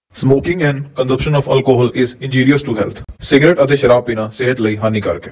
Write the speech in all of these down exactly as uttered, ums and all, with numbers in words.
Smoking and consumption of alcohol is injurious to health. Cigarette ਅਤੇ ਸ਼ਰਾਬ ਪੀਣਾ ਸਿਹਤ ਲਈ ਹਾਨੀਕਾਰਕ ਹੈ।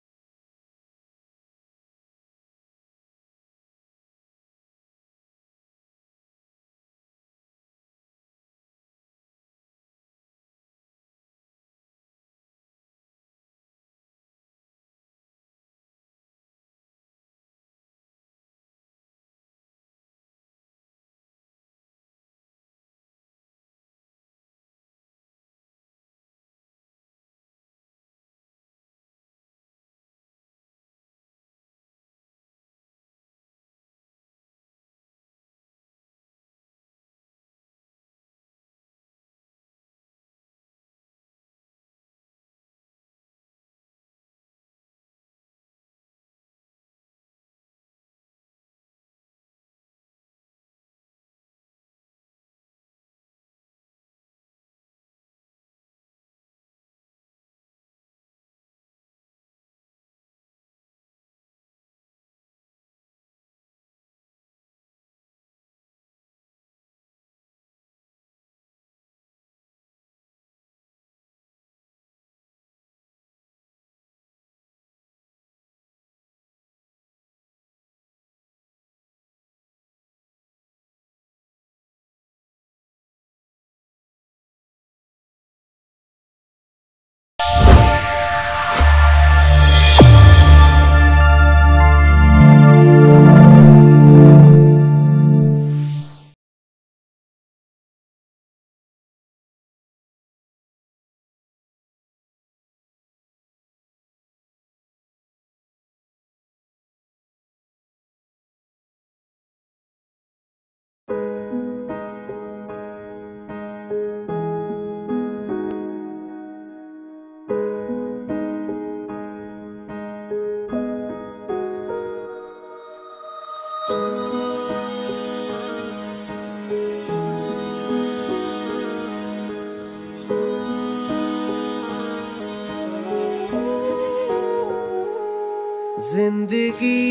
जिंदगी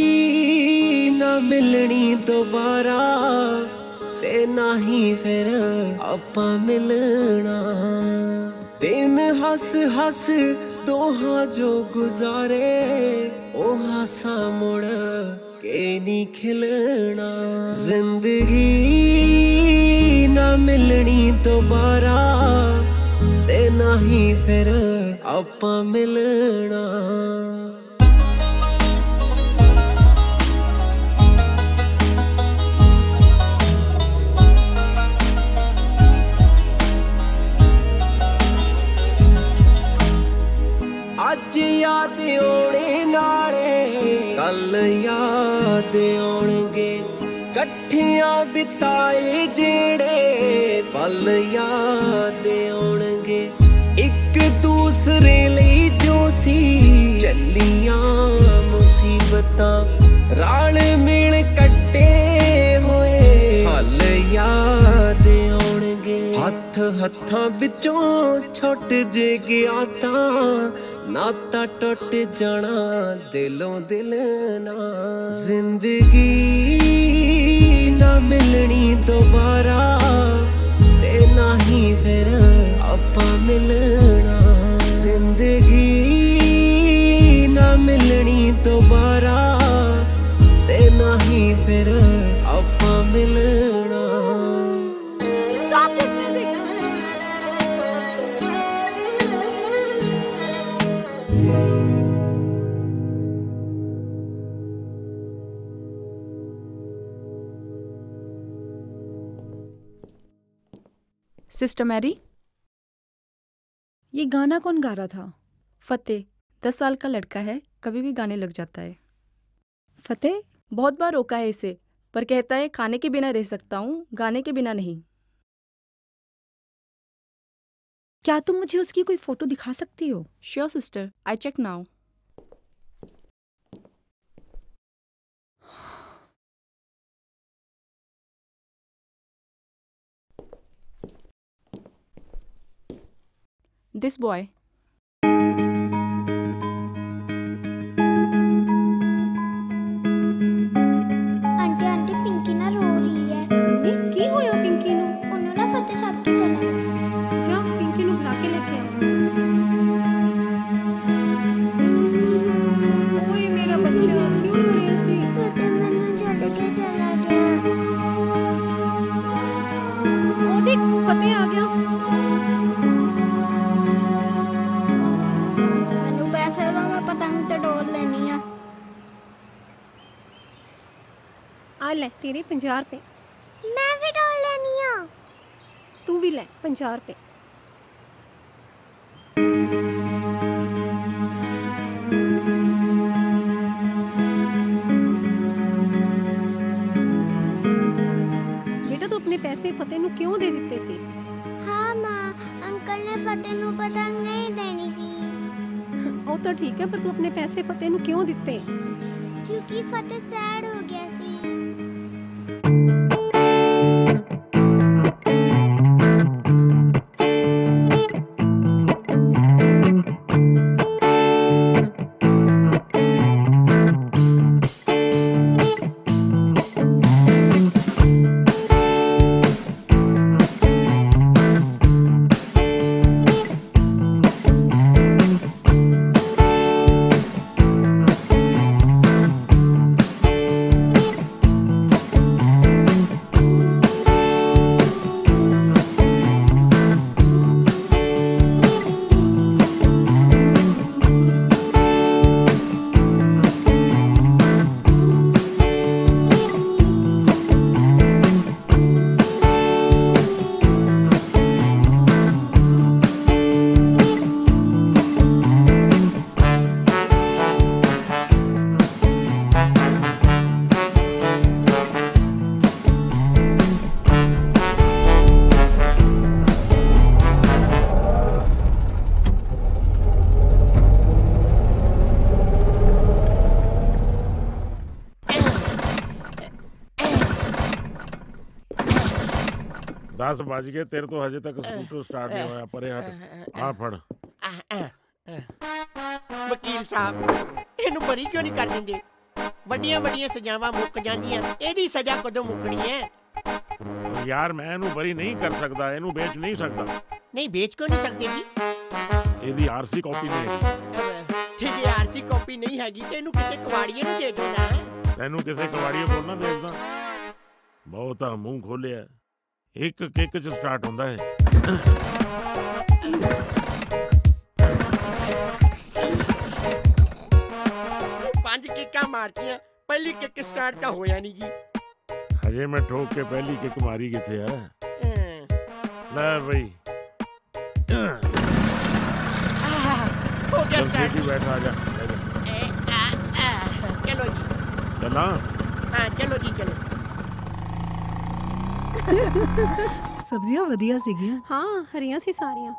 ना मिलनी दोबारा ते ना ही फिर आपां मिलना। दिन हस हस दोहा जो गुजारे ओ हासा मुड़ के नी खिलना। जिंदगी ना मिलनी दोबारा ते ना ही फिर आपां मिलना। अज याद आने नाले कल याद आउणगे, कट्ठियां बिताए जेड़े पल याद आउणगे। एक दूसरे लई जो सी चलियां मुसीबतां, राल मिल कट्टे होए पल याद आउणगे। हथ हत्थां विचों छुट जे गया तां नाता टुट जाना दिलों दिल ना। जिंदगी ना मिलनी दोबारा ते ना ही फिर आपां मिलना। जिंदगी ना मिलनी दोबारा ते ना ही फिर आपां मिलना। सिस्टर मैरी, ये गाना कौन गा रहा था? फतेह दस साल का लड़का है, कभी भी गाने लग जाता है। फतेह? बहुत बार रोका है इसे, पर कहता है खाने के बिना रह सकता हूँ, गाने के बिना नहीं। क्या तुम मुझे उसकी कोई फोटो दिखा सकती हो? Sure sister, I check now. This boy. Aunty aunty Pinky ना रो रही है। सिमी की होया पिंकी नू? उन्होंने ना फतेह छाप के चला। फतेह आ गया। मैनू पैसे दो, मैं पतंग ते डोर लेनी है। आ ले तेरे पंजाह रुपए। मैं भी डोर लेनी है। तू भी ले पंजाह रुपए। बेटा तू अपने पैसे फतेह नू क्यों दे दिते सी? हाँ माँ, अंकल ने फतेह नू पतंग नहीं देनी सी। ओ तो ठीक है, पर तू अपने पैसे फतेह नू क्यों दिते? क्योंकि फतेह सैड हो गया सी। दस बज गए, तेरे तो हजे तक स्कूटर स्टार्ट नहीं होया। परे हट, आ फड़। वकील साहब, इहनू बरी क्यों नहीं कर देंगे? वड्डियां वड्डियां सजावां मुक जांदियां, एदी सजा कदों मुकनी है? यार मैं इहनू बरी नहीं कर सकदा, इहनू बेच नहीं सकदा। नहीं बेच क्यों नहीं सकते जी? ਇਹਦੀ ਆਰਸੀ ਕਾਪੀ ਨਹੀਂ ਹੈਗੀ। ਤੇ ਜੇ ਆਰਸੀ ਕਾਪੀ ਨਹੀਂ ਹੈਗੀ ਤੇ ਇਹਨੂੰ ਕਿਸੇ ਕਵਾੜੀਏ ਨੂੰ ਦੇ ਦਿਓ ਨਾ। ਤੈਨੂੰ ਕਿਸੇ ਕਵਾੜੀਏ ਕੋਲ ਨਾ ਵੇਚਦਾ। ਬਹੁਤਾ ਮੂੰਹ ਖੋਲਿਆ। ਇੱਕ ਕਿੱਕ ਚ ਸਟਾਰਟ ਹੁੰਦਾ ਹੈ। ਪੰਜ ਕਿੱਕਾਂ ਮਾਰਤੀਆਂ, ਪਹਿਲੀ ਕਿੱਕ ਸਟਾਰਟ ਤਾਂ ਹੋਇਆ ਨਹੀਂ ਜੀ। ਹਜੇ ਮੈਂ ਠੋਕ ਕੇ ਪਹਿਲੀ ਕਿੱਕ ਮਾਰੀ ਕਿੱਥੇ ਆ? ਲੈ ਬਈ हो गया स्टार्ट। बैठा आजा। चलो जी। चला? हाँ चलो जी चलो। सब्जियां वधिया सीगियां। हाँ हरियां सी सारियां।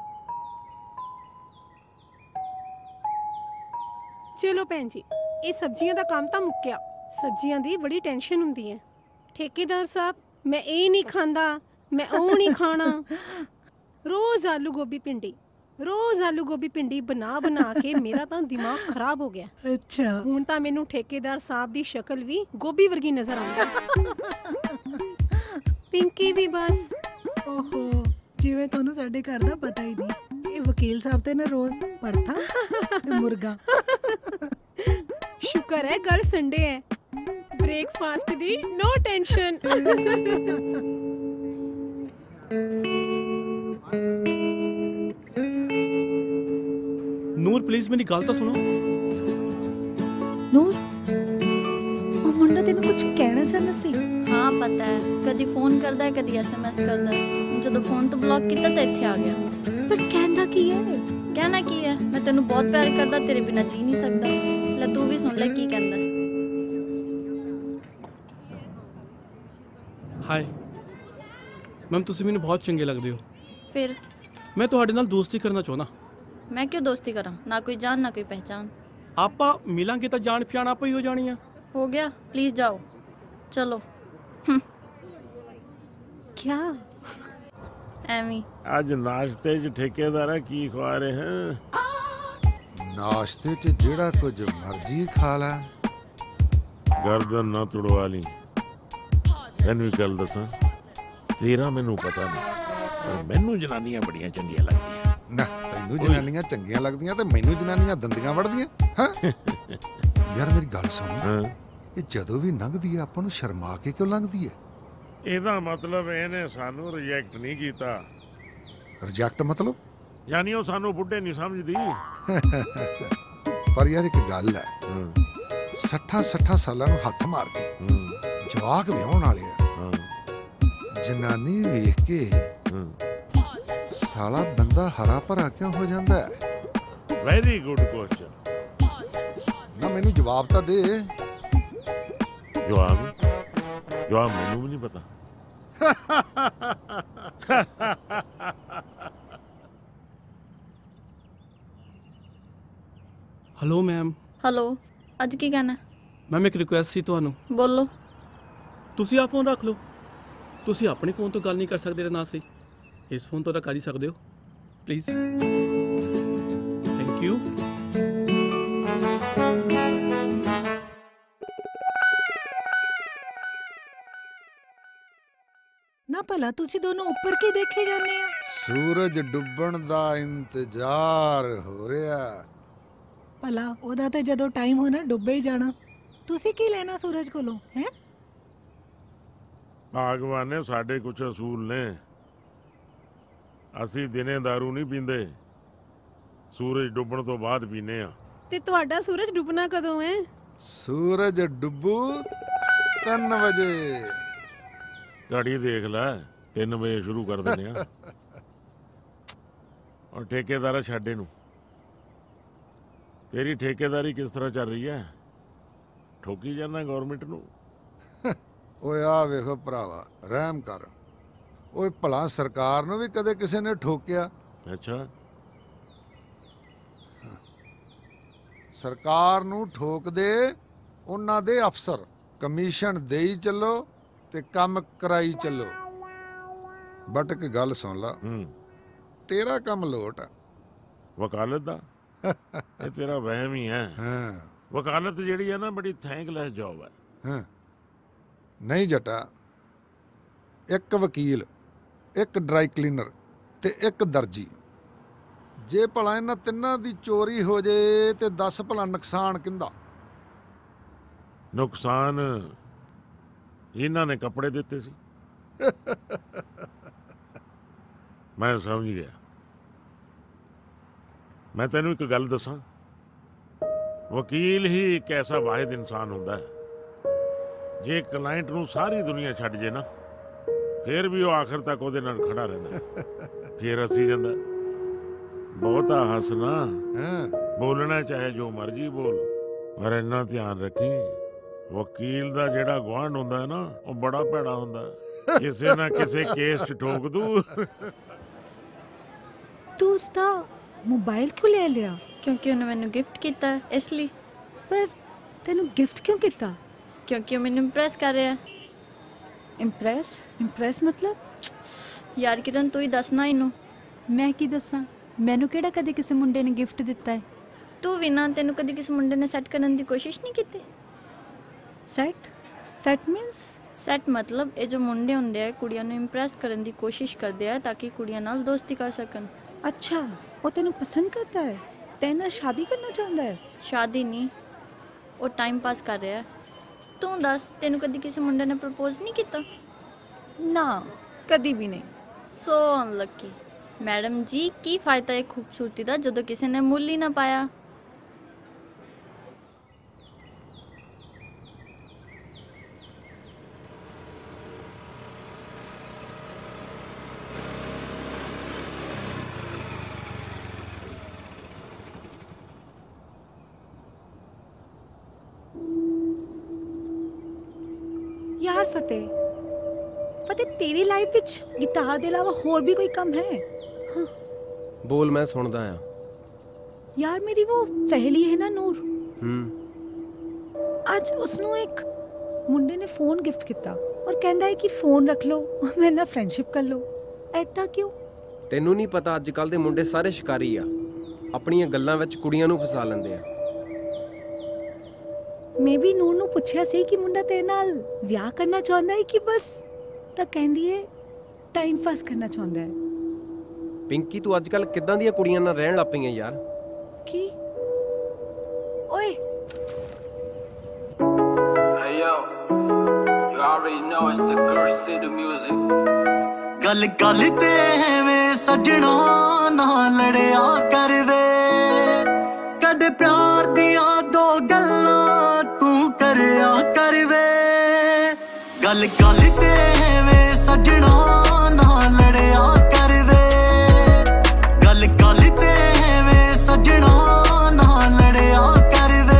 चलो भैन जी, ये सब्जियां दा काम तां मुक्किया। सब्जियां दी बड़ी टेंशन हुंदी है। ठेकेदार साहब, मैं ये नहीं खांदा, मैं ओ नहीं खाना। रोज आलू गोभी भिंडी, रोज आलू गोभी भिंडी बना बना के मेरा तो दिमाग खराब हो गया। अच्छा हुण तां मैनू ठेकेदार साहब दी शक्ल भी गोभी वर्गी नजर आंदी। पिंकी भी बस ओहो, जिवें तुहानू साडे घर दा पता ही नहीं। ये वकील साहब ते ना रोज परथा ते मुर्गा। शुक्र है कल संडे है, ब्रेकफास्ट दी नो टेंशन। ਨੂਰ ਪਲੀਜ਼ ਮੇਰੀ ਗੱਲ ਤਾਂ ਸੁਣੋ। ਨੂਰ, ਉਹ ਮੁੰਡਾ ਤੈਨੂੰ ਕੁਝ ਕਹਿਣਾ ਚਾਹੁੰਦਾ ਸੀ? हाँ पता है, कदी फोन करता है कदी एसएमएस करता है। जो फोन तो ब्लॉक किया तो इत्थे आ गया। पर कहंदा की है? कहना की है, मैं तेनू बहुत प्यार करदा, तेरे बिना जी नहीं सकदा। ले तू भी सुन ले की कहंदा। ਹਾਏ ਮੈਮ, ਤੁਸੀਂ ਮੈਨੂੰ ਬਹੁਤ ਚੰਗੇ ਲੱਗਦੇ ਹੋ। फिर ਮੈਂ ਤੁਹਾਡੇ ਨਾਲ ਦੋਸਤੀ ਕਰਨਾ ਚਾਹੁੰਦਾ। मैं क्यों दोस्ती करा? ना कोई जान ना कोई पहचान। ਆਪਾਂ ਮਿਲਾਂਗੇ ਤਾਂ ਜਾਣ ਪਛਾਣ ਆਪੇ ਹੀ ਹੋ ਜਾਣੀ ਆ। हो गया, प्लीज जाओ चलो। क्या ਐਵੇਂ ਅੱਜ ਨਾਸ਼ਤੇ 'ਚ ਠੇਕੇਦਾਰਾ ਕੀ ਖਵਾ ਰਹੇ ਹਾਂ? ਨਾਸ਼ਤੇ 'ਚ ਜਿਹੜਾ ਕੁਝ ਮਰਜ਼ੀ ਖਾ ਲੈ। ਗਰਦਨ ਨਾ ਤੁੜਵਾ ਲਈ। ਤੈਨੂੰ ਇੱਕ ਗੱਲ ਦੱਸਾਂ, ਤੇਰਾ ਮੈਨੂੰ ਪਤਾ ਨਹੀਂ, ਪਰ ਮੈਨੂੰ ਜਨਾਨੀਆਂ ਬੜੀਆਂ ਚੰਗੀਆਂ ਲੱਗਦੀਆਂ। ਨਾ ਤੈਨੂੰ ਜਨਾਨੀਆਂ ਚੰਗੀਆਂ ਲੱਗਦੀਆਂ ਤੇ ਮੈਨੂੰ ਜਨਾਨੀਆਂ ਦੰਦੀਆਂ ਵੜਦੀਆਂ। ਹਾਂ ਯਾਰ ਮੇਰੀ ਗੱਲ ਸੁਣ, ਇਹ ਜਦੋਂ ਵੀ ਲੰਘਦੀ ਹੈ ਆਪਾਂ ਨੂੰ ਸ਼ਰਮਾ ਕੇ ਕਿਉਂ ਲੰਘਦੀ ਹੈ? ਇਹਦਾ ਮਤਲਬ ਇਹਨੇ ਸਾਨੂੰ ਰਿਜੈਕਟ ਨਹੀਂ ਕੀਤਾ, ਰਿਜੈਕਟ ਮਤਲਬ? ਯਾਨੀ ਉਹ ਸਾਨੂੰ ਬੁੱਢੇ ਨਹੀਂ ਸਮਝਦੀ। ਪਰ ਯਾਰ ਇੱਕ ਗੱਲ ਹੈ, ਸੱਠਾਂ ਸੱਠਾਂ ਸਾਲਾਂ ਨੂੰ ਹੱਥ ਮਾਰ ਕੇ ਜਵਾਕ ਵਿਆਹੁਣ ਵਾਲੇ ਆ, ਜਨਾਨੀ ਵੇਖ ਕੇ ਸਾਲਾ ਬੰਦਾ ਹਰਾ ਭਰਾ ਕਿਉਂ ਹੋ ਜਾਂਦਾ ਹੈ? Very good question. ਨਾ ਮੈਨੂੰ ਜਵਾਬ ਤਾਂ ਦੇ। ਜਵਾਬ ਜਵਾਬ ਮੈਨੂੰ ਵੀ ਨਹੀਂ ਪਤਾ। Hello ma'am. हेलो, ਅੱਜ ਕੀ ਕਹਿਣਾ? ਮੈਮ ਇੱਕ ਰਿਕੁਐਸਟ ਸੀ ਤੁਹਾਨੂੰ। ਬੋਲੋ। ਤੁਸੀਂ ਆ ਫੋਨ ਰੱਖ ਲਓ। ਤੁਸੀਂ ਆਪਣੇ ਫੋਨ ਤੋਂ ਗੱਲ ਨਹੀਂ ਕਰ ਸਕਦੇ ਨਾ ਸਹੀ, ਇਸ ਫੋਨ ਤੋਂ ਤਾਂ ਕਰ ਹੀ ਸਕਦੇ ਹੋ। ਪਲੀਜ਼। Thank you. ਨਾ ਭਲਾ ਤੁਸੀਂ ਦੋਨੋਂ ਉੱਪਰ ਕੀ ਦੇਖੇ ਜਾਂਦੇ ਆ? ਸੂਰਜ ਡੁੱਬਣ ਦਾ ਇੰਤਜ਼ਾਰ ਹੋ ਰਿਹਾ। ਭਲਾ ਉਹਦਾ ਤੇ ਜਦੋਂ ਟਾਈਮ ਹੋਣਾ ਡੁੱਬੇ ਹੀ ਜਾਣਾ। ਤੁਸੀਂ ਕੀ ਲੈਣਾ ਸੂਰਜ ਕੋਲੋਂ ਹੈ? ਭਗਵਾਨ ਨੇ ਸਾਡੇ ਕੁਝ ਅਸੂਲ ਨੇ। ਅਸੀਂ ਦਿਨੇ ਦਾਰੂ ਨਹੀਂ ਪੀਂਦੇ, ਸੂਰਜ ਡੁੱਬਣ ਤੋਂ ਬਾਅਦ ਪੀਨੇ ਆ। ਤੇ ਤੁਹਾਡਾ ਸੂਰਜ ਡੁੱਬਣਾ ਕਦੋਂ ਹੈ? ਸੂਰਜ ਡੁੱਬੂ ਤਿੰਨ ਵਜੇ। ਘੜੀ ਦੇਖ ਲੈ, ਤਿੰਨ ਵਜੇ ਸ਼ੁਰੂ ਕਰ ਦਿੰਦੇ ਆ। ਔਰ ਠੇਕੇਦਾਰਾ ਛੱਡ ਇਹਨੂੰ। ਤੇਰੀ ਠੇਕੇਦਾਰੀ ਕਿਸ ਤਰ੍ਹਾਂ ਚੱਲ ਰਹੀ ਹੈ? ਠੋਕੀ ਜਾਣਾ ਗਵਰਨਮੈਂਟ ਨੂੰ। ਓਏ ਆ ਵੇਖੋ ਭਰਾਵਾ, ਰਹਿਮ ਕਰ। ਓਏ ਭਲਾ ਸਰਕਾਰ ਨੂੰ ਵੀ ਕਦੇ ਕਿਸੇ ਨੇ ਠੋਕਿਆ? ਅੱਛਾ, ਸਰਕਾਰ ਨੂੰ ਠੋਕਦੇ ਉਹਨਾਂ ਦੇ ਅਫਸਰ। ਕਮਿਸ਼ਨ ਦੇਈ ਚੱਲੋ ਤੇ ਕੰਮ ਕਰਾਈ ਚੱਲੋ। ਬਟ ਇੱਕ ਗੱਲ ਸੁਣ ਲਾ, ਤੇਰਾ ਕੰਮ ਲੋਟ ਆ। ਵਕਾਲਤ ਦਾ? ਇਹ ਤੇਰਾ ਵਹਿਮ ਹੀ ਹੈ। ਹਾਂ, ਵਕਾਲਤ ਜਿਹੜੀ ਹੈ ਨਾ, ਬੜੀ ਥੈਂਕਲੈਸ ਜੌਬ ਹੈ। ਹਾਂ ਨਹੀਂ ਜੱਟਾ, ਇੱਕ ਵਕੀਲ, ਇੱਕ ਡਰਾਈ ਕਲੀਨਰ ਤੇ ਇੱਕ ਦਰਜੀ, ਜੇ ਭਲਾ ਇਹਨਾਂ ਤਿੰਨਾਂ ਦੀ ਚੋਰੀ ਹੋ ਜੇ ਤੇ ਦੱਸ ਭਲਾ ਨੁਕਸਾਨ ਕਿੰਦਾ? ਨੁਕਸਾਨ ਇਹਨਾਂ ਨੇ ਕੱਪੜੇ ਦਿੱਤੇ ਸੀ। ਮੈਂ ਸਮਝ ਗਿਆ। ਮੈਂ ਤੈਨੂੰ ਇੱਕ ਗੱਲ ਦੱਸਾਂ, ਵਕੀਲ ਹੀ ਇੱਕ ਐਸਾ ਵਾਹਿਦ ਇਨਸਾਨ ਹੁੰਦਾ ਹੈ, ਜੇ ਕਲਾਇੰਟ ਨੂੰ ਸਾਰੀ ਦੁਨੀਆ ਛੱਡ ਜੇ ਨਾ, ਫਿਰ ਵੀ ਉਹ ਆਖਰ ਤੱਕ ਉਹਦੇ ਨਾਲ ਖੜਾ ਰਹਿੰਦਾ। ਫਿਰ ਹੱਸੀ ਜਾਂਦਾ। ਬਹੁਤਾ ਹੱਸਣਾ, ਬੋਲਣਾ ਚਾਹੇ ਜੋ ਮਰਜ਼ੀ ਬੋਲ, ਪਰ ਇੰਨਾ ਧਿਆਨ ਰੱਖੀ, ਵਕੀਲ ਦਾ ਜਿਹੜਾ ਗੁਆਂਢ ਹੁੰਦਾ ਹੈ ਨਾ, ਉਹ ਬੜਾ ਭੈੜਾ ਹੁੰਦਾ। ਕਿਸੇ ਨਾ ਕਿਸੇ ਕੇਸ 'ਚ ਠੋਕ ਦੂ। ਤੂੰ ਉਸਦਾ ਮੋਬਾਈਲ ਕਿਉਂ ਲੈ ਲਿਆ? ਕਿਉਂਕਿ ਉਹਨੇ ਮੈਨੂੰ ਗਿਫਟ ਕੀਤਾ ਹੈ, ਇਸ ਲਈ। ਪਰ ਤੈਨੂੰ ਗਿਫਟ ਕਿਉਂ ਕੀਤਾ? ਕਿਉਂਕਿ ਉਹ ਮੈਨੂੰ ਇੰਪ੍ਰੈਸ ਕਰ ਰਿਹਾ। ਇੰਪ੍ਰੈਸ? ਇੰਪ੍ਰੈਸ ਮਤਲਬ? ਯਾਰ ਕਿਰਨ, ਤੂੰ ਹੀ ਦੱਸਣਾ ਇਹਨੂੰ। ਮੈਂ ਕੀ ਦੱਸਾਂ? ਮੈਨੂੰ ਕਿਹੜਾ ਕਦੇ ਕਿਸੇ ਮੁੰਡੇ ਨੇ ਗਿਫਟ ਦਿੱਤਾ ਹੈ? ਤੂੰ ਵੀ ਨਾ, ਤੈਨੂੰ ਕਦੇ ਕਿਸੇ ਮੁੰਡੇ ਨੇ ਸੈੱਟ ਕਰਨ ਦੀ ਕੋਸ਼ਿਸ਼ ਨਹੀਂ ਕੀਤੀ? ਸੈੱਟ? Set means? ਸੈੱਟ ਮਤਲਬ ਇਹ ਜੋ ਮੁੰਡੇ ਹੁੰਦੇ ਆ, ਕੁੜੀਆਂ ਨੂੰ ਇੰਪ੍ਰੈਸ ਕਰਨ ਦੀ ਕੋਸ਼ਿਸ਼ ਕਰਦੇ ਆ ਤਾਂ ਕਿ ਕੁੜੀਆਂ ਨਾਲ ਦੋਸਤੀ ਕਰ ਸਕਣ। ਅੱਛਾ, ਉਹ ਤੈਨੂੰ ਪਸੰਦ ਕਰਦਾ ਹੈ? ਤੇਰੇ ਨਾਲ ਸ਼ਾਦੀ ਕਰਨਾ ਚਾਹੁੰਦਾ ਹੈ? ਸ਼ਾਦੀ ਨਹੀਂ, ਉਹ ਟਾਈਮ ਪਾਸ ਕਰ ਰਿਹਾ ਹੈ। ਤੂੰ ਦੱਸ, ਤੈਨੂੰ ਕਦੀ ਕਿਸੇ ਮੁੰਡੇ ਨੇ ਪ੍ਰਪੋਜ਼ ਨਹੀਂ ਕੀਤਾ? ਨਾ, ਕਦੀ ਵੀ ਨਹੀਂ। ਸੋ ਅਨਲੱਕੀ। ਮੈਡਮ ਜੀ, ਕੀ ਫਾਇਦਾ ਹੈ ਖੂਬਸੂਰਤੀ ਦਾ ਜਦੋਂ ਕਿਸੇ ਨੇ ਮੁੱਲ ਹੀ ਨਾ ਪਾਇਆ? यार फतेह, फतेह तेरी लाइफ विच गिटार के अलावा होर भी कोई कम है? हाँ। बोल, मैं सुनदा आ। यार मेरी वो सहेली है ना नूर, हम्म, आज उसनों एक मुंडे ने फोन गिफ्ट किया और कहता है कि फोन रख लो और मेरे नाल फ्रेंडशिप कर लो। ऐदा क्यों? तेनू नहीं पता अजकल दे मुंडे सारे शिकारी आ, अपनियां गल्लां विच कुड़ियां नू फसा लैंदे आ। मैं भी नूर नू पुछया सी कि मुंडा तेरे नाल विआह करना चाहुंदा है कि बस, तां कहंदी है टाइम पास करना चाहुंदा है। पिंकी, तू अजकल किदां दियां कुड़ियां नाल रहण लग पईयां यार? की? ओए Hey yo, you already know it's the Gersh City music. गल गल ते वे सजना ना लड़िया कर वे कदे प्यार दिया दो गल्लां तू करया कर वे गल गल ते वे सजना ना लड़िया कर वे गल गल ते वे सजना ना लड़िया कर वे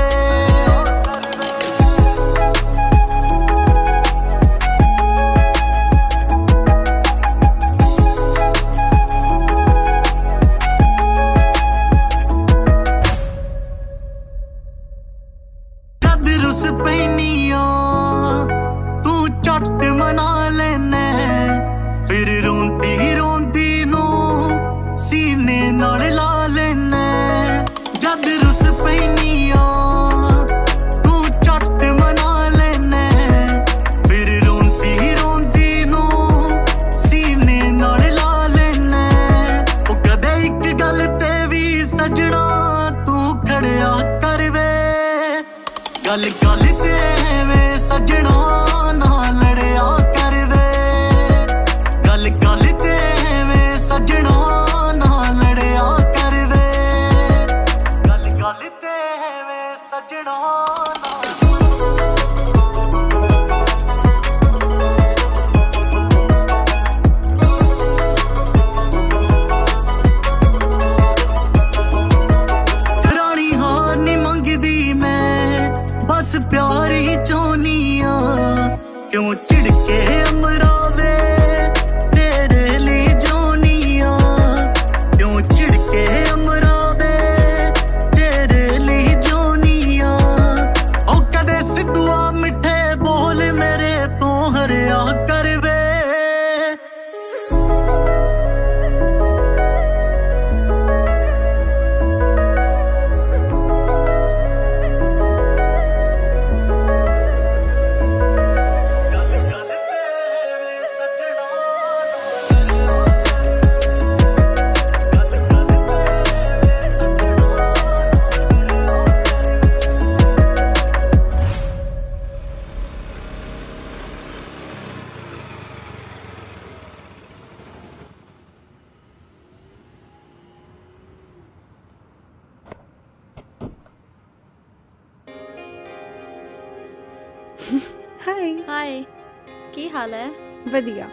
रुस पैनिया तू झट मना लेना फिर रोंदी रोंदी नू सीने नाल ला लेना जद रुस पैनिया तू झट मना लेना फिर रोंदी रोंदी नू सीने नाल ला लेना ओ कदे इक गल ते भी सजना तू खड़िया कर वे गल गल ते वे सजना ना लड़िया कर वे गल गल ते वे सजना ना लड़िया कर वे गल गल ते वे सजना ना रानी हार नी मंगदी मैं बस प्यार ही चाहनी आ क्यों चिड़के अमरावे तेरे लिए जानी आ क्यों चिड़के अमरावे तेरे लिए जानी आ ओ कदे सिद्धुआ मिठे बोल मेरे तो हरिया कर वे हाय हाय की हाल है ਵਧੀਆ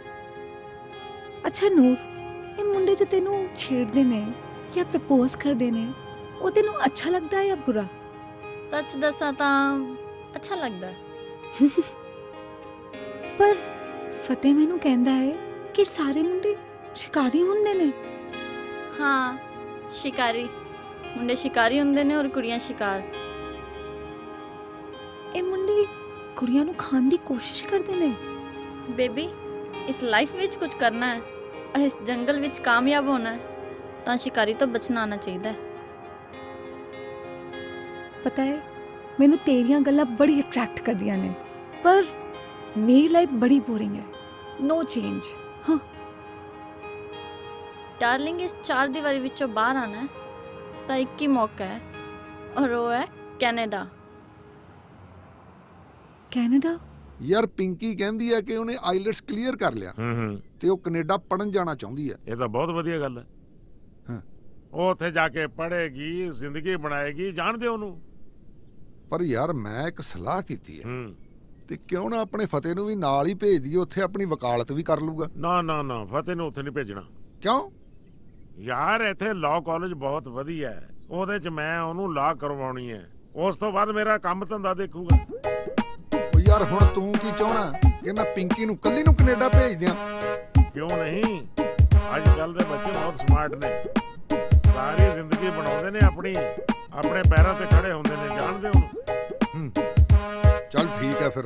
ਅੱਛਾ ਨੂਰ ਇਹ ਮੁੰਡੇ ਜੋ ਤੈਨੂੰ ਛੇੜਦੇ ਨੇ ਜਾਂ ਪ੍ਰਪੋਜ਼ ਕਰਦੇ ਨੇ ਉਹ ਤੈਨੂੰ ਅੱਛਾ ਲੱਗਦਾ ਹੈ ਜਾਂ ਬੁਰਾ सच दसा ਤਾਂ ਅੱਛਾ ਲੱਗਦਾ ਪਰ ਫਤਿਹ ਮੈਨੂੰ ਕਹਿੰਦਾ ਹੈ ਕਿ ਸਾਰੇ ਮੁੰਡੇ ਸ਼ਿਕਾਰੀ ਹੁੰਦੇ ਨੇ ਹਾਂ ਸ਼ਿਕਾਰੀ ਮੁੰਡੇ ਸ਼ਿਕਾਰੀ ਹੁੰਦੇ ਨੇ ਔਰ ਕੁੜੀਆਂ ਸ਼ਿਕਾਰ ਇਹ ਮੁੰਡੇ ਕੁੜੀਆਂ ਨੂੰ ਖਾਣ ਦੀ ਕੋਸ਼ਿਸ਼ ਕਰਦੇ ਨੇ बेबी इस लाइफ विच कुछ करना है और इस जंगल विच कामयाब होना है तो शिकारी तो बचना आना चाहिए ਪਤਾ ਹੈ ਮੈਨੂੰ ਤੇਰੀਆਂ ਗੱਲਾਂ ਬੜੀ ਅਟਰੈਕਟ ਕਰਦੀਆਂ ਨੇ ਪਰ ਮੇਰੀ ਲਾਈਫ ਬੜੀ ਬੋਰਿੰਗ ਹੈ ਨੋ ਚੇਂਜ ਹਾਂ डार्लिंग इस चार दीवारी विचों बाहर आना है तो एक ही मौका है और वो है कैनेडा ਕੈਨੇਡਾ ਯਾਰ ਪਿੰਕੀ ਕਹਿੰਦੀ ਹੈ ਕਿ ਉਹਨੇ ਆਈਲੈਟਸ ਕਲੀਅਰ ਕਰ ਲਿਆ ਹੂੰ ਹੂੰ ਤੇ ਉਹ ਕੈਨੇਡਾ ਪੜਨ ਜਾਣਾ ਚਾਹੁੰਦੀ ਹੈ ਇਹ ਤਾਂ ਬਹੁਤ ਵਧੀਆ ਗੱਲ ਹੈ ਹਾਂ ਉਹ ਉੱਥੇ ਜਾ ਕੇ ਪੜ੍ਹੇਗੀ ਜ਼ਿੰਦਗੀ ਬਣਾਏਗੀ ਜਾਣਦੇ ਉਹਨੂੰ ਪਰ ਯਾਰ ਮੈਂ ਇੱਕ ਸਲਾਹ ਕੀਤੀ ਹੈ ਹੂੰ ਤੇ ਕਿਉਂ ਨਾ ਆਪਣੇ ਫਤਿਹ ਨੂੰ ਵੀ ਨਾਲ ਹੀ ਭੇਜ ਦਈਏ ਉੱਥੇ ਆਪਣੀ ਵਕਾਲਤ ਵੀ ਕਰ ਲੂਗਾ ਨਾ ਨਾ ਨਾ ਫਤਿਹ ਨੂੰ ਉੱਥੇ ਨਹੀਂ ਭੇਜਣਾ ਕਿਉਂ ਯਾਰ ਇੱਥੇ ਲਾਅ ਕਾਲਜ ਬਹੁਤ ਵਧੀਆ ਹੈ ਉਹਦੇ 'ਚ ਮੈਂ ਉਹਨੂੰ ਲਾਅ ਕਰਵਾਉਣੀ ਹੈ ਉਸ ਤੋਂ ਬਾਅਦ ਮੇਰਾ ਕੰਮ ਧੰਦਾ ਦੇਖੂਗਾ ਉਹ ਯਾਰ ਹੁਣ ਤੂੰ ਕੀ ਚਾਹਣਾ ਕਿ ਮੈਂ ਪਿੰਕੀ ਨੂੰ ਕੱਲੀ ਨੂੰ ਕੈਨੇਡਾ ਭੇਜ ਦਿਆਂ ਕਿਉਂ ਨਹੀਂ ਅੱਜ ਕੱਲ ਦੇ ਬੱਚੇ ਬਹੁਤ ਸਮਾਰਟ ਨੇ ਸਾਰੀ ਜ਼ਿੰਦਗੀ ਬਣਾਉਂਦੇ ਨੇ ਆਪਣੀ ਆਪਣੇ ਪੈਰਾਂ ਤੇ ਖੜੇ ਹੁੰਦੇ ਨੇ ਜਾਣਦੇ ਹੋ ਚੱਲ ਠੀਕ ਹੈ ਫਿਰ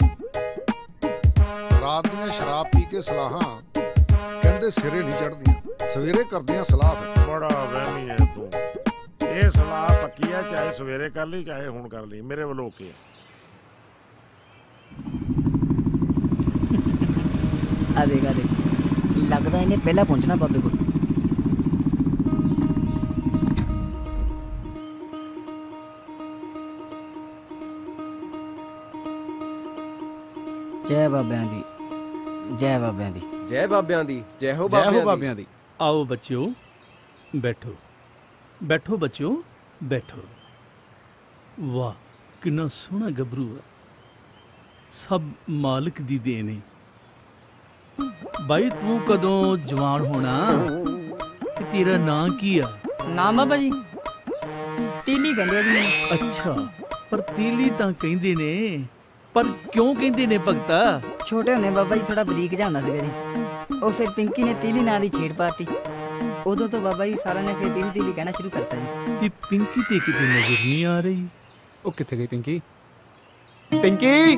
ਰਾਤ ਦੀਆਂ ਸ਼ਰਾਬ ਪੀ ਕੇ ਸਲਾਹਾਂ ਕਹਿੰਦੇ ਸਿਰੇ ਨਹੀਂ ਚੜਦੀਆਂ ਸਵੇਰੇ ਕਰਦੇ ਆ ਸਲਾਹ ਫਿਰ ਬੜਾ ਵਹਿਮੀ ਹੈ ਤੂੰ ਇਹ ਸਲਾਹ ਪੱਕੀ ਹੈ ਚਾਹੇ ਸਵੇਰੇ ਕਰ ਲਈ ਚਾਹੇ ਹੁਣ ਕਰ ਲਈ ਮੇਰੇ ਵੱਲੋਂ ਓਕੇ ਹੈ ਆ ਦੇਖ ਆ ਦੇਖ ਲੱਗਦਾ ਇਹਨੇ ਪਹਿਲਾਂ ਪਹੁੰਚਣਾ ਬਾਬੇ ਕੋਲ ਜੈ ਬਾਬਿਆਂ ਦੀ जय बाबियां दी। जय बाबियां दी। जय हो जय हो बाबियां बाबियां दी। आओ बच्चों बैठो, बैठो बच्चों बैठो। वाह कितना सोहना गभरू है, सब मालिक दी देन है। भाई तू कदों जवान होना ते तेरा नां की आ? नाम बाबा जी तीली कहंदे जी। अच्छा पर तीली तां कहंदे ने, पर क्यों कहंदे ने भगता? छोटे होंदे बाबा जी थोड़ा बरीक जा हुंदा सीगा जी, ਉਹ ਫਿਰ ਪਿੰਕੀ ਨੇ ਤੀਲੀ ਨਾਂ ਦੀ ਛੇੜ ਪਾਤੀ। ਉਦੋਂ ਤੋਂ ਬਾਬਾ ਜੀ ਸਾਰਿਆਂ ਨੇ ਫਿਰ ਤੀਲੀ ਤੀਲੀ ਕਹਿਣਾ ਸ਼ੁਰੂ ਕਰਤਾ ਜੀ। ਤੇ ਪਿੰਕੀ ਤੇ ਕਿਤੇ ਨਜ਼ਰ ਨਹੀਂ ਆ ਰਹੀ। ਉਹ ਕਿੱਥੇ ਗਈ ਪਿੰਕੀ? ਪਿੰਕੀ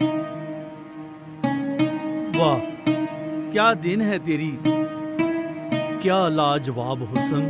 वाह क्या दिन है तेरी, क्या लाजवाब हुसन।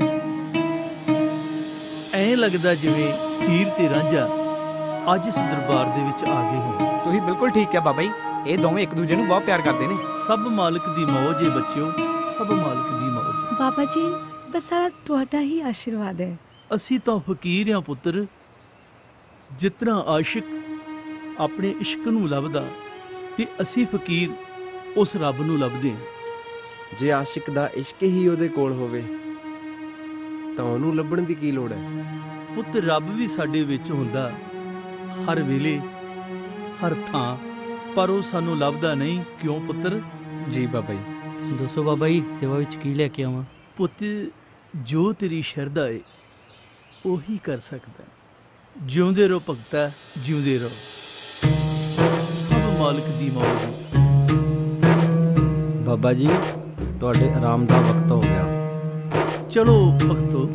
ਐਂ ਲੱਗਦਾ ਜਿਵੇਂ ਹੀਰ ਤੇ ਰਾਂਝਾ ਅੱਜ ਇਸ ਦਰਬਾਰ ਦੇ ਵਿੱਚ ਆ ਗਏ ਹੋਣ। ਤੁਸੀਂ ਬਿਲਕੁਲ ਠੀਕ ਕਿਹਾ ਬਾਬਾ ਜੀ, ਇਹ ਦੋਵੇਂ ਇੱਕ ਦੂਜੇ ਨੂੰ ਬਹੁਤ ਪਿਆਰ ਕਰਦੇ ਨੇ। ਸਭ ਮਾਲਕ ਦੀ ਮੌਜ ਹੈ ਬੱਚਿਓ, ਸਭ ਮਾਲਕ ਦੀ ਮੌਜ ਹੈ। ਬਾਬਾ ਜੀ ਬਸ ਸਾਰਾ ਤੁਹਾਡਾ ਹੀ ਆਸ਼ੀਰਵਾਦ ਹੈ। ਅਸੀਂ ਤਾਂ ਫਕੀਰ ਹਾਂ ਪੁੱਤਰ, ਜਿਤਨਾ ਆਸ਼ਿਕ ਆਪਣੇ ਇਸ਼ਕ ਨੂੰ ਲੱਭਦਾ ਤੇ ਅਸੀਂ ਫਕੀਰ ਉਸ ਰੱਬ ਨੂੰ ਲੱਭਦੇ ਹਾਂ। ਜੇ ਆਸ਼ਿਕ ਦਾ ਇਸ਼ਕ ਹੀ ਉਹਦੇ ਕੋਲ ਹੋਵੇ ਤਾਂ ਉਹਨੂੰ ਲੱਭਣ ਦੀ ਕੀ ਲੋੜ ਹੈ? ਪੁੱਤ ਰੱਬ ਵੀ ਸਾਡੇ ਵਿੱਚ ਹੁੰਦਾ ਹਰ ਵੇਲੇ ਹਰ ਥਾਂ, ਪਰ ਉਹ ਸਾਨੂੰ ਲੱਭਦਾ ਨਹੀਂ। ਕਿਉਂ ਪੁੱਤਰ? ਜੀ ਬਾਬਾ ਜੀ। ਦੱਸੋ ਬਾਬਾ ਜੀ ਸੇਵਾ ਵਿੱਚ ਕੀ ਲੈ ਕੇ ਆਵਾਂ? ਪੁੱਤ ਜੋ ਤੇਰੀ ਸ਼ਰਧਾ ਏ ਉਹੀ ਕਰ ਸਕਦਾ। ਜਿਉਂਦੇ ਰਹੋ ਭਗਤਾ, ਜਿਉਂਦੇ ਰਹੋ। ਸਭ ਮਾਲਕ ਦੀ ਮੌਜ। ਬਾਬਾ ਜੀ ਤੁਹਾਡੇ ਆਰਾਮ ਦਾ ਵਕਤ ਹੋ ਗਿਆ। ਚਲੋ ਭਗਤੋ।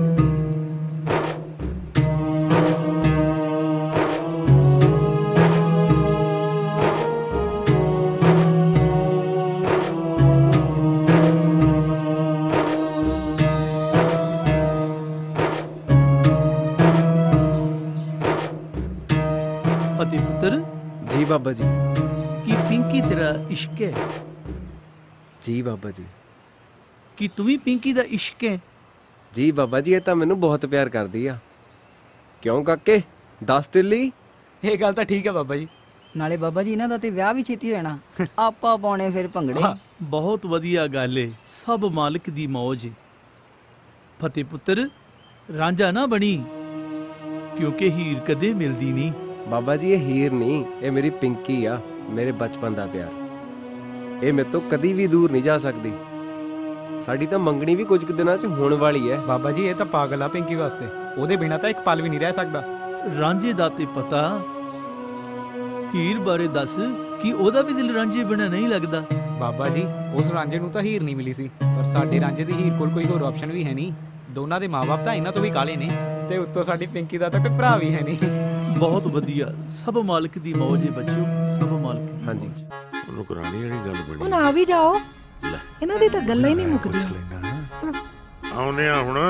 फतेह पुत्र। जी बाबा जी। की पिंकी तेरा इश्क है? जी बाबा जी। की तू भी पिंकी दा इश्क है? जी बाबा जी, ये तो मैनू बहुत प्यार करदी आ। क्यों काके दस तिल्ली? ਇਹ ਗੱਲ ਤਾਂ ਠੀਕ ਹੈ ਬਾਬਾ ਜੀ। ਨਾਲੇ ਬਾਬਾ ਜੀ ਇਹਨਾਂ ਦਾ ਤੇ ਵਿਆਹ ਵੀ ਛੇਤੀ ਹੋ ਜਾਣਾ, ਆਪਾਂ ਪਾਉਣੇ ਫਿਰ ਭੰਗੜੇ। ਬਹੁਤ ਵਧੀਆ ਗੱਲ ਏ, ਸਭ ਮਾਲਕ ਦੀ ਮੌਜ। ਫਤਿਹ ਪੁੱਤਰ ਰਾਂਝਾ ਨਾ ਬਣੀ, ਕਿਉਂਕਿ ਹੀਰ ਕਦੇ ਮਿਲਦੀ ਨਹੀਂ। ਬਾਬਾ ਜੀ ਇਹ ਹੀਰ ਨਹੀਂ, ਇਹ ਮੇਰੀ ਪਿੰਕੀ ਆ, ਮੇਰੇ ਬਚਪਨ ਦਾ ਪਿਆਰ। ਇਹ ਮੇਰੇ ਤੋਂ ਕਦੀ ਵੀ ਦੂਰ ਨਹੀਂ ਜਾ ਸਕਦੀ। ਸਾਡੀ ਤਾਂ ਮੰਗਣੀ ਵੀ ਕੁਝ ਕੁ ਦਿਨਾਂ 'ਚ ਹੋਣ ਵਾਲੀ ਹੈ। ਬਾਬਾ ਜੀ ਇਹ ਤਾਂ ਪਾਗਲ ਆ ਪਿੰਕੀ ਵਾਸਤੇ, ਉਹਦੇ ਬਿਨਾਂ ਤਾਂ ਇੱਕ ਪਲ ਵੀ ਨਹੀਂ ਰਹਿ ਸਕਦਾ। ਰਾਂਝੇ ਦਾ ਤੇ ਪਤਾ, ਹੀਰ ਬਾਰੇ ਦੱਸ ਕਿ ਉਹਦਾ ਵੀ ਦਿਲ ਰਾਂਝੇ ਬਿਨਾਂ ਨਹੀਂ ਲੱਗਦਾ। ਬਾਬਾ ਜੀ ਉਸ ਰਾਂਝੇ ਨੂੰ ਤਾਂ ਹੀਰ ਨਹੀਂ ਮਿਲੀ ਸੀ, ਪਰ ਸਾਡੇ ਰਾਂਝੇ ਦੀ ਹੀਰ ਕੋਲ ਕੋਈ ਹੋਰ ਆਪਸ਼ਨ ਵੀ ਹੈ ਨਹੀਂ। ਦੋਨਾਂ ਦੇ ਮਾਪੇ ਤਾਂ ਇਹਨਾਂ ਤੋਂ ਵੀ ਕਾਲੇ ਨੇ, ਤੇ ਉੱਤੋਂ ਸਾਡੀ ਪਿੰਕੀ ਦਾ ਤਾਂ ਕੋਈ ਭਰਾ ਵੀ ਹੈ ਨਹੀਂ। ਬਹੁਤ ਵਧੀਆ, ਸਭ ਮਾਲਕ ਦੀ ਮੌਜ ਹੈ ਬੱਚਿਓ, ਸਭ ਮਾਲਕ ਦੀ। ਹਾਂਜੀ ਉਹਨੂੰ ਕਰਾਣੀ ਵਾਲੀ ਗੱਲ ਬਣੀ। ਹੁਣ ਆ ਵੀ ਜਾਓ, ਇਹਨਾਂ ਦੀ ਤਾਂ ਗੱਲਾਂ ਹੀ ਨਹੀਂ ਮੁੱਕਦੀਆਂ। ਆਉਨੇ ਆ ਹੁਣ।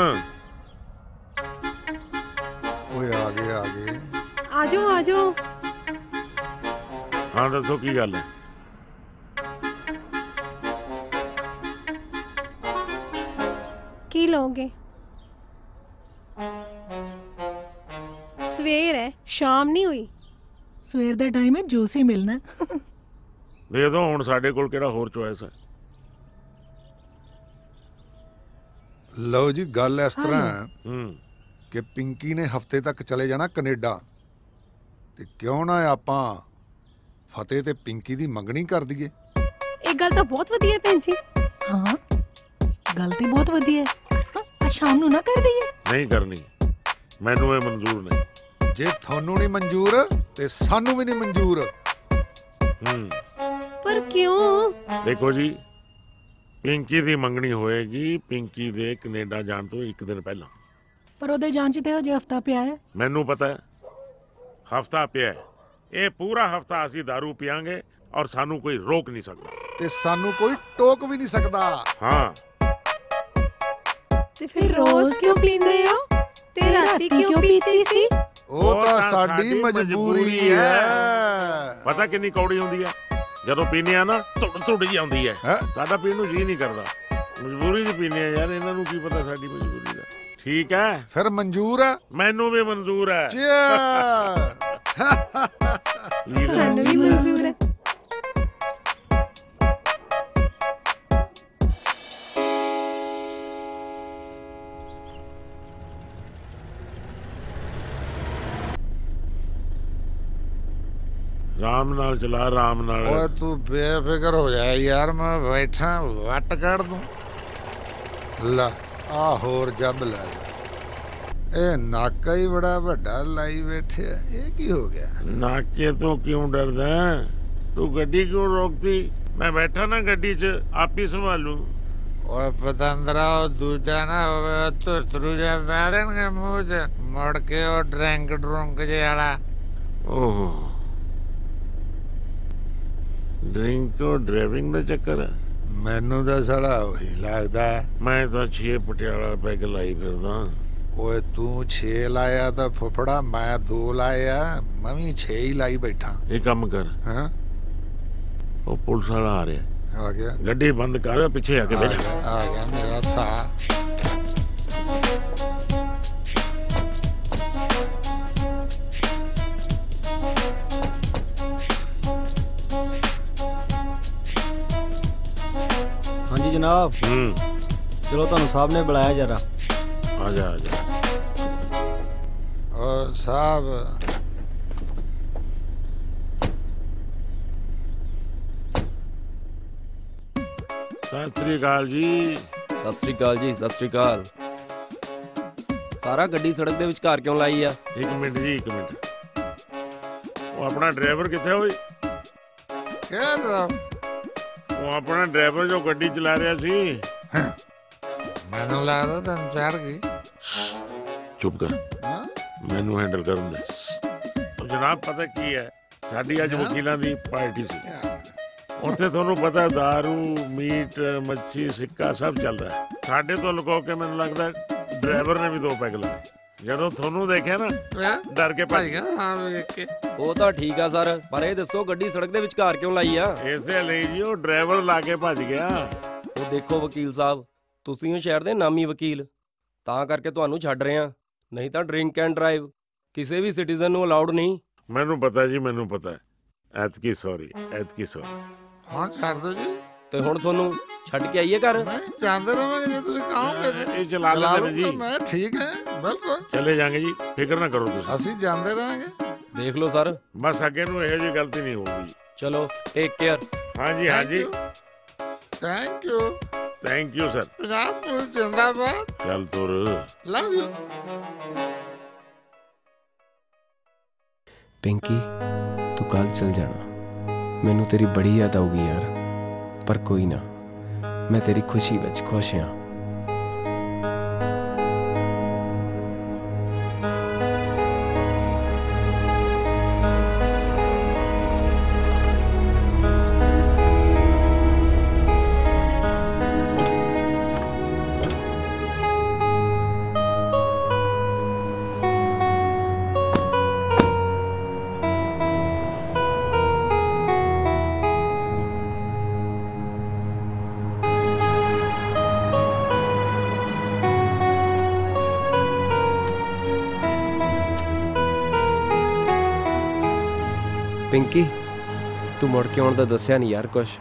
ਓਏ ਆ ਗਏ ਆ ਗਏ। ਆਜੋ ਆਜੋ। ਹਾਂ ਦੱਸੋ ਕੀ ਗੱਲ ਹੈ? ਕੀ ਲਓਗੇ? ਸਵੇਰ ਹੈ, ਸ਼ਾਮ ਨਹੀਂ ਹੋਈ। ਸਵੇਰ ਦਾ ਟਾਈਮ ਹੈ, ਜੂਸ ਹੀ ਮਿਲਣਾ। ਦੇ ਦੋ ਹੁਣ, ਸਾਡੇ ਕੋਲ ਕਿਹੜਾ ਹੋਰ ਚੋਇਸ ਹੈ। ਲਓ ਜੀ, ਗੱਲ ਇਸ ਤਰ੍ਹਾਂ ਹੈ ਹੂੰ ਕਿ ਪਿੰਕੀ ਨੇ ਹਫਤੇ ਤੱਕ ਚਲੇ ਜਾਣਾ ਕੈਨੇਡਾ, ਤੇ ਕਿਉਂ ਨਾ ਆਪਾਂ ਫਤਿਹ ਤੇ ਪਿੰਕੀ ਦੀ ਮੰਗਣੀ ਕਰ ਦਈਏ। ਇਹ ਗੱਲ ਤਾਂ ਬਹੁਤ ਵਧੀਆ ਭੈਣ ਜੀ। ਹਾਂ ਗੱਲ ਤੇ ਬਹੁਤ ਵਧੀਆ ਹੈ, ਸ਼ਾਮ ਨੂੰ ਨਾ ਕਰ ਦਈਏ? ਨਹੀਂ ਕਰਨੀ, ਮੈਨੂੰ ਇਹ ਮਨਜ਼ੂਰ ਨਹੀਂ। ਜੇ ਤੁਹਾਨੂੰ ਨਹੀਂ ਮਨਜ਼ੂਰ ਤੇ ਸਾਨੂੰ ਵੀ ਨਹੀਂ ਮਨਜ਼ੂਰ। ਹੂੰ ਪਰ ਕਿਉਂ? ਦੇਖੋ ਜੀ, ਪਿੰਕੀ ਦੀ ਮੰਗਣੀ ਹੋਏਗੀ ਪਿੰਕੀ ਦੇ ਕੈਨੇਡਾ ਜਾਣ ਤੋਂ ਇੱਕ ਦਿਨ ਪਹਿਲਾਂ। ਪਰ ਉਹਦੇ ਜਾਣ 'ਚ ਤੇ ਹਜੇ ਹਫਤਾ ਪਿਆ ਹੈ। ਮੈਨੂੰ ਪਤਾ ਹੈ ਹਫਤਾ ਪਿਆ ਹੈ। ਇਹ ਪੂਰਾ ਹਫਤਾ ਅਸੀਂ ਦਾਰੂ ਪੀਆਂਗੇ ਔਰ ਸਾਨੂੰ ਕੋਈ ਰੋਕ ਨਹੀਂ ਸਕਦਾ, ਤੇ ਸਾਨੂੰ ਕੋਈ ਟੋਕ ਵੀ ਨਹੀਂ ਸਕਦਾ। ਹਾਂ ਤੇ ਫਿਰ ਰੋਜ਼ ਕਿਉਂ ਪੀਂਦੇ ਹੋ ਤੇ ਰਾਤੀ ਕਿਉਂ ਪੀਤੀ ਸੀ? ਉਹ ਤਾਂ ਸਾਡੀ ਮਜਬੂਰੀ ਹੈ। ਪਤਾ ਕਿੰਨੀ ਕੌੜੀ ਹੁੰਦੀ ਹੈ ਜਦੋਂ ਪੀਨੇ ਆ ਨਾ, ਧੁੱੜ ਧੁੱੜ ਜੀ ਆਉਂਦੀ ਹੈ। ਸਾਡਾ ਪੀਣ ਨੂੰ ਜੀ ਨਹੀਂ ਕਰਦਾ, ਮਜਬੂਰੀ 'ਚ ਪੀਨੇ ਆ ਯਾਰ। ਇਹਨਾਂ ਨੂੰ ਕੀ ਪਤਾ ਸਾਡੀ ਮਜਬੂਰੀ ਦਾ। ਠੀਕ ਹੈ ਫਿਰ ਮਨਜ਼ੂਰ ਹੈ? ਮੈਨੂੰ ਵੀ ਮਨਜ਼ੂਰ ਹੈ। ਸਾਨੂੰ ਵੀ ਮਨਜ਼ੂਰ ਹੈ। राम नाल चला, राम नाल। ओए तू बेफिक्र हो जाए यार, मैं बैठा वट कड़ दूं। ला आ होर जब ला ए नाका ही बड़ा वड्डा लाई बैठे, ये की हो गया? नाके तो क्यों डरदा? तू गड्डी क्यों रोकती? मैं बैठा ना गड्डी च, आप ही संभालू। ओए पतंदरा दूजा ना होवे तुरतरू जा बैठनगे मुंह च मुड़ के ओ ड्रिंक ड्रुंक जे वाला। ओहो, ड्रिंक और ड्राइविंग दा चक्कर है? मैनू तो साला वही लगदा है। मैं तो छे पटियाला पैग लाई फिरदा। ओए तू छे लाया तो फुफड़ा, मैं दो लाया, मैं भी छे ही लाई बैठा। ये कम कर। हाँ वो पुलिस वाला आ रहा। आ गया? गड्डी बंद कर, पीछे आके बैठ। आ गया मेरा सा। हाँ जी जनाब। चलो तुहानू साहब ने बुलाया जरा। आ जा आ जा। और साहब सत श्री अकाल जी। सत श्री अकाल जी, सत श्री अकाल। सारा गड्डी सड़क दे विचकार क्यों लाई आ? एक मिनट जी, एक मिनट। वो अपना ड्राइवर किथे होई? क्या ड्राइवर? वो अपना ड्राइवर जो गड्डी चला रहा सी। मैनू लगदा तैनू चढ़ गई। चुप कर। हाँ? मैनू हैंडल करन दे। तो जनाब पता की है, साडी अज वकीलां दी पार्टी सी। उत्थे तुहानू पता दारू, मीट, मच्छी, सिक्का सब चलदा है। साडे तो लुको के मैनू लगदा ड्राइवर ने भी दो पैग लाए। ਜਦੋਂ ਤੁਹਾਨੂੰ ਦੇਖਿਆ ਨਾ ਡਰ ਕੇ ਭੱਜ ਗਿਆ। ਹਾਂ ਵੇਖ ਕੇ ਉਹ ਤਾਂ ਠੀਕ ਆ ਸਰ, ਪਰ ਇਹ ਦੱਸੋ ਗੱਡੀ ਸੜਕ ਦੇ ਵਿਚਕਾਰ ਕਿਉਂ ਲਾਈ ਆ? ਇਸੇ ਲਈ ਜੀ ਉਹ ਡਰਾਈਵਰ ਲਾ ਕੇ ਭੱਜ ਗਿਆ। ਉਹ ਦੇਖੋ ਵਕੀਲ ਸਾਹਿਬ, ਤੁਸੀਂ ਹੋ ਸ਼ਹਿਰ ਦੇ ਨਾਮੀ ਵਕੀਲ, ਤਾਂ ਕਰਕੇ ਤੁਹਾਨੂੰ ਛੱਡ ਰਹੇ ਆ, ਨਹੀਂ ਤਾਂ ਡਰਿੰਕ ਐਂਡ ਡਰਾਈਵ ਕਿਸੇ ਵੀ ਸਿਟੀਜ਼ਨ ਨੂੰ ਅਲਾਉਡ ਨਹੀਂ। ਮੈਨੂੰ ਪਤਾ ਜੀ, ਮੈਨੂੰ ਪਤਾ। ਐਤਕੀ ਸੌਰੀ, ਐਤਕੀ ਸੌਰੀ। ਹਾਂ ਛੱਡ ਦੋ ਜੀ। ਤੇ ਹੁਣ ਤੁਹਾਨੂੰ ਛੱਡ ਕੇ ਆਈਏ ਘਰ? ਨਹੀਂ ਜਾਂਦੇ ਰਹਾਂਗੇ ਜੇ ਤੁਸੀਂ ਕਹੋਗੇ। ਇਹ ਚਲਾ ਲੈਂਦੇ ਜੀ। ਮੈਂ ਠੀਕ ਹੈ ਬਿਲਕੁਲ। ਚਲੇ ਜਾਾਂਗੇ ਜੀ, ਫਿਕਰ ਨਾ ਕਰੋ ਤੁਸੀਂ। ਅਸੀਂ ਜਾਂਦੇ ਰਹਾਂਗੇ। ਦੇਖ ਲਓ ਸਰ, ਬਸ ਅੱਗੇ ਨੂੰ ਇਹੋ ਜਿਹੀ ਗਲਤੀ ਨਹੀਂ ਹੋਊਗੀ। ਚਲੋ ਟੇਕ ਕੇਅਰ। ਹਾਂਜੀ ਹਾਂਜੀ, thank you. Thank you sir. Punjab police ਜਿੰਦਾਬਾਦ। ਚੱਲ ਤੁਰ। Love you. ਪਿੰਕੀ ਤੂੰ ਕੱਲ ਚਲ ਜਾਣਾ, ਮੈਨੂੰ ਤੇਰੀ ਬੜੀ ਯਾਦ ਆਊਗੀ ਯਾਰ, ਪਰ ਕੋਈ ਨਾ, ਮੈਂ ਤੇਰੀ ਖੁਸ਼ੀ ਵਿੱਚ ਖੁਸ਼ ਹਾਂ। ਪਿੰਕੀ ਤੂੰ ਮੁੜ ਕੇ ਆਉਣ ਦਾ ਦੱਸਿਆ ਨਹੀਂ ਯਾਰ ਕੁਛ।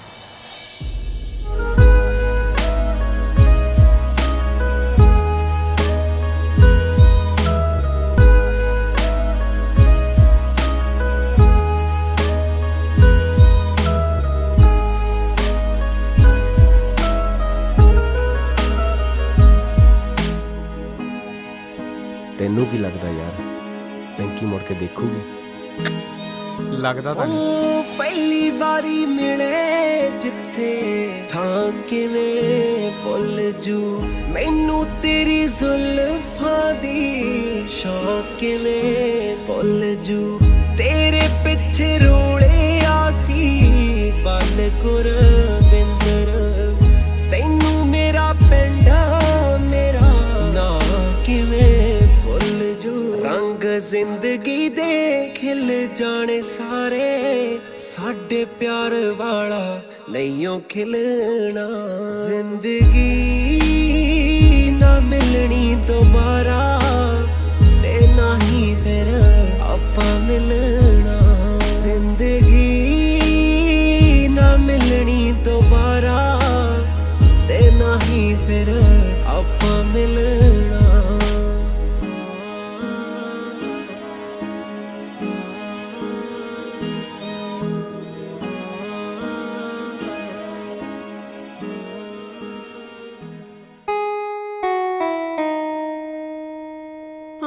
ਤੈਨੂੰ ਕੀ ਲੱਗਦਾ ਯਾਰ, ਪਿੰਕੀ ਮੁੜ ਕੇ ਦੇਖੂਗੀ? ਲੱਗਦਾ ਤਾਂ ਉਹ ਪਹਿਲੀ ਵਾਰੀ ਮਿਲੇ ਜਿੱਥੇ ਥਾਂ ਕਿਵੇਂ ਭੁੱਲ ਜੂ ਮੈਨੂੰ ਤੇਰੀ ਜ਼ੁਲਫਾਂ ਦੀ ਸ਼ੌਕ ਕਿਵੇਂ ਭੁੱਲ ਜੂ ਤੇਰੇ ਪਿੱਛੇ ਰੋਲੇ ਆਸੀ ਬਲ ਗੁਰਵਿੰਦਰ ਤੈਨੂੰ ਮੇਰਾ ਪਿੰਡ ਮੇਰਾ ਨਾਂ ਕਿਵੇਂ ਭੁੱਲ ਜੂ ਰੰਗ ਜ਼ਿੰਦਗੀ ਦੇ ਖਿਲ ਜਾਣੇ ਸਾਰੇ ਸਾਡੇ ਪਿਆਰ ਵਾਲਾ ਨਹੀਂਓ ਖਿਲਣਾ ਜ਼ਿੰਦਗੀ ਨਾ ਮਿਲਣੀ ਦੁਬਾਰਾ ਤੇ ਨਾ ਹੀ ਫਿਰ ਆਪਾਂ ਮਿਲਣਾ ਜ਼ਿੰਦਗੀ ਨਾ ਮਿਲਣੀ ਦੁਬਾਰਾ ਤੇ ਨਾ ਹੀ ਫਿਰ ਆਪਾਂ ਮਿਲਣਾ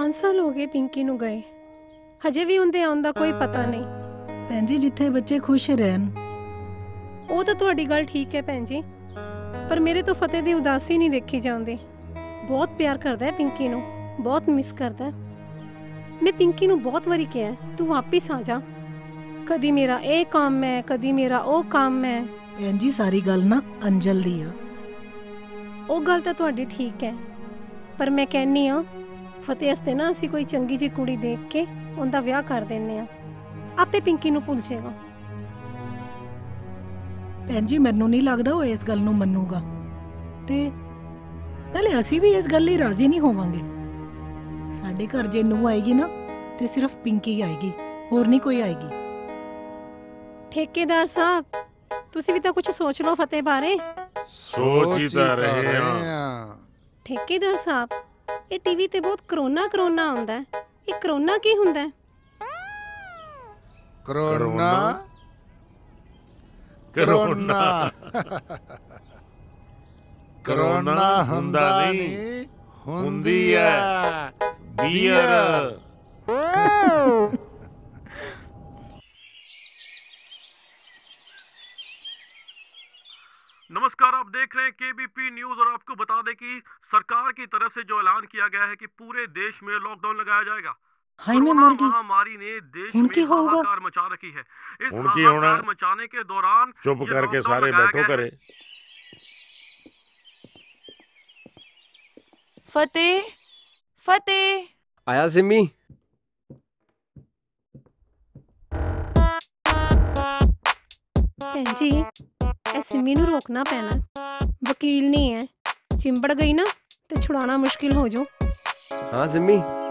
पाँच साल हो गए पिंकी ਨੂੰ ਗਏ ਹਜੇ ਵੀ ਹੁੰਦੇ ਆਉਣ ਦਾ ਕੋਈ ਪਤਾ ਨਹੀਂ। ਭੈਣ ਜੀ ਜਿੱਥੇ ਬੱਚੇ ਖੁਸ਼ ਰਹਿਣ। ਉਹ ਤਾਂ ਤੁਹਾਡੀ ਗੱਲ ਠੀਕ ਹੈ ਭੈਣ ਜੀ, ਪਰ ਮੇਰੇ ਤੋਂ ਫਤਿਹ ਦੀ ਉਦਾਸੀ ਨਹੀਂ ਦੇਖੀ ਜਾਂਦੀ। ਬਹੁਤ ਪਿਆਰ ਕਰਦਾ ਹੈ ਪਿੰਕੀ ਨੂੰ, ਬਹੁਤ ਮਿਸ ਕਰਦਾ ਹੈ। ਮੈਂ ਪਿੰਕੀ ਨੂੰ ਬਹੁਤ ਵਾਰੀ ਕਿਹਾ ਤੂੰ ਵਾਪਿਸ ਆ ਜਾ, ਕਦੀ ਮੇਰਾ ਇਹ ਕੰਮ ਹੈ ਕਦੀ ਮੇਰਾ ਉਹ ਕੰਮ ਹੈ। ਭੈਣ ਜੀ ਸਾਰੀ ਗੱਲ ਨਾ ਅੰਜਲ ਦੀ ਆ। ਉਹ ਗੱਲ ਤਾਂ ਤੁਹਾਡੀ ਠੀਕ ਹੈ, ਪਰ ਮੈਂ ਕਹਿੰਨੀ ਆ ਫਤਿਹ ਵਾਸਤੇ ਨਾ ਅਸੀਂ ਕੋਈ ਚੰਗੀ ਜਿਹੀ ਕੁੜੀ ਦੇਖ ਕੇ ਉਹਦਾ ਵਿਆਹ ਕਰ ਦਿੰਨੇ ਆ, ਆਪੇ ਪਿੰਕੀ ਨੂੰ ਭੁੱਲ ਜਾਏਗਾ। ਭੈਣ ਜੀ ਮੈਨੂੰ ਨਹੀਂ ਲੱਗਦਾ ਉਹ ਇਸ ਗੱਲ ਨੂੰ ਮੰਨੂਗਾ, ਤੇ ਨਾਲੇ ਅਸੀਂ ਵੀ ਇਸ ਗੱਲ ਲਈ ਰਾਜ਼ੀ ਨਹੀਂ ਹੋਵਾਂਗੇ। ਸਾਡੇ ਘਰ ਜੇ ਨੂੰਹ ਆਏਗੀ ਨਾ ਤੇ ਸਿਰਫ ਪਿੰਕੀ ਆਏਗੀ, ਹੋਰ ਨਹੀਂ ਕੋਈ ਆਏਗੀ। ਠੇਕੇਦਾਰ ਸਾਹਿਬ ਤੁਸੀਂ ਵੀ ਤਾਂ ਕੁਝ ਸੋਚ ਲਓ ਫਤਿਹ ਬਾਰੇ। ਸੋਚ ਹੀ ਤਾਂ ਰਹੇ ਆ। ਠੇਕੇਦਾਰ ਸਾਹਿਬ ਇਹ ਟੀਵੀ ਤੇ ਬਹੁਤ ਕਰੋਨਾ ਕਰੋਨਾ ਆਉਂਦਾ ਹੈ, ਇਹ ਕਰੋਨਾ ਕੀ ਹੁੰਦਾ ਹੈ? ਕਰੋਨਾ ਕਰੋਨਾ ਕਰੋਨਾ ਹੁੰਦਾ ਨਹੀਂ, ਹੁੰਦੀ ਹੈ ਬੀਅਰ। नमस्कार, आप देख रहे हैं केबीपी न्यूज और आपको बता दें कि सरकार की तरफ से जो ऐलान किया गया है कि पूरे देश में लॉकडाउन लगाया जाएगा। कोरोना महामारी ने देश में हाहाकार मचा रखी है। इस हाहाकार मचाने के दौरान चुप करके सारे बैठो करे। फतेह फतेह आया सिमी। ਭੈਣ ਜੀ ਇਹ ਸਿੰਮੀ ਨੂੰ ਰੋਕਣਾ ਪੈਣਾ, ਵਕੀਲ ਨਹੀਂ ਹੈ, ਚਿੰਬੜ ਗਈ ਨਾ ਤੇ ਛੁਡਾਉਣਾ ਮੁਸ਼ਕਿਲ ਹੋ ਜਾਊ। ਹਾਂ ਸਿੰਮੀ।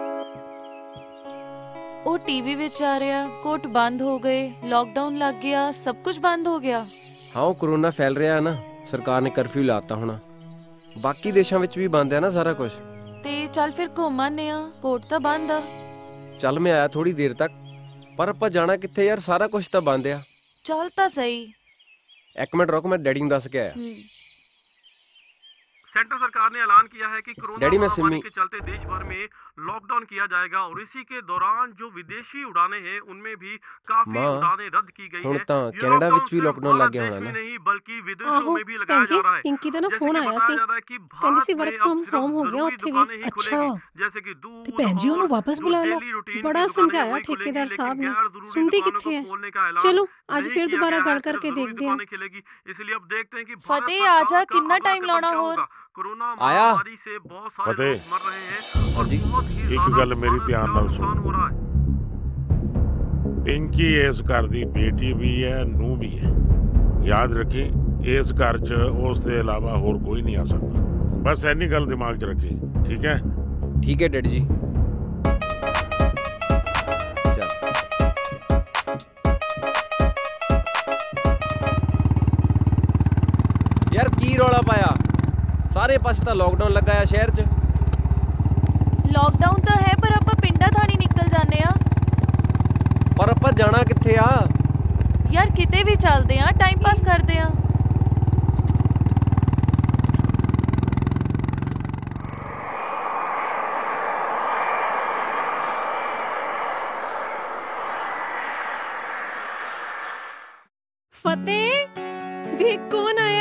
ਉਹ ਟੀਵੀ ਵਿੱਚ ਆ ਰਿਹਾ ਕੋਰਟ ਬੰਦ ਹੋ ਗਏ, ਲਾਕਡਾਊਨ ਲੱਗ ਗਿਆ, ਸਭ ਕੁਝ ਬੰਦ ਹੋ ਗਿਆ। ਹਾਂ ਉਹ ਕਰੋਨਾ ਫੈਲ ਰਿਹਾ ਨਾ, ਸਰਕਾਰ ਨੇ ਕਰਫਿਊ ਲਾਤਾ ਹੋਣਾ। ਬਾਕੀ ਦੇਸ਼ਾਂ ਵਿੱਚ ਵੀ ਬੰਦ ਹੈ ਨਾ ਸਾਰਾ ਕੁਝ। ਤੇ ਚੱਲ ਫਿਰ ਘੁੰਮ ਆਨੇ ਆ, ਕੋਰਟ ਤਾਂ ਬੰਦ ਆ। ਚੱਲ ਮੈਂ ਆਇਆ ਥੋੜੀ ਦੇਰ ਤੱਕ, ਪਰ ਆਪਾਂ ਜਾਣਾ ਕਿੱਥੇ ਯਾਰ, ਸਾਰਾ ਕੁਝ ਤਾਂ ਬੰਦ ਆ। ਚੱਲ ਤਾਂ ਸਹੀ। एक मिनट रुक, मैं डैडी को दस के आया। सेंट्रल सरकार ने ऐलान किया है कि कोरोना डैडी मैं महामारी के चलते देश भर में लॉकडाउन किया जाएगा और इसी के दौरान जो विदेशी उड़ानें हैं उनमें भी काफी उड़ानें रद्द की गई ਹੁਣ है। ਤਾਂ ਕੈਨੇਡਾ ਵਿੱਚ ਵੀ ਲੋਕਡਾਊਨ ਲੱਗ ਗਿਆ ਹੋਣਾ ਨਾ। नहीं बल्कि विदेशों में भी लगाया जा रहा है। ਪਿੰਕੀ ਦਾ ਨਾ ਫੋਨ ਆਇਆ ਸੀ, ਕਹਿੰਦੀ ਸੀ ਵਰਕ ਫਰਮ ਹੋਮ ਹੋ ਗਿਆ ਉੱਥੇ ਵੀ। ਅੱਛਾ जैसे कि दूध ਤੇ ਭੈਣ ਜੀ ਉਹਨੂੰ ਵਾਪਸ ਬੁਲਾ ਲਓ। ਬੜਾ ਸਮਝਾਇਆ ਠੇਕੇਦਾਰ ਸਾਹਿਬ ਨੇ, ਸੁਣਦੀ ਕਿੱਥੇ ਹੈ। ਚਲੋ ਅੱਜ ਫਿਰ ਦੁਬਾਰਾ ਗੱਲ ਕਰਕੇ ਦੇਖਦੇ ਹਾਂ। इसलिए अब देखते हैं कि फतेह आजा, कितना टाइम लाना होर? कोरोना आया महामारी से बहुत सारे लोग मर रहे हैं और बहुत ही एक गल मेरी ध्यान नाल सुन। पिंकी इस घर दी बेटी भी है, नूह भी है। याद रखी इस घर च उस दे अलावा होर कोई नहीं आ सकता। बस इन्नी गल दिमाग च रखी, ठीक है? ठीक है डैडी जी। यार की रौला पाया, सारे पास तो लॉकडाउन लगा है शहर च। लॉकडाउन तो है पर ਆਪਾਂ ਪਿੰਡਾਂ ਥਾਣੀ ਨਿਕਲ ਜਾਂਦੇ ਆ। ਪਰ ਆਪਾਂ ਜਾਣਾ ਕਿੱਥੇ ਆ ਯਾਰ? ਕਿਤੇ ਵੀ ਚੱਲਦੇ ਆ, ਟਾਈਮ ਪਾਸ ਕਰਦੇ ਆ। फतेह देख कौन आया।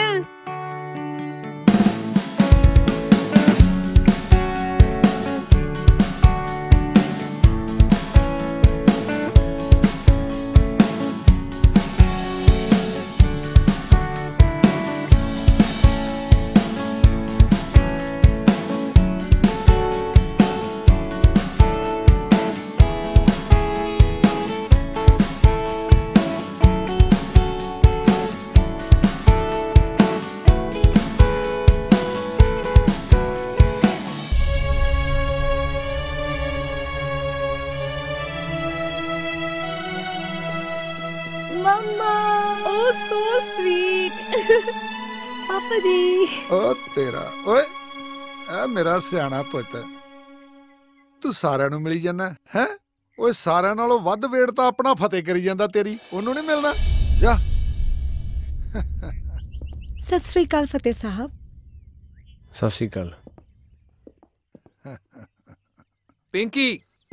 पापा जी ओ तेरा ओए आ मेरा सियाना पुत तू सारिਆਂ ਨੂੰ ਮਿਲੀ ਜਾਂਦਾ ਹੈ। ਓਏ ਸਾਰਿਆਂ ਨਾਲੋਂ ਵੱਧ ਵੇੜ ਤਾਂ ਆਪਣਾ ਫਤਿਹ ਕਰੀ ਜਾਂਦਾ ਤੇਰੀ, ਉਹਨੂੰ ਨਹੀਂ ਮਿਲਣਾ। ਜਾ ਸਤਿ ਸ੍ਰੀ ਅਕਾਲ ਫਤਿਹ ਸਾਹਿਬ। ਸਤਿ ਸ੍ਰੀ ਅਕਾਲ। पिंकी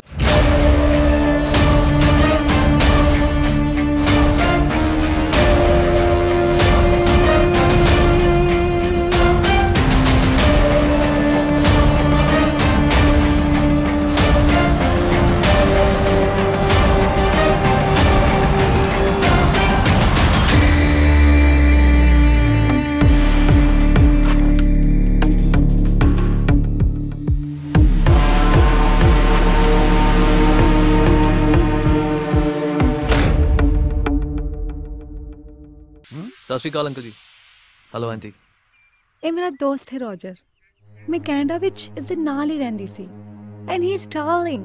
सत श्री अकाल अंकल जी। Hello aunty. ਇਹ ਮੇਰਾ ਦੋਸਤ ਹੈ ਰੋਜਰ। ਮੈਂ ਕੈਨੇਡਾ ਵਿੱਚ ਇਸ ਦੇ ਨਾਲ ਹੀ ਰਹਿੰਦੀ ਸੀ and he is darling.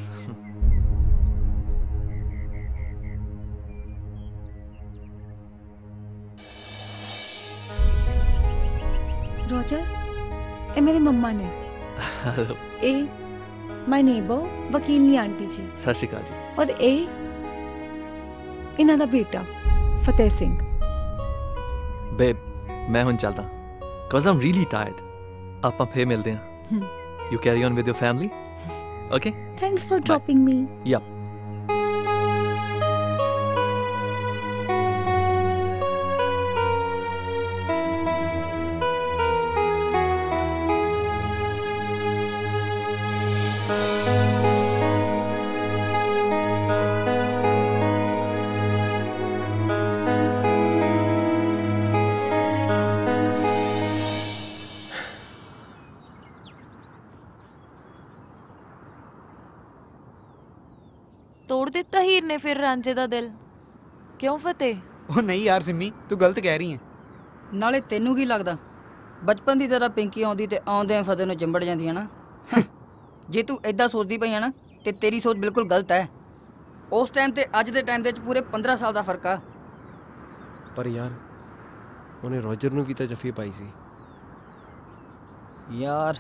Roger ਇਹ ਮੇਰੇ ਮੰਮਾ ਨੇ। हेलो। ਇਹ ਮਾਈ ਨੇਬਰ ਵਕੀਲਨੀ ਆਂਟੀ ਜੀ। सत श्री अकाल जी। ਔਰ ਇਹ ਇਹਨਾਂ ਦਾ ਬੇਟਾ ਫਤਿਹ ਸਿੰਘ। बेब मैं हुन चलदा cause I'm really tired। ਆਪਾਂ ਫੇਰ ਮਿਲਦੇ ਹਾਂ। You carry on with your family? Okay? Thanks for dropping me। Yep। ਤੋੜ ਦਿੱਤਾ ਹੀਰ ਨੇ ਫਿਰ ਰਾਂਝੇ ਦਾ ਦਿਲ ਕਿਉਂ ਫਤਿਹ? ਉਹ ਨਹੀਂ ਯਾਰ ਸਿੰਮੀ ਤੂੰ ਗਲਤ ਕਹਿ ਰਹੀ ਹੈ। ਨਾਲੇ ਤੈਨੂੰ ਕੀ ਲੱਗਦਾ ਬਚਪਨ ਦੀ ਤਰ੍ਹਾਂ ਪਿੰਕੀ ਆਉਂਦੀ ਤੇ ਆਉਂਦਿਆਂ ਫਤਿਹ ਨੂੰ ਚੰਬੜ ਜਾਂਦੀਆਂ ਨਾ। ਜੇ ਤੂੰ ਐਦਾਂ ਸੋਚਦੀ ਪਈ ਆ ਨਾ ਤੇ ਤੇਰੀ ਸੋਚ ਬਿਲਕੁਲ ਗਲਤ ਹੈ। ਉਸ ਟਾਈਮ ਤੇ ਅੱਜ ਦੇ ਟਾਈਮ ਦੇ ਵਿੱਚ ਪੂਰੇ ਪੰਦਰਾਂ ਸਾਲ ਦਾ ਫਰਕ ਆ। ਪਰ ਯਾਰ ਉਹਨੇ ਰੋਜਰ ਨੂੰ ਵੀ ਤਾਂ ਜੱਫੀ ਪਾਈ ਸੀ ਯਾਰ।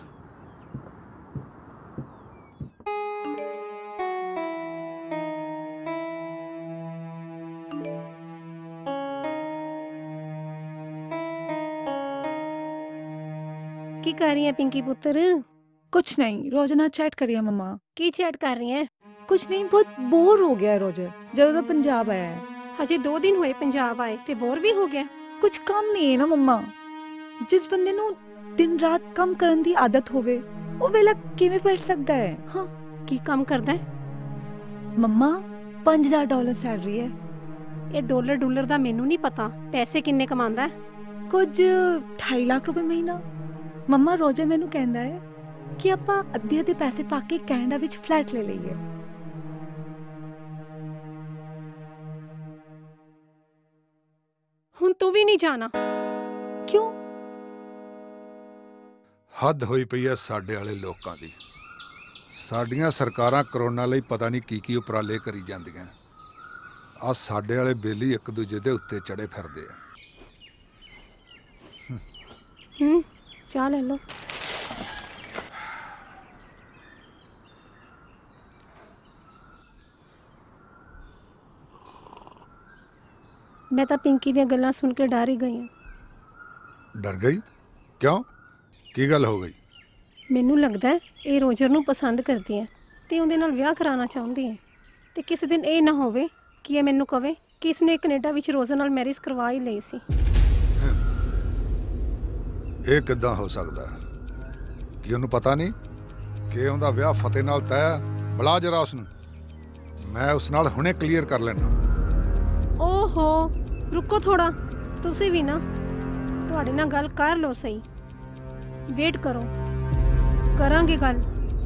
की कर रही है पिंकी पुत्र? कुछ नहीं, रोजर नाल चैट करी है मम्मा। की चैट कर रही है? कुछ नहीं, बहुत बोर हो गया है रोजर जब दा पंजाब आया है। हजे दो दिन हुए पंजाब आए ते बोर भी हो गया? कुछ काम नहीं है ना मम्मा। जिस बंदे नू दिन रात काम करन दी आदत होवे वो वेला किवें बैठ सकदा है? हाँ की काम करदा है? मम्मा पांच हजार डॉलर सैलरी है। ये डॉलर डॉलर दा मेनू नहीं पता। पैसे किन्ने कमांदा है? कुछ ढाई लाख रुपए महीना। मम्मा रोजर मैनू कहंदा है कि आपां अद्धे अद्धे पैसे पा के कैनेडा विच फ्लैट ले लईए। हुण तू भी नहीं जाना? क्यों? हद होई पई है साडे वाले लोकां दी। साडियां सरकारां करोना लई पता नहीं की की उपराले करी जांदियां। आ साडे वाले बेली एक दूजे दे उत्ते चढ़े फिरदे आ। हम्म चाह ले लो। मैं तो पिंकी दी गल्लां सुन के डर ही गई हूं। डर गई? क्यों? की गल हो गई? मैनू लगदा है ये रोजर नू पसंद करदी है ते उहदे नाल विआह कराना चाहुंदी है ते किसी दिन ये ना होवे कि ये मैनू कवे कि इसने कनेडा विच रोजर नाल मैरिज करवा ही लई सी। ਇਹ ਕਿੱਦਾਂ ਹੋ ਸਕਦਾ ਕਿ ਉਹਨੂੰ ਪਤਾ ਨਹੀਂ ਕਿ ਉਹਦਾ ਵਿਆਹ ਫਤਿਹ ਨਾਲ ਤੈਅ ਹੈ? ਬੁਲਾ ਜਰਾ ਉਸ ਨੂੰ, ਮੈਂ ਉਸ ਨਾਲ ਹੁਣੇ ਕਲੀਅਰ ਕਰ ਲੈਣਾ। ਓਹੋ ਰੁਕੋ ਥੋੜਾ, ਤੁਸੀਂ ਵੀ ਨਾ ਤੁਹਾਡੇ ਨਾਲ ਗੱਲ ਕਰ ਲਓ ਸਹੀ। ਵੇਟ ਕਰੋ, ਕਰਾਂਗੇ ਗੱਲ।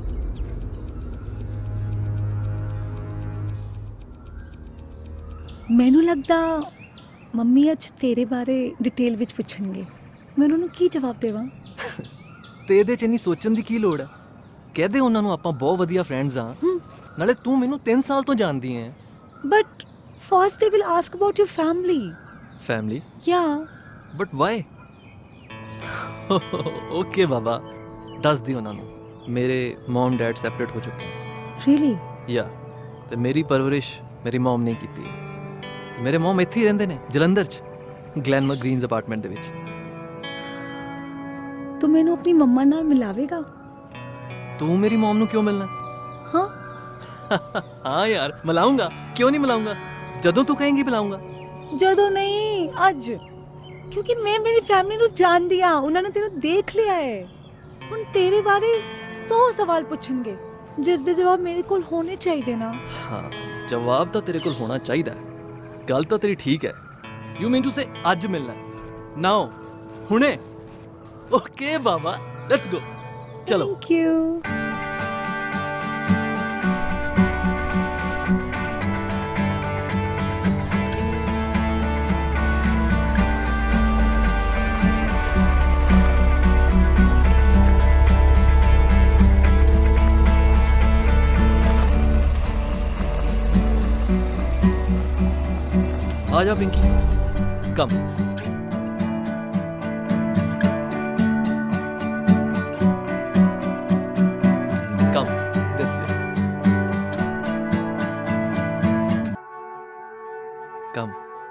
ਮੈਨੂੰ ਲੱਗਦਾ ਮੰਮੀ ਅੱਜ ਤੇਰੇ ਬਾਰੇ ਡਿਟੇਲ ਵਿੱਚ ਪੁੱਛਣਗੇ। मैं उन्होंने की जवाब देवां? ਤੇ ਇਹਦੇ ਚ ਨਹੀਂ ਸੋਚਣ ਦੀ ਕੀ ਲੋੜ ਹੈ? ਕਹਿ ਦੇ ਉਹਨਾਂ ਨੂੰ ਆਪਾਂ ਬਹੁਤ ਵਧੀਆ ਫਰੈਂਡਸ ਆ। ਨਾਲੇ ਤੂੰ ਮੈਨੂੰ ਤਿੰਨ ਸਾਲ ਤੋਂ ਜਾਣਦੀ ਹੈ। But first they will ask about your family. Family? Yeah. But why? Okay ਬਾਬਾ, ਦੱਸ ਦੀ ਉਹਨਾਂ ਨੂੰ ਮੇਰੇ ਮਮ ਡੈਡ ਸੈਪਰੇਟ ਹੋ ਚੁੱਕੇ ਨੇ। Really? Yeah। ਤੇ ਮੇਰੀ ਪਰਵਰਿਸ਼ ਮੇਰੀ ਮਮ ਨੇ ਕੀਤੀ। ਮੇਰੇ ਮਮ ਇੱਥੇ ਹੀ ਰਹਿੰਦੇ ਨੇ ਜਲੰਧਰ ਚ, ਗਲੈਨਮਰ ਗ੍ਰੀਨਸ ਅਪਾਰਟਮੈਂਟ ਦੇ ਵਿੱਚ। तू मैनू अपनी मम्मा नाल मिलावेगा? तू मेरी मॉम नू क्यों मिलना? हाँ हाँ यार मिलाऊंगा, क्यों नहीं मिलाऊंगा, जदों तू कहेंगी मिलाऊंगा। ਜਦੋਂ ਨਹੀਂ ਅੱਜ, ਕਿਉਂਕਿ ਮੈਂ ਮੇਰੀ ਫੈਮਿਲੀ ਨੂੰ ਜਾਣਦੀ ਆ, ਉਹਨਾਂ ਨੇ ਤੈਨੂੰ ਦੇਖ ਲਿਆ ਹੈ। ਹੁਣ ਤੇਰੇ ਬਾਰੇ ਸੌ ਸਵਾਲ ਪੁੱਛਣਗੇ ਜਿਸ ਦੇ ਜਵਾਬ ਮੇਰੇ ਕੋਲ ਹੋਣੇ ਚਾਹੀਦੇ ਨਾ। ਹਾਂ ਜਵਾਬ ਤਾਂ ਤੇਰੇ ਕੋਲ ਹੋਣਾ ਚਾਹੀਦਾ ਹੈ, ਗੱਲ ਤਾਂ ਤੇਰੀ ਠੀਕ ਹੈ। ਯੂ ਮੀਨ ਟੂ ਸੇ ਅੱਜ ਮਿਲਣਾ ਨਾਓ, ਹੁਣੇ? ਓਕੇ ਬਾਬਾ, ਲੈਟਸ ਗੋ, ਚਲੋ। Thank you. आ जा पिंकी, कम। कम दिस वे, कम।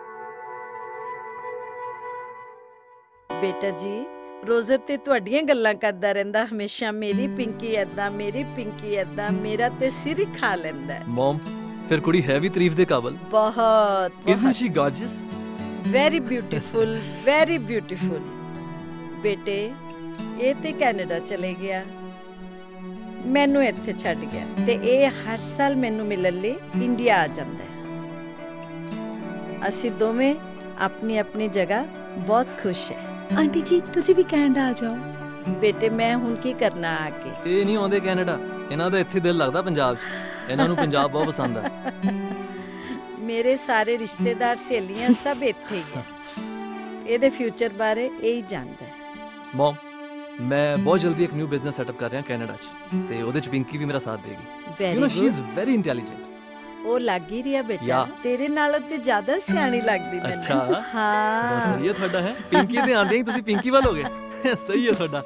बेटा जी रोजर ते ਤੁਹਾਡੀਆਂ ਗੱਲਾਂ ਕਰਦਾ ਰਹਿੰਦਾ ਹਮੇਸ਼ਾ, ਮੇਰੀ ਪਿੰਕੀ ਐਦਾਂ, ਮੇਰੀ ਪਿੰਕੀ ਐਦਾਂ, ਮੇਰਾ ਤੇ ਸਿਰ ਹੀ ਖਾ ਲੈਂਦਾ। ਮਮ फिर कुड़ी है भी तारीफ दे काबिल। बहुत, Isn't she gorgeous? Very beautiful, very beautiful। बेटे ਇਹ ਤੇ ਕੈਨੇਡਾ ਚਲੇ ਗਿਆ, ਮੈਨੂੰ ਇੱਥੇ ਛੱਡ ਗਿਆ ਤੇ ਇਹ ਹਰ ਸਾਲ ਮੈਨੂੰ ਮਿਲਣ ਲਈ ਇੰਡੀਆ ਆ ਜਾਂਦਾ ਹੈ। ਅਸੀਂ ਦੋਵੇਂ ਆਪਣੀ ਆਪਣੀ ਜਗ੍ਹਾ ਬਹੁਤ ਖੁਸ਼ ਹੈ। ਆਂਟੀ ਜੀ ਤੁਸੀਂ ਵੀ ਕੈਨੇਡਾ ਆ ਜਾਓ। ਬੇਟੇ ਮੈਂ ਹੁਣ ਕੀ ਕਰਨਾ ਆ ਕੇ? ਇਹ ਨਹੀਂ ਆਉਂਦੇ ਕੈਨੇਡਾ, ਇਹਨਾਂ ਦਾ ਇੱਥੇ ਦਿਲ ਲੱਗਦਾ ਪੰਜਾਬ 'ਚ, ਇਹਨਾਂ ਨੂੰ ਪੰਜਾਬ ਬਹੁਤ ਪਸੰਦ ਹੈ। ਮੇਰੇ ਸਾਰੇ ਰਿਸ਼ਤੇਦਾਰ ਸਹੇਲੀਆਂ ਸਭ ਇੱਥੇ ਹੀ ਹੈ, ਇਹਦੇ ਫਿਊਚਰ ਬਾਰੇ ਇਹ ਹੀ ਜਾਣਦਾ ਹੈ। ਮਮ ਮੈਂ ਬਹੁਤ ਜਲਦੀ ਇੱਕ ਨਿਊ ਬਿਜ਼ਨਸ ਸੈਟਅਪ ਕਰ ਰਿਹਾ ਕੈਨੇਡਾ 'ਚ, ਤੇ ਉਹਦੇ 'ਚ ਪਿੰਕੀ ਵੀ ਮੇਰਾ ਸਾਥ ਦੇਗੀ। You know she is very intelligent. ਉਹ ਲੱਗ ਹੀ ਰਿਹਾ ਬੇਟਾ, ਤੇਰੇ ਨਾਲੋਂ ਤੇ ਜ਼ਿਆਦਾ ਸਿਆਣੀ ਲੱਗਦੀ ਮੈਨੂੰ। ਅੱਛਾ ਹਾਂ ਬਸ ਸਹੀ ਹੈ ਤੁਹਾਡਾ। ਹੈ ਪਿੰਕੀ ਦੇ ਆਂਦੇ ਹੀ ਤੁਸੀਂ ਪਿੰਕੀ ਵੱਲ ਹੋ ਗਏ। ਸਹੀ ਹੈ ਤੁਹਾਡਾ।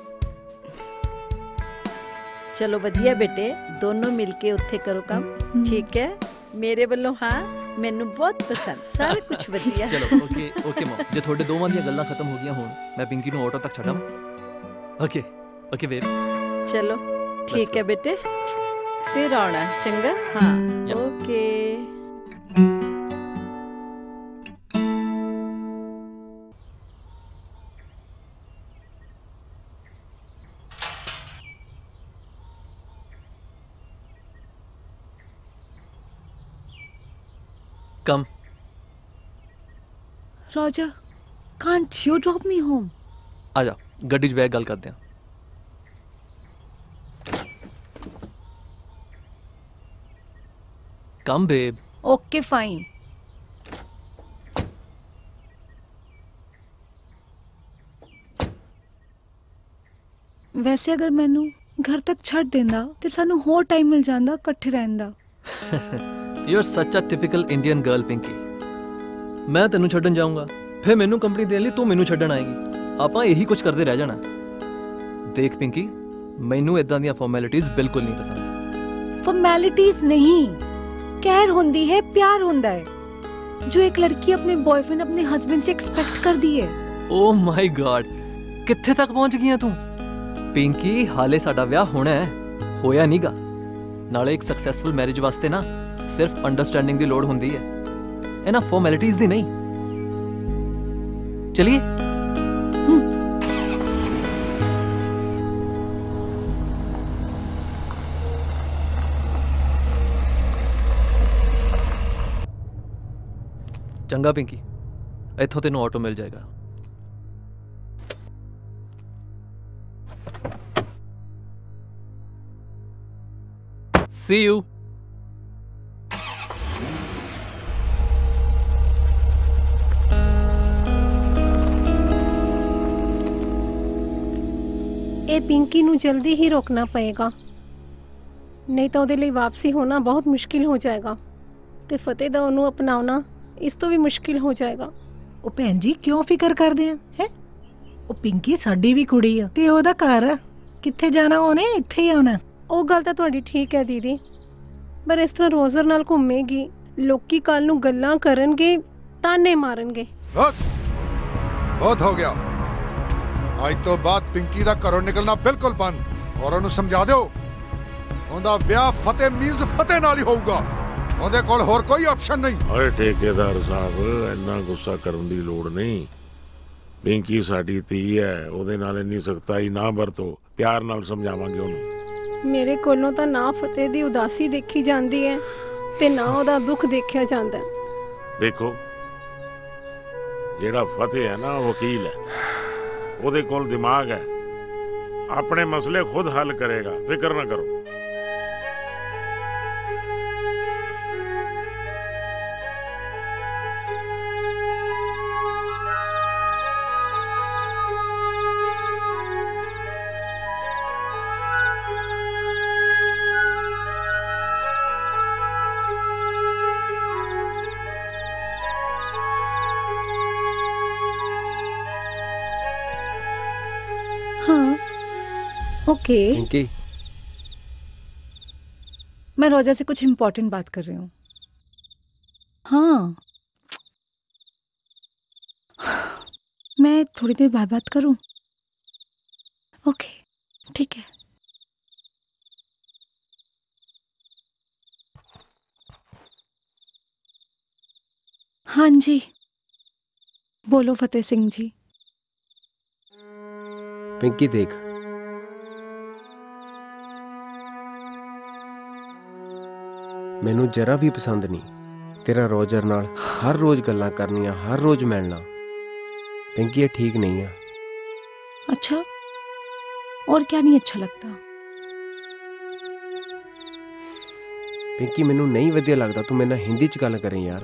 ਚਲੋ ਵਧੀਆ ਬੇਟੇ, ਦੋਨੋਂ ਮਿਲ ਕੇ ਉੱਥੇ ਕਰੋ ਕੰਮ, ਠੀਕ ਹੈ? ਮੇਰੇ ਵੱਲੋਂ ਹਾਂ, ਮੈਨੂੰ ਬਹੁਤ ਪਸੰਦ, ਸਾਰਾ ਕੁਝ ਵਧੀਆ। ਚਲੋ ਓਕੇ ਓਕੇ ਮਮ, ਜੇ ਤੁਹਾਡੇ ਦੋਵਾਂ ਦੀਆਂ ਗੱਲਾਂ ਖਤਮ ਹੋ ਗਈਆਂ ਹੁਣ ਮੈਂ ਪਿੰਕੀ ਨੂੰ ਆਟੋ ਤੱਕ ਛੱਡਾਂ। Okay okay babe. ਚਲੋ ਠੀਕ ਹੈ ਬੇਟੇ, ਫਿਰ ਆਉਣਾ ਚੰਗਾ। ਹਾਂ okay. Come. Roger, can't you drop me home? आ जा, गड्डी 'च बैठ गल करते हैं। Come, babe. Okay, fine. ਵੈਸੇ ਅਗਰ ਮੈਨੂੰ ਘਰ ਤੱਕ ਛੱਡ ਦਿੰਦਾ ਤੇ ਸਾਨੂੰ ਹੋਰ ਟਾਈਮ ਮਿਲ ਜਾਂਦਾ ਇਕੱਠੇ ਰਹਿਣ ਦਾ। You're such a typical Indian girl, Pinky. मैं तेनू छड्डन जाऊंगा, फिर मैनू कंपनी देने लिए तू मैनू छड्डन आएगी, आपां यही कुछ करते रह जाना। देख पिंकी, मैनू इदां ਦੀਆਂ फॉर्मेलिटीज बिल्कुल नहीं पसंद। फॉर्मेलिटीज नहीं, केयर होंदी है, प्यार होंदा है, जो एक लड़की अपने बॉयफ्रेंड अपने हस्बैंड से एक्सपेक्ट करदी है। ओह माय गॉड, कित्थे तक पहुंच गई है तू? पिंकी हाले साडा विआह होना है, होया नहींगा। नाले एक सक्सेसफुल मैरिज वास्ते ना सिर्फ अंडरस्टैंडिंग दी लोड़ होंदी है, इन्हां फॉर्मेलिटीज दी नहीं। चलिए। चंगा पिंकी, इत्थों तेनू ऑटो मिल जाएगा। See you. ਇਹ ਪਿੰਕੀ ਨੂੰ ਜਲਦੀ ਹੀ ਰੋਕਣਾ ਪਏਗਾ, ਨਹੀਂ ਤਾਂ ਉਹਦੇ ਲਈ ਵਾਪਸੀ ਹੋਣਾ ਬਹੁਤ ਮੁਸ਼ਕਿਲ ਹੋ ਜਾਏਗਾ ਤੇ ਫਤਿਹ ਦਾ ਉਹਨੂੰ ਅਪਣਾਉਣਾ ਇਸ ਤੋਂ ਵੀ ਮੁਸ਼ਕਿਲ ਹੋ ਜਾਏਗਾ। ਉਹ ਭੈਣ ਜੀ ਕਿਉਂ ਫਿਕਰ ਕਰਦੇ ਆ ਹੈ? ਉਹ ਪਿੰਕੀ ਸਾਡੀ ਵੀ ਕੁੜੀ ਆ ਤੇ ਉਹਦਾ ਘਰ ਆ, ਕਿੱਥੇ ਜਾਣਾ ਉਹਨੇ, ਇੱਥੇ ਹੀ ਆਉਣਾ। ਉਹ ਗੱਲ ਤਾਂ ਤੁਹਾਡੀ ਠੀਕ ਹੈ ਦੀਦੀ, ਪਰ ਇਸ ਤਰ੍ਹਾਂ ਰੋਜ਼ਰ ਨਾਲ ਘੁੰਮੇਗੀ, ਲੋਕੀ ਕੱਲ ਨੂੰ ਗੱਲਾਂ ਕਰਨਗੇ, ਤਾਨੇ ਮਾਰਨਗੇ। ਬਸ ਬਹੁਤ ਹੋ ਗਿਆ, ਅੱਜ ਤੋਂ ਬਾਅਦ ਪਿੰਕੀ ਦਾ ਘਰੋਂ ਨਿਕਲਣਾ ਬਿਲਕੁਲ ਬੰਦ, ਔਰ ਉਹਨੂੰ ਸਮਝਾ ਦਿਓ ਉਹਦਾ ਵਿਆਹ ਫਤਿਹ ਮੀਨਸ ਫਤਿਹ ਨਾਲ ਹੀ ਹੋਊਗਾ। ਉਹਦੇ ਕੋਲ ਹੋਰ ਕੋਈ ਆਪਸ਼ਨ ਨਹੀਂ। ਓਏ ਠੇਕੇਦਾਰ ਸਾਹਿਬ, ਇੰਨਾ ਗੁੱਸਾ ਕਰਨ ਦੀ ਲੋੜ ਨਹੀਂ। ਪਿੰਕੀ ਸਾਡੀ ਧੀ ਹੈ, ਉਹਦੇ ਨਾਲ ਇੰਨੀ ਸਖਤਾਈ ਨਾ ਵਰਤੋ। ਪਿਆਰ ਨਾਲ ਸਮਝਾਵਾਂਗੇ ਉਹਨੂੰ। ਮੇਰੇ ਕੋਲੋਂ ਤਾਂ ਨਾ ਫਤਿਹ ਦੀ ਉਦਾਸੀ ਦੇਖੀ ਜਾਂਦੀ ਹੈ ਤੇ ਨਾ ਉਹਦਾ ਦੁੱਖ ਦੇਖਿਆ ਜਾਂਦਾ। ਦੇਖੋ, ਜਿਹੜਾ ਫਤਿਹ ਹੈ ਨਾ ਵਕੀਲ ਹੈ, ਉਹਦੇ ਕੋਲ ਦਿਮਾਗ ਹੈ, ਆਪਣੇ ਮਸਲੇ ਖੁਦ ਹੱਲ ਕਰੇਗਾ, ਫਿਕਰ ਨਾ ਕਰੋ। हाँ ओके। पिंकी, मैं रोजा से कुछ इम्पोर्टेंट बात कर रही हूँ। हाँ मैं थोड़ी देर बाद बात करूँ? ओके ठीक है। हाँ जी बोलो फतेह सिंह जी। पिंकी देख, मैनू जरा भी पसंद नहीं तेरा रोजर नाल हर रोज गल्लां करनियां, हर रोज मिलना। पिंकी ये ठीक नहीं है। अच्छा और क्या नहीं अच्छा लगता? पिंकी मैनू नहीं वधिया लगता तू मेरे नाल हिंदी च गल करें यार।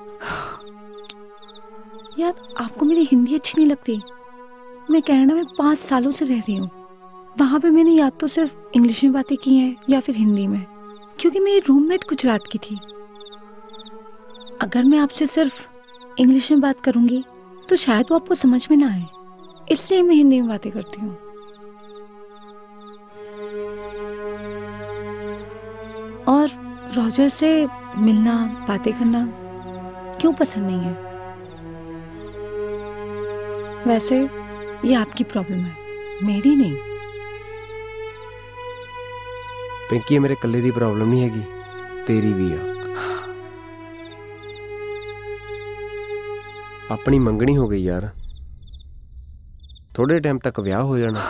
यार आपको मेरी हिंदी अच्छी नहीं लगती? मैं कनाडा में पाँच सालों से रह रही हूँ। वहाँ पे मैंने या तो सिर्फ इंग्लिश में बातें की हैं या फिर हिंदी में, क्योंकि मेरी रूममेट गुजरात की थी। अगर मैं आपसे सिर्फ इंग्लिश में बात करूँगी तो शायद वो आपको समझ में ना आए, इसलिए मैं हिंदी में बातें करती हूँ। और रॉजर से मिलना, बातें करना क्यों पसंद नहीं है? वैसे ये आपकी प्रॉब्लम है, मेरी नहीं। पिंकी मेरे कल्ले दी प्रॉब्लम नहीं हैगी, तेरी भी आ। अपनी मंगनी हो गई यार, थोड़े टाइम तक विआह हो जाना।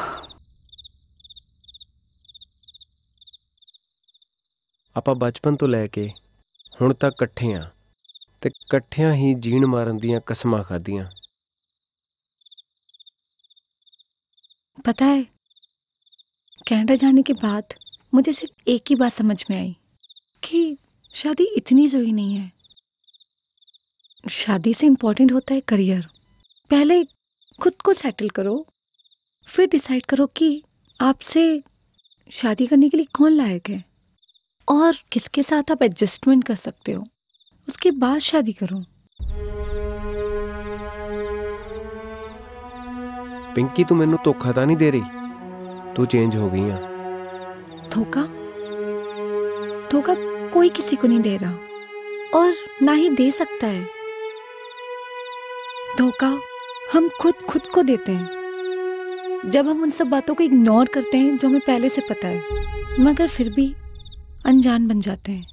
आपां बचपन तो लैके हुण तक कट्ठे आ ते कट्ठियां ही जीण मारन दियां कसमां खाधियां। पता है, कनाडा जाने के बाद मुझे सिर्फ एक ही बात समझ में आई कि शादी इतनी ज़रूरी नहीं है। शादी से इम्पोर्टेंट होता है करियर। पहले खुद को सेटल करो, फिर डिसाइड करो कि आपसे शादी करने के लिए कौन लायक है और किसके साथ आप एडजस्टमेंट कर सकते हो, उसके बाद शादी करो। पिंकी तू मैनू धोखा तो नहीं दे रही? तू चेंज हो गई है। धोखा? धोखा कोई किसी को नहीं दे रहा और ना ही दे सकता है। धोखा हम खुद खुद को देते हैं जब हम उन सब बातों को इग्नोर करते हैं जो हमें पहले से पता है, मगर फिर भी अनजान बन जाते हैं।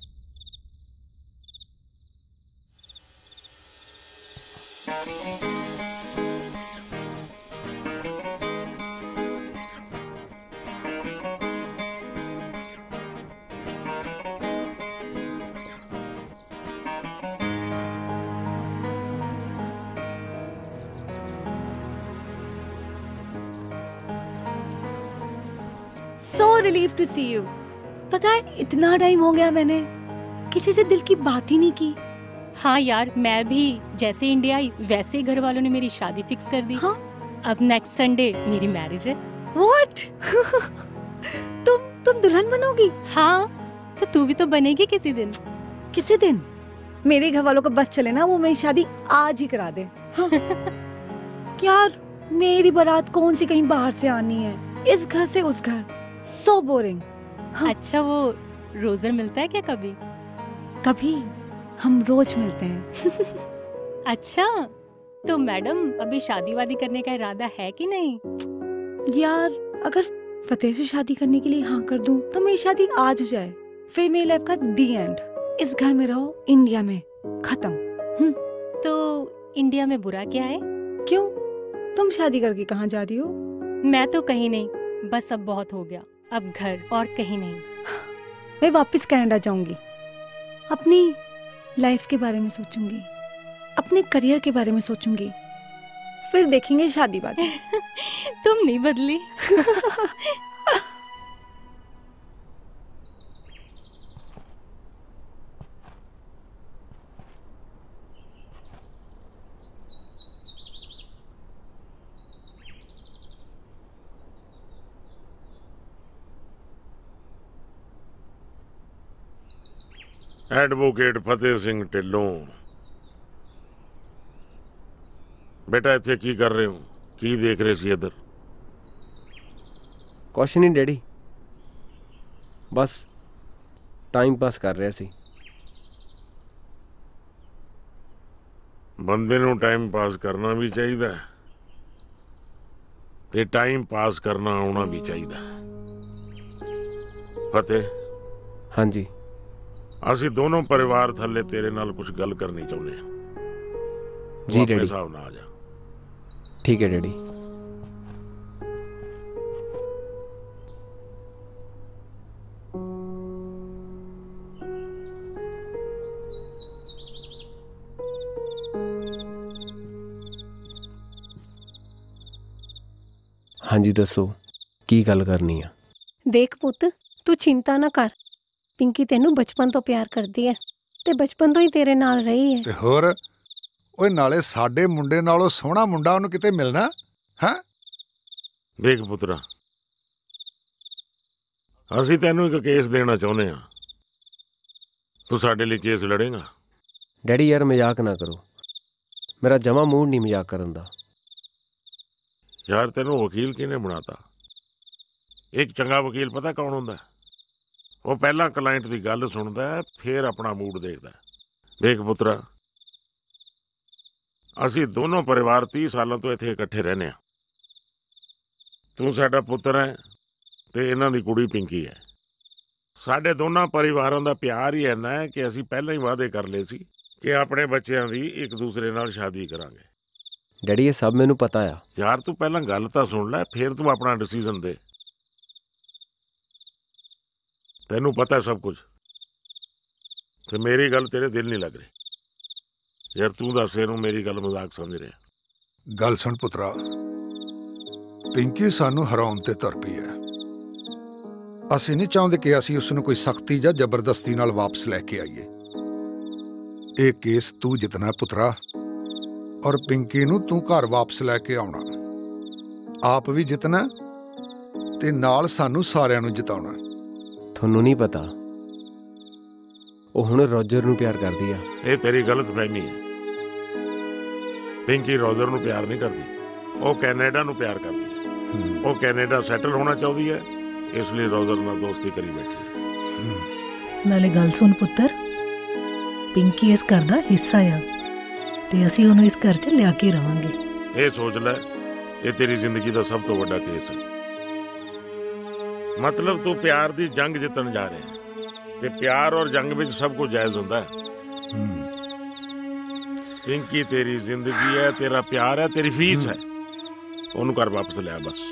So relieved to see you. पता है इतना टाइम हो गया मैंने किसी से दिल की बात ही नहीं की। हाँ यार, मैं भी जैसे इंडिया आई वैसे ही घर वालों ने मेरी शादी फिक्स कर दी। हाँ? अब नेक्स्ट संडे मेरी मैरिज है। What? तुम तुम दुल्हन बनोगी? हाँ, तो तू भी तो बनेगी किसी दिन। किसी दिन? मेरे घर वालों को बस चले ना, वो मेरी शादी आज ही करा दे। हाँ। यार मेरी बारात कौन सी कहीं बाहर से आनी है, इस घर से उस घर, सो बोरिंग। हाँ। अच्छा वो रोजर मिलता है क्या कभी? कभी, हम रोज मिलते हैं। अच्छा तो मैडम अभी शादी वादी करने का इरादा है कि नहीं? यार अगर फतेह से शादी करने के लिए हाँ कर दूं तो मेरी शादी आज हो जाए, फिर मेरी लाइफ का दी एंड। इस घर में रहो, इंडिया में, खत्म। तो इंडिया में बुरा क्या है? क्यों, तुम शादी करके कहाँ जा रही हो? मैं तो कहीं नहीं, बस अब बहुत हो गया, अब घर और कहीं नहीं। मैं वापस कनाडा जाऊंगी, अपनी लाइफ के बारे में सोचूंगी, अपने करियर के बारे में सोचूंगी, फिर देखेंगे शादी बात। तुम नहीं बदली। ਐਡਵੋਕੇਟ ਫਤਿਹ ਸਿੰਘ ਢਿੱਲੋਂ, ਬੇਟਾ ਇੱਥੇ ਕੀ ਕਰ ਰਹੇ ਹੋ? ਕੀ ਦੇਖ ਰਹੇ ਸੀ ਇੱਧਰ? ਕੁਛ ਨਹੀਂ ਡੈਡੀ, ਬਸ ਟਾਈਮ ਪਾਸ ਕਰ ਰਿਹਾ ਸੀ। ਬੰਦੇ ਨੂੰ ਟਾਈਮ ਪਾਸ ਕਰਨਾ ਵੀ ਚਾਹੀਦਾ ਤੇ ਟਾਈਮ ਪਾਸ ਕਰਨਾ ਆਉਣਾ ਵੀ ਚਾਹੀਦਾ। ਫਤਿਹ। ਹਾਂਜੀ। ਅਸੀਂ ਦੋਨੋਂ ਪਰਿਵਾਰ ਥੱਲੇ ਤੇਰੇ ਨਾਲ ਕੁਝ ਗੱਲ ਕਰਨੀ ਚਾਹੁੰਦੇ ਹਾਂ। ਜੀ ਡੈਡੀ। ਹਿਸਾਬ ਨਾਲ ਆ ਜਾ। ਠੀਕ ਹੈ ਡੈਡੀ। ਹਾਂਜੀ ਦੱਸੋ, ਕੀ ਗੱਲ ਕਰਨੀ ਆ? ਦੇਖ ਪੁੱਤ, ਤੂੰ ਚਿੰਤਾ ਨਾ ਕਰ, ਪਿੰਕੀ ਤੈਨੂੰ ਬਚਪਨ ਤੋਂ ਪਿਆਰ ਕਰਦੀ ਹੈ ਤੇ ਬਚਪਨ ਤੋਂ ਹੀ ਤੇਰੇ ਨਾਲ ਰਹੀ ਹੈ। ਤੇ ਹੋਰ ਓਏ, ਨਾਲੇ ਸਾਡੇ ਮੁੰਡੇ ਨਾਲੋਂ ਸੋਹਣਾ ਮੁੰਡਾ ਉਹਨੂੰ ਕਿਤੇ ਮਿਲਣਾ ਹੈ? ਦੇਖ ਪੁੱਤਰਾ, ਅਸੀਂ ਤੈਨੂੰ ਇੱਕ ਕੇਸ ਦੇਣਾ ਚਾਹੁੰਦੇ ਹਾਂ, ਤੂੰ ਸਾਡੇ ਲਈ ਕੇਸ ਲੜੇਗਾ? ਡੈਡੀ ਯਾਰ ਮਜ਼ਾਕ ਨਾ ਕਰੋ, ਮੇਰਾ ਜਮਾ ਮੂਡ ਨਹੀਂ ਮਜ਼ਾਕ ਕਰਨ ਦਾ। ਯਾਰ ਤੈਨੂੰ ਵਕੀਲ ਕਿਹਨੇ ਬਣਾਤਾ? ਇੱਕ ਚੰਗਾ ਵਕੀਲ ਪਤਾ ਕੌਣ ਹੁੰਦਾ? ਉਹ ਪਹਿਲਾਂ ਕਲਾਇੰਟ ਦੀ ਗੱਲ ਸੁਣਦਾ ਫਿਰ ਆਪਣਾ ਮੂਡ ਦੇਖਦਾ। ਦੇਖ ਪੁੱਤਰਾ, ਅਸੀਂ ਦੋਨੋਂ ਪਰਿਵਾਰ ਤੀਹ ਸਾਲਾਂ ਤੋਂ ਇੱਥੇ ਇਕੱਠੇ ਰਹਿੰਦੇ ਹਾਂ। ਤੂੰ ਸਾਡਾ ਪੁੱਤਰ ਹੈ ਤੇ ਇਹਨਾਂ ਦੀ ਕੁੜੀ ਪਿੰਕੀ ਹੈ। ਸਾਡੇ ਦੋਨਾਂ ਪਰਿਵਾਰਾਂ ਦਾ ਪਿਆਰ ਹੀ ਇੰਨਾ ਹੈ ਕਿ ਅਸੀਂ ਪਹਿਲਾਂ ਹੀ ਵਾਅਦੇ ਕਰ ਲਏ ਸੀ ਕਿ ਆਪਣੇ ਬੱਚਿਆਂ ਦੀ ਇੱਕ ਦੂਸਰੇ ਨਾਲ ਸ਼ਾਦੀ ਕਰਾਂਗੇ। ਡੈਡੀ ਇਹ ਸਭ ਮੈਨੂੰ ਪਤਾ ਆ। ਯਾਰ ਤੂੰ ਪਹਿਲਾਂ ਗੱਲ ਤਾਂ ਸੁਣ ਲੈ, ਫਿਰ ਤੂੰ ਆਪਣਾ ਡਿਸੀਜ਼ਨ ਦੇ। ਤੈਨੂੰ ਪਤਾ ਸਭ ਕੁਝ ਤੇ ਮੇਰੀ ਗੱਲ ਤੇਰੇ ਦਿਲ ਨਹੀਂ ਲੱਗ ਰਹੀ। ਯਾਰ ਤੂੰ ਦੱਸ, ਇਹਨੂੰ ਮੇਰੀ ਗੱਲ ਮਜ਼ਾਕ ਸਮਝ ਰਿਹਾ? ਗੱਲ ਸੁਣ ਪੁੱਤਰਾ, ਪਿੰਕੀ ਸਾਨੂੰ ਹਰਾਉਣ ਤੇ ਤੁਰ ਪਈ ਹੈ। ਅਸੀਂ ਨਹੀਂ ਚਾਹੁੰਦੇ ਕਿ ਅਸੀਂ ਉਸ ਨੂੰ ਕੋਈ ਸਖਤੀ ਜਾਂ ਜ਼ਬਰਦਸਤੀ ਨਾਲ ਵਾਪਸ ਲੈ ਕੇ ਆਈਏ। ਇਹ ਕੇਸ ਤੂੰ ਜਿੱਤਣਾ ਪੁੱਤਰਾ, ਔਰ ਪਿੰਕੀ ਨੂੰ ਤੂੰ ਘਰ ਵਾਪਸ ਲੈ ਕੇ ਆਉਣਾ। ਆਪ ਵੀ ਜਿੱਤਣਾ ਤੇ ਨਾਲ ਸਾਨੂੰ ਸਾਰਿਆਂ ਨੂੰ ਜਿਤਾਉਣਾ। ਤੁਹਾਨੂੰ ਨਹੀਂ ਪਤਾ, ਉਹ ਹੁਣ ਰੋਜਰ ਨੂੰ ਪਿਆਰ ਕਰਦੀ ਆ। ਇਹ ਤੇਰੀ ਗਲਤਫਹਿਮੀ ਹੈ। ਪਿੰਕੀ ਰੋਜਰ ਨੂੰ ਪਿਆਰ ਨਹੀਂ ਕਰਦੀ, ਉਹ ਕੈਨੇਡਾ ਨੂੰ ਪਿਆਰ ਕਰਦੀ ਹੈ। ਉਹ ਕੈਨੇਡਾ ਸੈਟਲ ਹੋਣਾ ਚਾਹੁੰਦੀ ਹੈ, ਇਸ ਲਈ ਰੋਜਰ ਨਾਲ ਦੋਸਤੀ ਕਰੀ ਬੈਠੀ ਹੈ। ਨਾਲੇ ਗੱਲ ਸੁਣ ਪੁੱਤਰ, ਪਿੰਕੀ ਇਸ ਘਰ ਦਾ ਹਿੱਸਾ ਆ ਤੇ ਅਸੀਂ ਉਹਨੂੰ ਇਸ ਘਰ 'ਚ ਲਿਆ ਕੇ ਰਵਾਂਗੇ। ਇਹ ਸੋਚ ਲੈ, ਇਹ ਤੇਰੀ ਜ਼ਿੰਦਗੀ ਦਾ ਸਭ ਤੋਂ ਵੱਡਾ ਕੇਸ ਹੈ। ਮਤਲਬ ਤੂੰ ਪਿਆਰ ਦੀ ਜੰਗ ਜਿੱਤਣ ਜਾ ਰਿਹਾ ਤੇ ਪਿਆਰ ਔਰ ਜੰਗ ਵਿੱਚ ਸਭ ਕੁਝ ਜਾਇਜ਼ ਹੁੰਦਾ ਹੈ। ਪਿੰਕੀ ਤੇਰੀ ਜ਼ਿੰਦਗੀ ਹੈ, ਤੇਰਾ ਪਿਆਰ ਹੈ, ਤੇਰੀ ਫੀਸ ਹੈ। ਉਹਨੂੰ ਘਰ ਵਾਪਸ ਲਿਆ ਬਸ।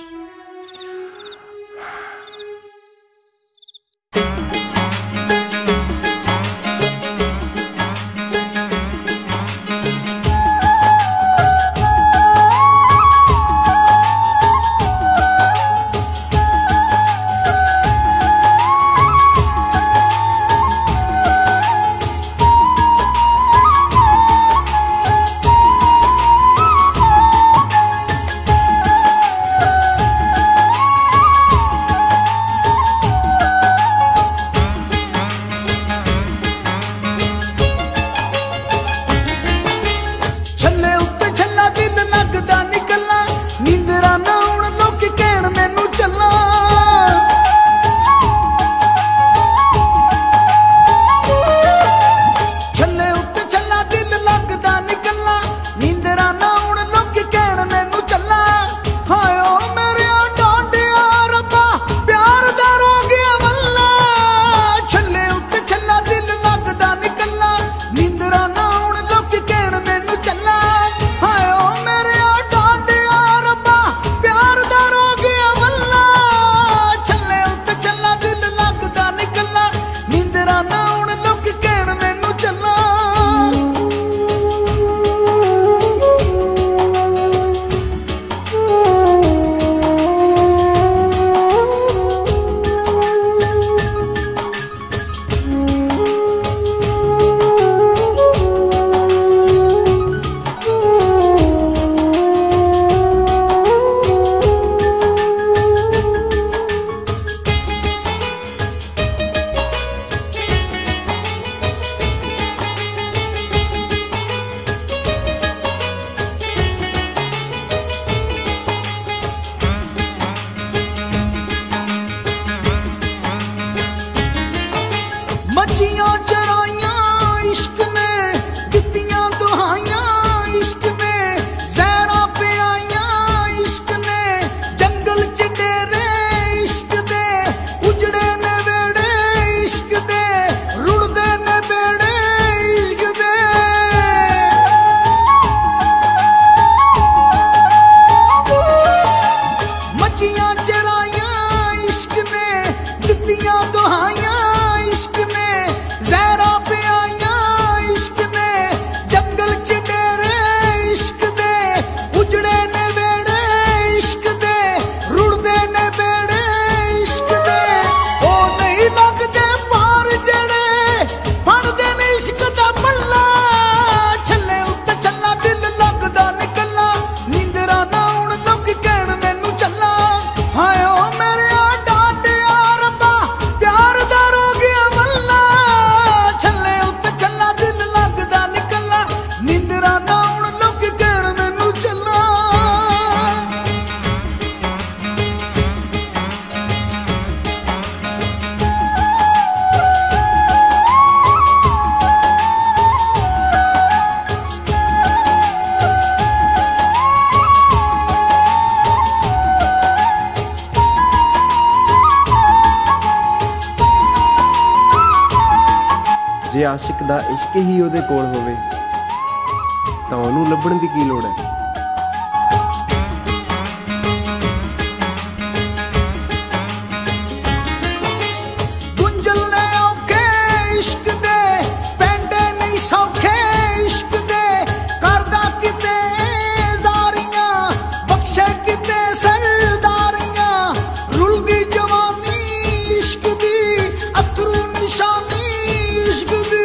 मच्छियां चराइयां इश्क ने, दित्तियां दुहाइयां इश्क ने, जहरा पियाइयां इश्क ने, जंगल च डेरे इश्क दे, उजड़े ने वेड़े इश्क दे, रुड़दे ने बेड़े इश्क दे। मच्छियां चराइयां इश्क ने, दित्तियां दुहाइयां इश्क ने, जहरा पियाइयां इश्क ने, जंगल च डेरे इश्क दे, उजड़े ने वेड़े इश्क दे, रुड़दे ने बेड़े इश्क दे। ओ नहीं लगदे पार जेड़े फड़दे ने इश्क दा पल्ला, छल्ले उत्ते छल्ला दिल लगदा निकला, नींदरा ना हुण लोकी कहण मैनू चला। हाय ओ मेरे डाटिया रब्बा प्यार दा रोगिया मल्ला, छल्ले उत्ते छल्ला दिल लगदा निकला, नींदरा ना हुण लोकी कहण मैनू चला। ਜੇ ਆਸ਼ਿਕ ਦਾ ਇਸ਼ਕ ਹੀ ਉਹਦੇ ਕੋਲ ਹੋਵੇ ਤਾਂ ਉਹਨੂੰ ਲੱਭਣ ਦੀ ਕੀ ਲੋੜ ਹੈ। गुंजल ने औखे इश्क दे, पैंडे नहीं सौखे इश्क दे, करदा किते जारियां, बख्शे किते सरदारियां, रुलगी जवानी इश्क दी, अथरू निशानी इश्क दी।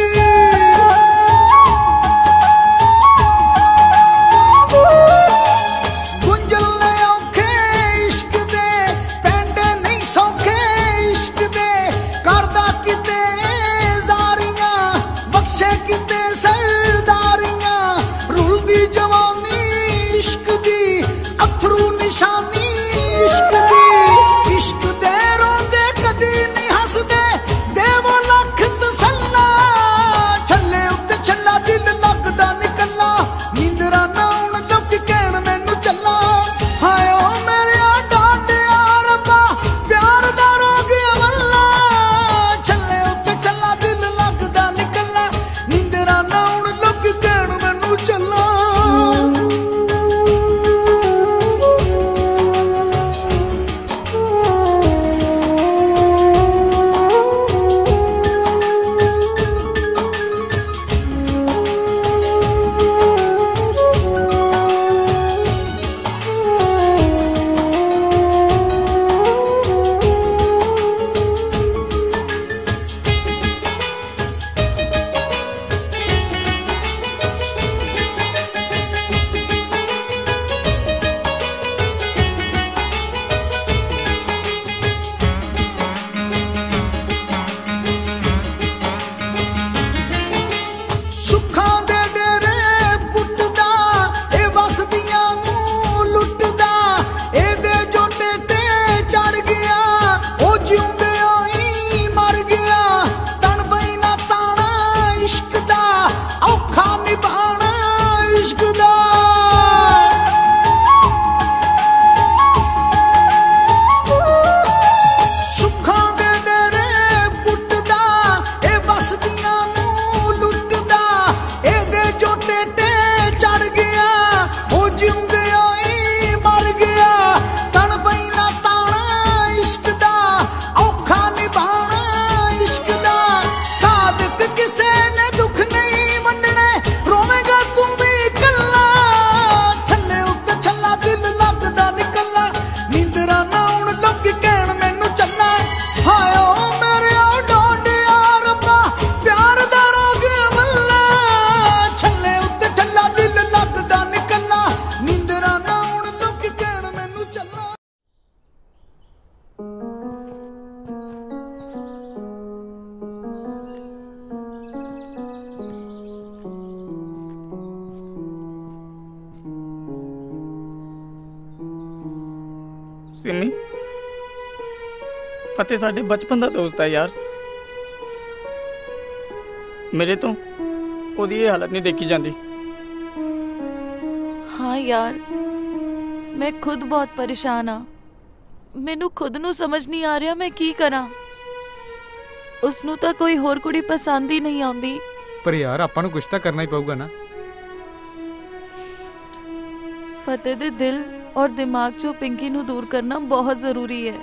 गुंजल ने औखे इश्क दे, पैंडे नहीं सौखे इश्क दे, करदा किते जारियां, बख्शे किते सरदारियां, रुलदी जवानी इश्क दी, अथरू निशानी इश्क दी। इश्क दे रोंदे कदी नहीं हसदे, देवो लख तसल्ला, छल्ले उत्ते छल्ला दिल लगदा निकला, नींदरा ना हुण लोकी कहण मैनू चला। हाय ओ मेरे डाटिया रब्बा प्यार दा रोगिया मल्ला, छल्ले उत्ते छल्ला दिल लगदा निकला, नींदरा ना हुण लोकी कहण मैनू चला। ਸੁੱਖਾਂ ਦੇ ਡੇਰੇ ਪੁੱਟਦਾ, ਇਹ ਵਸਦੀਆਂ ਨੂੰ ਲੁੱਟਦਾ, ਇਹਦੇ ਜੋਟੇ ਤੇ ਚੜ ਗਿਆ, ਉਹ ਜਿਉਂਦਿਆਂ ਹੀ ਮਰ ਗਿਆ, ਤਨ ਬਈ ਨਾ ਤਾਣਾ ਇਸ਼ਕ ਦਾ, ਔਖਾ ਨਿਭਾਣਾ ਇਸ਼ਕ ਦਾ। ਸੁੱਖਾਂ ਦੇ ਡੇਰੇ ਪੁੱਟਦਾ, ਇਹ ਵਸਦੀਆਂ ਨੂੰ ਲੁੱਟਦਾ, ਇਹਦੇ ਜੋਟੇ ਤੇ ਚੜ ਗਿਆ, ਉਹ ਜਿਉਂਦਿਆਂ ਹੀ ਮਰ ਗਿਆ, ਤਨ ਬਈ ਨਾ ਤਾਣਾ ਇਸ਼ਕ ਦਾ, ਔਖਾ ਨਿਭਾਣਾ ਇਸ਼ਕ ਦਾ। ਸਾਦਕ ਕਿਸੇ ਨੇ ਦੁੱਖ ਨਹੀਂ ਵੰਡਣੇ, ਰੋਵੇਂਗਾ ਤੂੰ ਵੀ ਇਕੱਲਾ, ਛੱਲੇ ਉੱਤੇ ਛੱਲਾ ਦਿਲ ਲੱਗਦਾ ਨਿਕਲਾ, ਨੀਂਦਰਾ ਨਾ ਹੁਣ ਲੋਕੀ ਕਹਿਣ ਮੈਨੂੰ ਚੱਲਾ। ਹਾਏ ਓ ਮੇਰੇ ਡੋਡਿਆ ਰੱਬਾ ਪਿਆਰ ਦਾ ਰੋਗ ਮੱਲਾ, ਛੱਲੇ ਉੱਤੇ ਛੱਲਾ ਦਿਲ ਲੱਗਦਾ ਨਿਕਲਾ, ਨੀਂਦਰਾ ਨਾ ਹੁਣ ਲੋਕੀ ਕਹਿਣ ਮੈਨੂੰ ਚੱਲਾ। सिमी फतेह साडे बचपन का दोस्त है यार, मेरे तो ਉਹਦੀ ਇਹ ਹਾਲਤ ਨਹੀਂ ਦੇਖੀ ਜਾਂਦੀ। हाँ यार, मैं खुद बहुत परेशान हाँ। मैनू खुद नू समझ नहीं आ रहा मैं की करा। उसनू तो कोई होर कुड़ी पसंद ही नहीं आती। पर यार आपां नू कुछ तो करना ही पऊगा ना। फतेह दे दिल और दिमाग चो पिंकी नू दूर करना बहुत जरूरी है।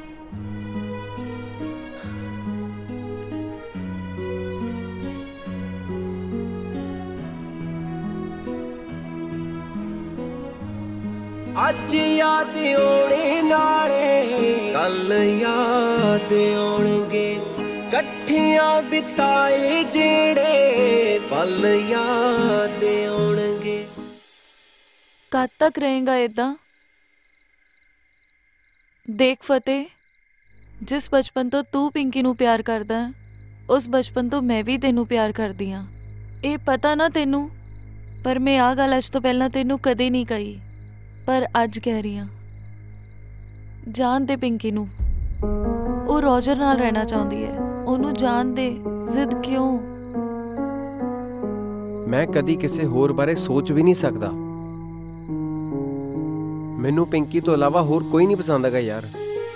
ਅੱਜ ਯਾਦ ਆਉਣੇ ਨਾਲੇ ਕੱਲ ਯਾਦ ਆਉਣਗੇ ਇਕੱਠਿਆਂ ਬਿਤਾਏ ਜਿਹੜੇ ਪਲ ਯਾਦ ਆਉਣਗੇ। कब तक रहेगा इदा? देख फतेह, जिस बचपन तो तू पिंकी नू प्यार करदा है, उस बचपन तो मैं भी तेनू प्यार करदी हाँ। ये पता ना तेनू, पर मैं आ गल अज तो पहला तेनू कदे नहीं कही, पर अज कह रही हाँ। जान दे पिंकी नू, वो रॉजर नाल रहना चाहती है, ओनू जान दे। जिद क्यों? मैं कदी किसी होर बारे सोच भी नहीं सकता। मैनू पिंकी तो अलावा होर कोई नहीं पसंद है यार।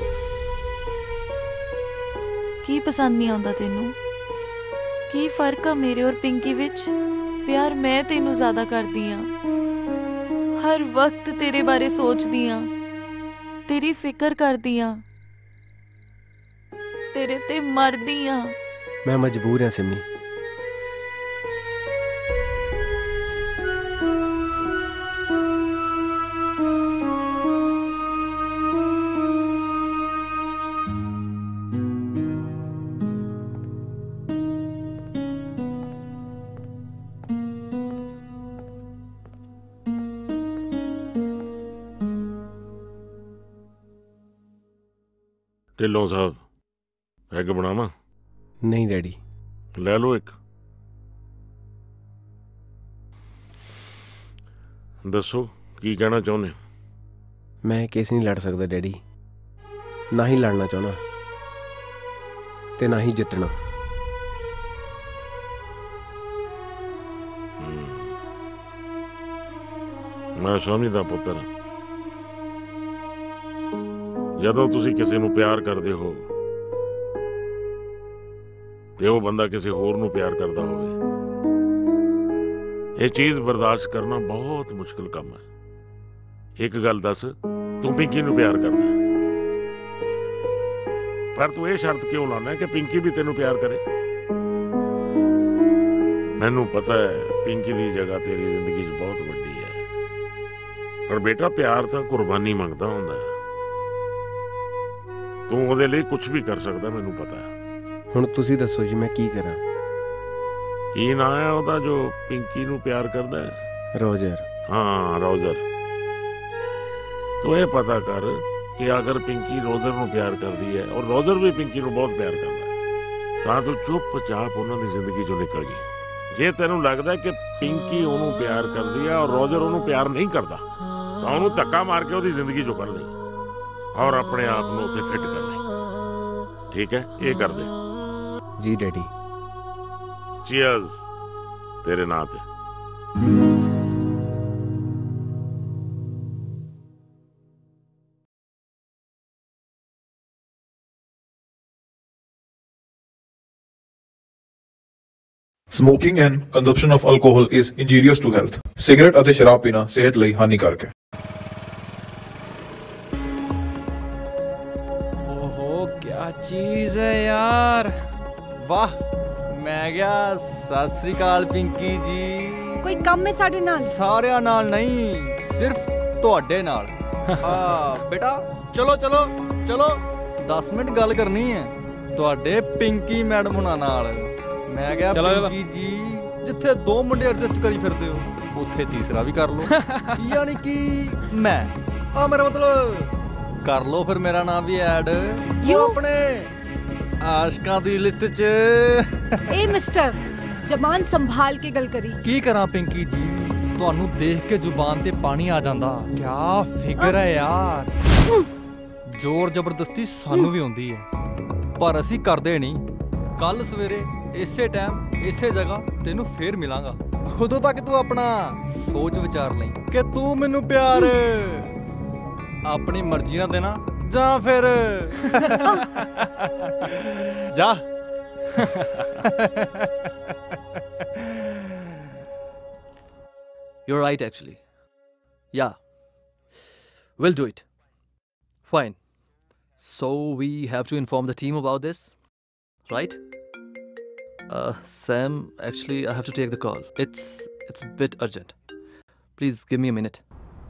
की पसंद नहीं आता तेनू? की फर्क है मेरे और पिंकी विच? प्यार मैं तेनू ज्यादा करदी हाँ, हर वक्त तेरे बारे सोचदी हाँ, तेरी फिक्र करदी हाँ, तेरे ते मरदी हाँ। मैं मजबूर हाँ सिमी। ढिल्लों साहब, पैग बनावा? नहीं डैडी। ले लो एक। दसो की कहना चाहुंदे? मैं केस नहीं लड़ सकता डैडी, ना ही लड़ना चाहना ते ना ही जितना। मैं समझदा पुत्र, ਜਦੋਂ ਤੁਸੀਂ ਕਿਸੇ ਨੂੰ ਪਿਆਰ ਕਰਦੇ ਹੋ ਤੇ ਉਹ ਬੰਦਾ ਕਿਸੇ ਹੋਰ ਨੂੰ ਪਿਆਰ ਕਰਦਾ ਹੋਵੇ, ਇਹ ਚੀਜ਼ ਬਰਦਾਸ਼ਤ ਕਰਨਾ ਬਹੁਤ ਮੁਸ਼ਕਿਲ ਕੰਮ ਹੈ। ਇੱਕ ਗੱਲ ਦੱਸ, ਤੂੰ ਪਿੰਕੀ ਨੂੰ ਪਿਆਰ ਕਰਦਾ, ਪਰ ਤੂੰ ਇਹ ਸ਼ਰਤ ਕਿਉਂ ਲਾਉਣਾ ਕਿ ਪਿੰਕੀ ਵੀ ਤੈਨੂੰ ਪਿਆਰ ਕਰੇ? ਮੈਨੂੰ ਪਤਾ ਹੈ ਪਿੰਕੀ ਦੀ ਜਗ੍ਹਾ ਤੇਰੀ ਜ਼ਿੰਦਗੀ 'ਚ ਬਹੁਤ ਵੱਡੀ ਹੈ, ਪਰ ਬੇਟਾ ਪਿਆਰ ਤਾਂ ਕੁਰਬਾਨੀ ਮੰਗਦਾ ਹੁੰਦਾ ਹੈ। ਤੂੰ ਉਹਦੇ ਲਈ ਕੁਝ ਵੀ ਕਰ ਸਕਦਾ, ਮੈਨੂੰ ਪਤਾ ਹੈ। ਹੁਣ ਤੁਸੀਂ ਦੱਸੋ ਜੀ ਮੈਂ ਕੀ ਕਰਾਂ? ਕੀ ਨਾਂ ਹੈ ਉਹਦਾ ਜੋ ਪਿੰਕੀ ਨੂੰ ਪਿਆਰ ਕਰਦਾ ਹੈ? ਰੋਜਰ। ਹਾਂ ਰੋਜਰ। ਤੂੰ ਇਹ ਪਤਾ ਕਰ ਕਿ ਅਗਰ ਪਿੰਕੀ ਰੋਜਰ ਨੂੰ ਪਿਆਰ ਕਰਦੀ ਹੈ ਔਰ ਰੋਜਰ ਵੀ ਪਿੰਕੀ ਨੂੰ ਬਹੁਤ ਪਿਆਰ ਕਰਦਾ ਹੈ, ਤਾਂ ਤੂੰ ਚੁੱਪਚਾਪ ਉਹਨਾਂ ਦੀ ਜ਼ਿੰਦਗੀ ਚੋਂ ਨਿਕਲ ਗਈ। ਜੇ ਤੈਨੂੰ ਲੱਗਦਾ ਕਿ ਪਿੰਕੀ ਉਹਨੂੰ ਪਿਆਰ ਕਰਦੀ ਹੈ ਔਰ ਰੋਜਰ ਉਹਨੂੰ ਪਿਆਰ ਨਹੀਂ ਕਰਦਾ, ਤਾਂ ਉਹਨੂੰ ਧੱਕਾ ਮਾਰ ਕੇ ਉਹਦੀ ਜ਼ਿੰਦਗੀ ਚੋਂ ਕੱਢ ਦੇ और अपने आप को उत्थे फिट कर ले। ठीक है, ये कर दे। जी डैडी। चीयर्स तेरे नाम पे। Smoking and consumption of alcohol is injurious to health. Cigarette ਅਤੇ शराब पीना सेहत ਲਈ हानिकारक है। चीज है यार, वाह। मैं गया सत श्री अकाल पिंकी जी। कोई कम है साडे नाल? सारियां नाल नहीं, सिर्फ तुहाडे नाल। आ बेटा चलो चलो चलो, दस मिनट गल करनी है तुहाडे पिंकी मैडम हुणां नाल। मैं गया पिंकी जी, जिथे दो मुंडे एडजस्ट करी फिरदे हो उत्थे तीसरा भी कर लो। यानी कि मैं आ मेरा मतलब कर लो फिर मेरा नाम भी ऐड अपने आशिकां दी लिस्ट च। ए मिस्टर, जबान संभाल के गल करी। की करा पिंकी जी, तुहानू देख के जुबान ते पानी आ जांदा। क्या फिकर है यार। जोर जबरदस्ती सानू भी होंदी है, पर असी करदे नहीं। कल सवेरे इसे टाइम ਇਸੇ ਜਗ੍ਹਾ ਤੈਨੂੰ ਫੇਰ ਮਿਲਾਂਗਾ। ਉਦੋਂ ਤੱਕ ਤੂੰ ਆਪਣਾ ਸੋਚ ਵਿਚਾਰ ਲਈ ਕਿ ਤੂੰ ਮੈਨੂੰ ਪਿਆਰ ਆਪਣੀ ਮਰਜ਼ੀ ਨਾਲ ਦੇਣਾ ਜਾਂ ਫਿਰ ਜਾ। You're right, actually. Yeah. We'll do it. Fine. So we have to inform the team about this, right? Uh, Sam, actually, I have to take the call. It's it's a bit urgent. Please give me a minute.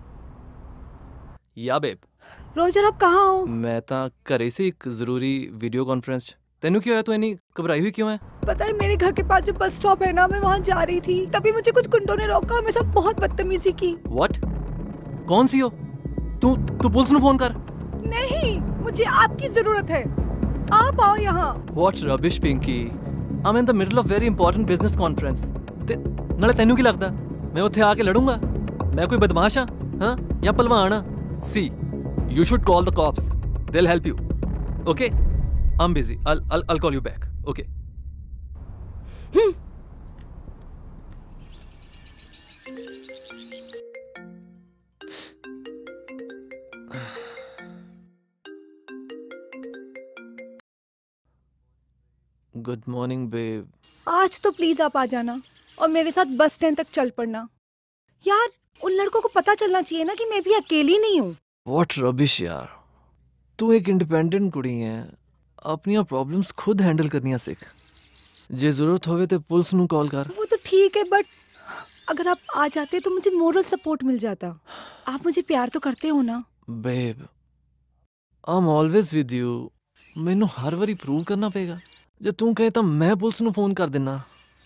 Yeah, babe. Roger आप कहाँ हो? मैं ਤਾਂ ਘਰੇ ਸੀ ਇੱਕ ਜ਼ਰੂਰੀ video conference 'ਚ। ਤੈਨੂੰ ਕੀ ਹੋਇਆ? ਤੂੰ ਇੰਨੀ ਘਬਰਾਈ हुई क्यों है? पता है मेरे घर के पास जो बस स्टॉप है ना, मैं वहाँ जा रही थी, तभी मुझे कुछ गुंडों ने रोका, मेरे साथ बहुत बदतमीजी की। What? कौन सी हो? तू तू पुलिस ਨੂੰ ਫੋਨ ਕਰ। नहीं, मुझे आपकी जरूरत है, आप आओ यहाँ। What rubbish, Pinky? I'm in the middle of very important business conference. ਤੇ ਨਾਲੇ ਤੈਨੂੰ ਕੀ ਲੱਗਦਾ ਮੈਂ ਉੱਥੇ ਆ ਕੇ ਲੜੂੰਗਾ? ਮੈਂ ਕੋਈ ਬਦਮਾਸ਼ ਹਾਂ ਹਾਂ ਜਾਂ ਪਹਿਲਵਾਨ ਹਾਂ? See, you should call the cops. They'll help you. Okay? I'm busy. I'll I'll I'll call you back. Okay. Hmm. Good morning, babe. आज तो प्लीज आप आ जाना और मेरे साथ बस स्टैंड तक चल पड़ना। यार, उन लड़कों को पता चलना चाहिए ना कि मैं भी अकेली नहीं हूँ। What rubbish यार। तू एक इंडिपेंडेंट कुड़ी है, अपनी प्रॉब्लम्स खुद हैंडल करनियां सीख। जे जरूरत होवे ते पुलिस नु कॉल कर। वो तो ठीक है, बट अगर आप आ जाते तो मुझे मोरल सपोर्ट मिल जाता। आप मुझे प्यार तो करते हो ना? Babe, I'm always with you. मैनू हर बारी प्रूव करना पेगा। जे तू कहे तो मैं पुलिस नु फोन कर देना।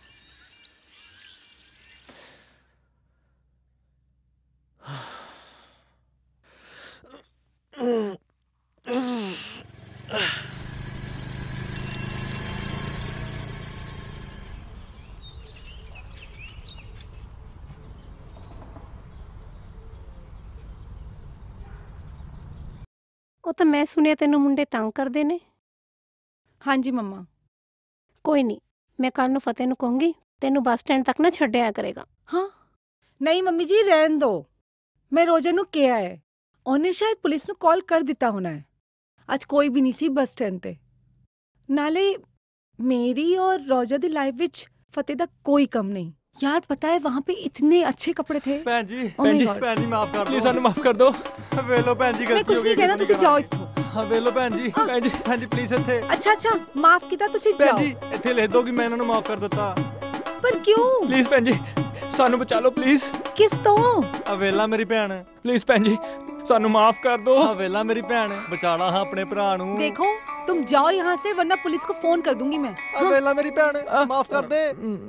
ਉਹ ਤਾਂ ਮੈਂ ਸੁਣਿਆ ਤੈਨੂੰ ਮੁੰਡੇ ਤੰਗ ਕਰਦੇ ਨੇ। ਹਾਂਜੀ ਮੰਮਾ। ਕੋਈ ਨਹੀਂ, ਮੈਂ ਕੱਲ ਨੂੰ ਫਤਿਹ ਨੂੰ ਕਹੂੰਗੀ ਤੈਨੂੰ ਬੱਸ ਸਟੈਂਡ ਤੱਕ ਨਾ ਛੱਡਿਆ ਕਰੇਗਾ। हाँ नहीं मम्मी जी, रहन दो। मैं रोजर ਨੂੰ ਕਿਹਾ ਹੈ, ਉਹਨੇ ਸ਼ਾਇਦ ਪੁਲਿਸ ਨੂੰ ਕਾਲ ਕਰ ਦਿੱਤਾ ਹੋਣਾ ਹੈ। ਅੱਜ ਕੋਈ ਵੀ ਨਹੀਂ ਸੀ ਬੱਸ ਸਟੈਂਡ ਤੇ। ਨਾਲੇ मेरी और रोजर ਦੀ ਲਾਈਫ ਵਿੱਚ ਫਤਿਹ ਦਾ ਕੋਈ ਕਮ नहीं। यार पता है वहाँ पे इतने अच्छे कपड़े थे। ਭੈਣ ਜੀ Oh ਭੈਣ my ਜੀ God। ਭੈਣ ਜੀ ਮਾਫ ਕਰ ਦਿਓ। ਪਲੀਜ਼ ਸਾਨੂੰ ਮਾਫ ਕਰ ਦਿਓ। ਵੇਲੋ ਭੈਣ ਜੀ मैं ਗਲਤੀ कुछ ਹੋ नहीं ਗਈ। कहना, ਤੁਸੀਂ ਜਾਓ ਇੱਥੋਂ। ਹਾਂ ਵੇਲੋ ਭੈਣ ਜੀ ਭੈਣ ਜੀ ਭੈਣ ਜੀ ਪਲੀਜ਼ ਇੱਥੇ। अच्छा अच्छा, माफ ਕੀਤਾ, ਤੁਸੀਂ ਭੈਣ ਜਾਓ। ਜੀ ਇੱਥੇ ਲਿਖ ਦਿਓ ਕਿ ਮੈਂ ਇਹਨਾਂ ਨੂੰ ਮਾਫ ਕਰ ਦਿੱਤਾ। पर क्यों? ਪਲੀਜ਼ ਭੈਣ ਜੀ ਸਾਨੂੰ ਬਚਾ ਲਓ ਪਲੀਜ਼। किस तो? ਆ ਵੇਲਾ ਮੇਰੀ ਭੈਣ। ਪਲੀਜ਼ ਭੈਣ ਜੀ ਸਾਨੂੰ ਮਾਫ ਕਰ ਦਿਓ। ਆ ਵੇਲਾ ਮੇਰੀ ਭੈਣ, ਬਚਾਣਾ ਹਾਂ ਆਪਣੇ ਭਰਾ ਨੂੰ। देखो तुम जाओ यहाँ से, वरना पुलिस को फोन कर दूंगी मैं। ਆ ਵੇਲਾ ਮੇਰੀ ਭੈਣ, ਮਾਫ ਕਰ ਦੇ।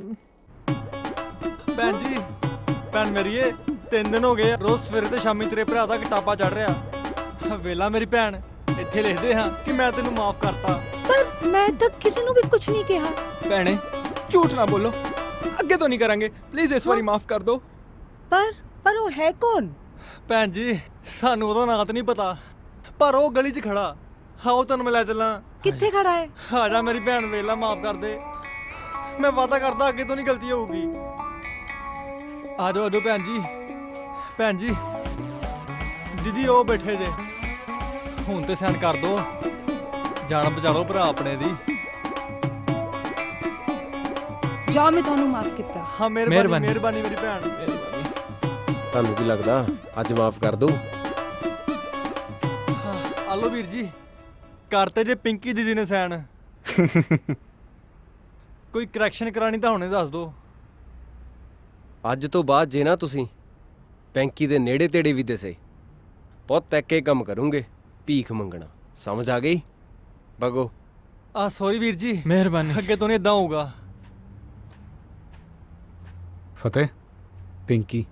ਭੈਣ ਜੀ ਭੈਣ ਮੇਰੀਏ, ਤਿੰਨ ਦਿਨ ਹੋ ਗਏ ਰੋਜ਼ ਸਵੇਰੇ ਤੇ ਸ਼ਾਮੀ ਤੇਰੇ ਭਰਾ ਦਾ ਕਿਤਾਬਾ ਚੜ ਰਿਹਾ। ਵੇਲਾ ਮੇਰੀ ਭੈਣ, ਇੱਥੇ ਲਿਖਦੇ ਹਾਂ ਕਿ ਮੈਂ ਤੈਨੂੰ ਮਾਫ ਕਰਤਾ। पर मैं तक किसी ਨੂੰ भी कुछ नहीं कहा। ਭੈਣੇ ਝੂਠ ਨਾ ਬੋਲੋ, ਅੱਗੇ ਤੋਂ ਨਹੀਂ ਕਰਾਂਗੇ। ਪਲੀਜ਼ ਇਸ ਵਾਰੀ ਮਾਫ ਕਰ ਦਿਓ। पर पर वो है कौन? ਭੈਣ ਜੀ ਸਾਨੂੰ ਉਹਦਾ ਨਾਂ ਤਾਂ ਨਹੀਂ ਪਤਾ, ਪਰ ਉਹ ਗਲੀ 'ਚ ਖੜਾ। ਆਓ ਤੈਨੂੰ ਮੈਂ ਲੈ ਚੱਲਾਂ। कित्थे खड़ा है? ਆ ਜਾ ਮੇਰੀ ਭੈਣ, ਵੇਲਾ ਮਾਫ ਕਰ ਦੇ। ਮੈਂ ਵਾਅਦਾ ਕਰਦਾ ਅੱਗੇ ਤੋਂ ਨਹੀਂ ਗਲਤੀ ਹੋਊਗੀ। ਆ ਜਾਓ ਆ ਜਾਓ ਭੈਣ ਜੀ। ਭੈਣ ਜੀ ਦੀਦੀ ਉਹ ਬੈਠੇ ਜੇ, ਹੁਣ ਤੇ ਸੈਨ ਕਰ ਦੋ। ਜਾਨ ਬਚਾ ਲਓ ਭਰਾ ਆਪਣੇ ਦੀ। जाओ, मैं ਤੁਹਾਨੂੰ ਮਾਫ ਕੀਤਾ। ਹਾਂ ਮਿਹਰਬਾਨੀ ਮਿਹਰਬਾਨੀ ਮੇਰੀ ਭੈਣ। ਤੁਹਾਨੂੰ ਕੀ ਲੱਗਦਾ ਅੱਜ ਮਾਫ ਕਰ ਦਊ? ਆਲੋ ਵੀਰ ਜੀ, ਕਰਤੇ ਜੇ ਪਿੰਕੀ ਦੀਦੀ ਨੇ ਸੈਨ। ਕੋਈ ਕਰੈਕਸ਼ਨ ਕਰਾਣੀ ਤਾਂ ਹੁਣੇ ਦੱਸ ਦਿਓ। ਅੱਜ ਤੋਂ ਬਾਅਦ ਜੇ ਨਾ ਤੁਸੀਂ ਪੈਂਕੀ ਦੇ ਨੇੜੇ ਤੇੜੇ ਵੀ ਦਿਸੇ, ਬਹੁਤ ਤੱਕ ਕੇ ਕੰਮ ਕਰੂੰਗੇ, ਭੀਖ ਮੰਗਣਾ। ਸਮਝ ਆ ਗਈ? ਬਗੋ। ਆ ਸੌਰੀ ਵੀਰ ਜੀ, ਮਿਹਰਬਾਨੀ। ਅੱਗੇ ਤੋਂ ਨਹੀਂ ਇਦਾਂ ਹੋਊਗਾ। ਫਤਿਹ, ਪਿੰਕੀ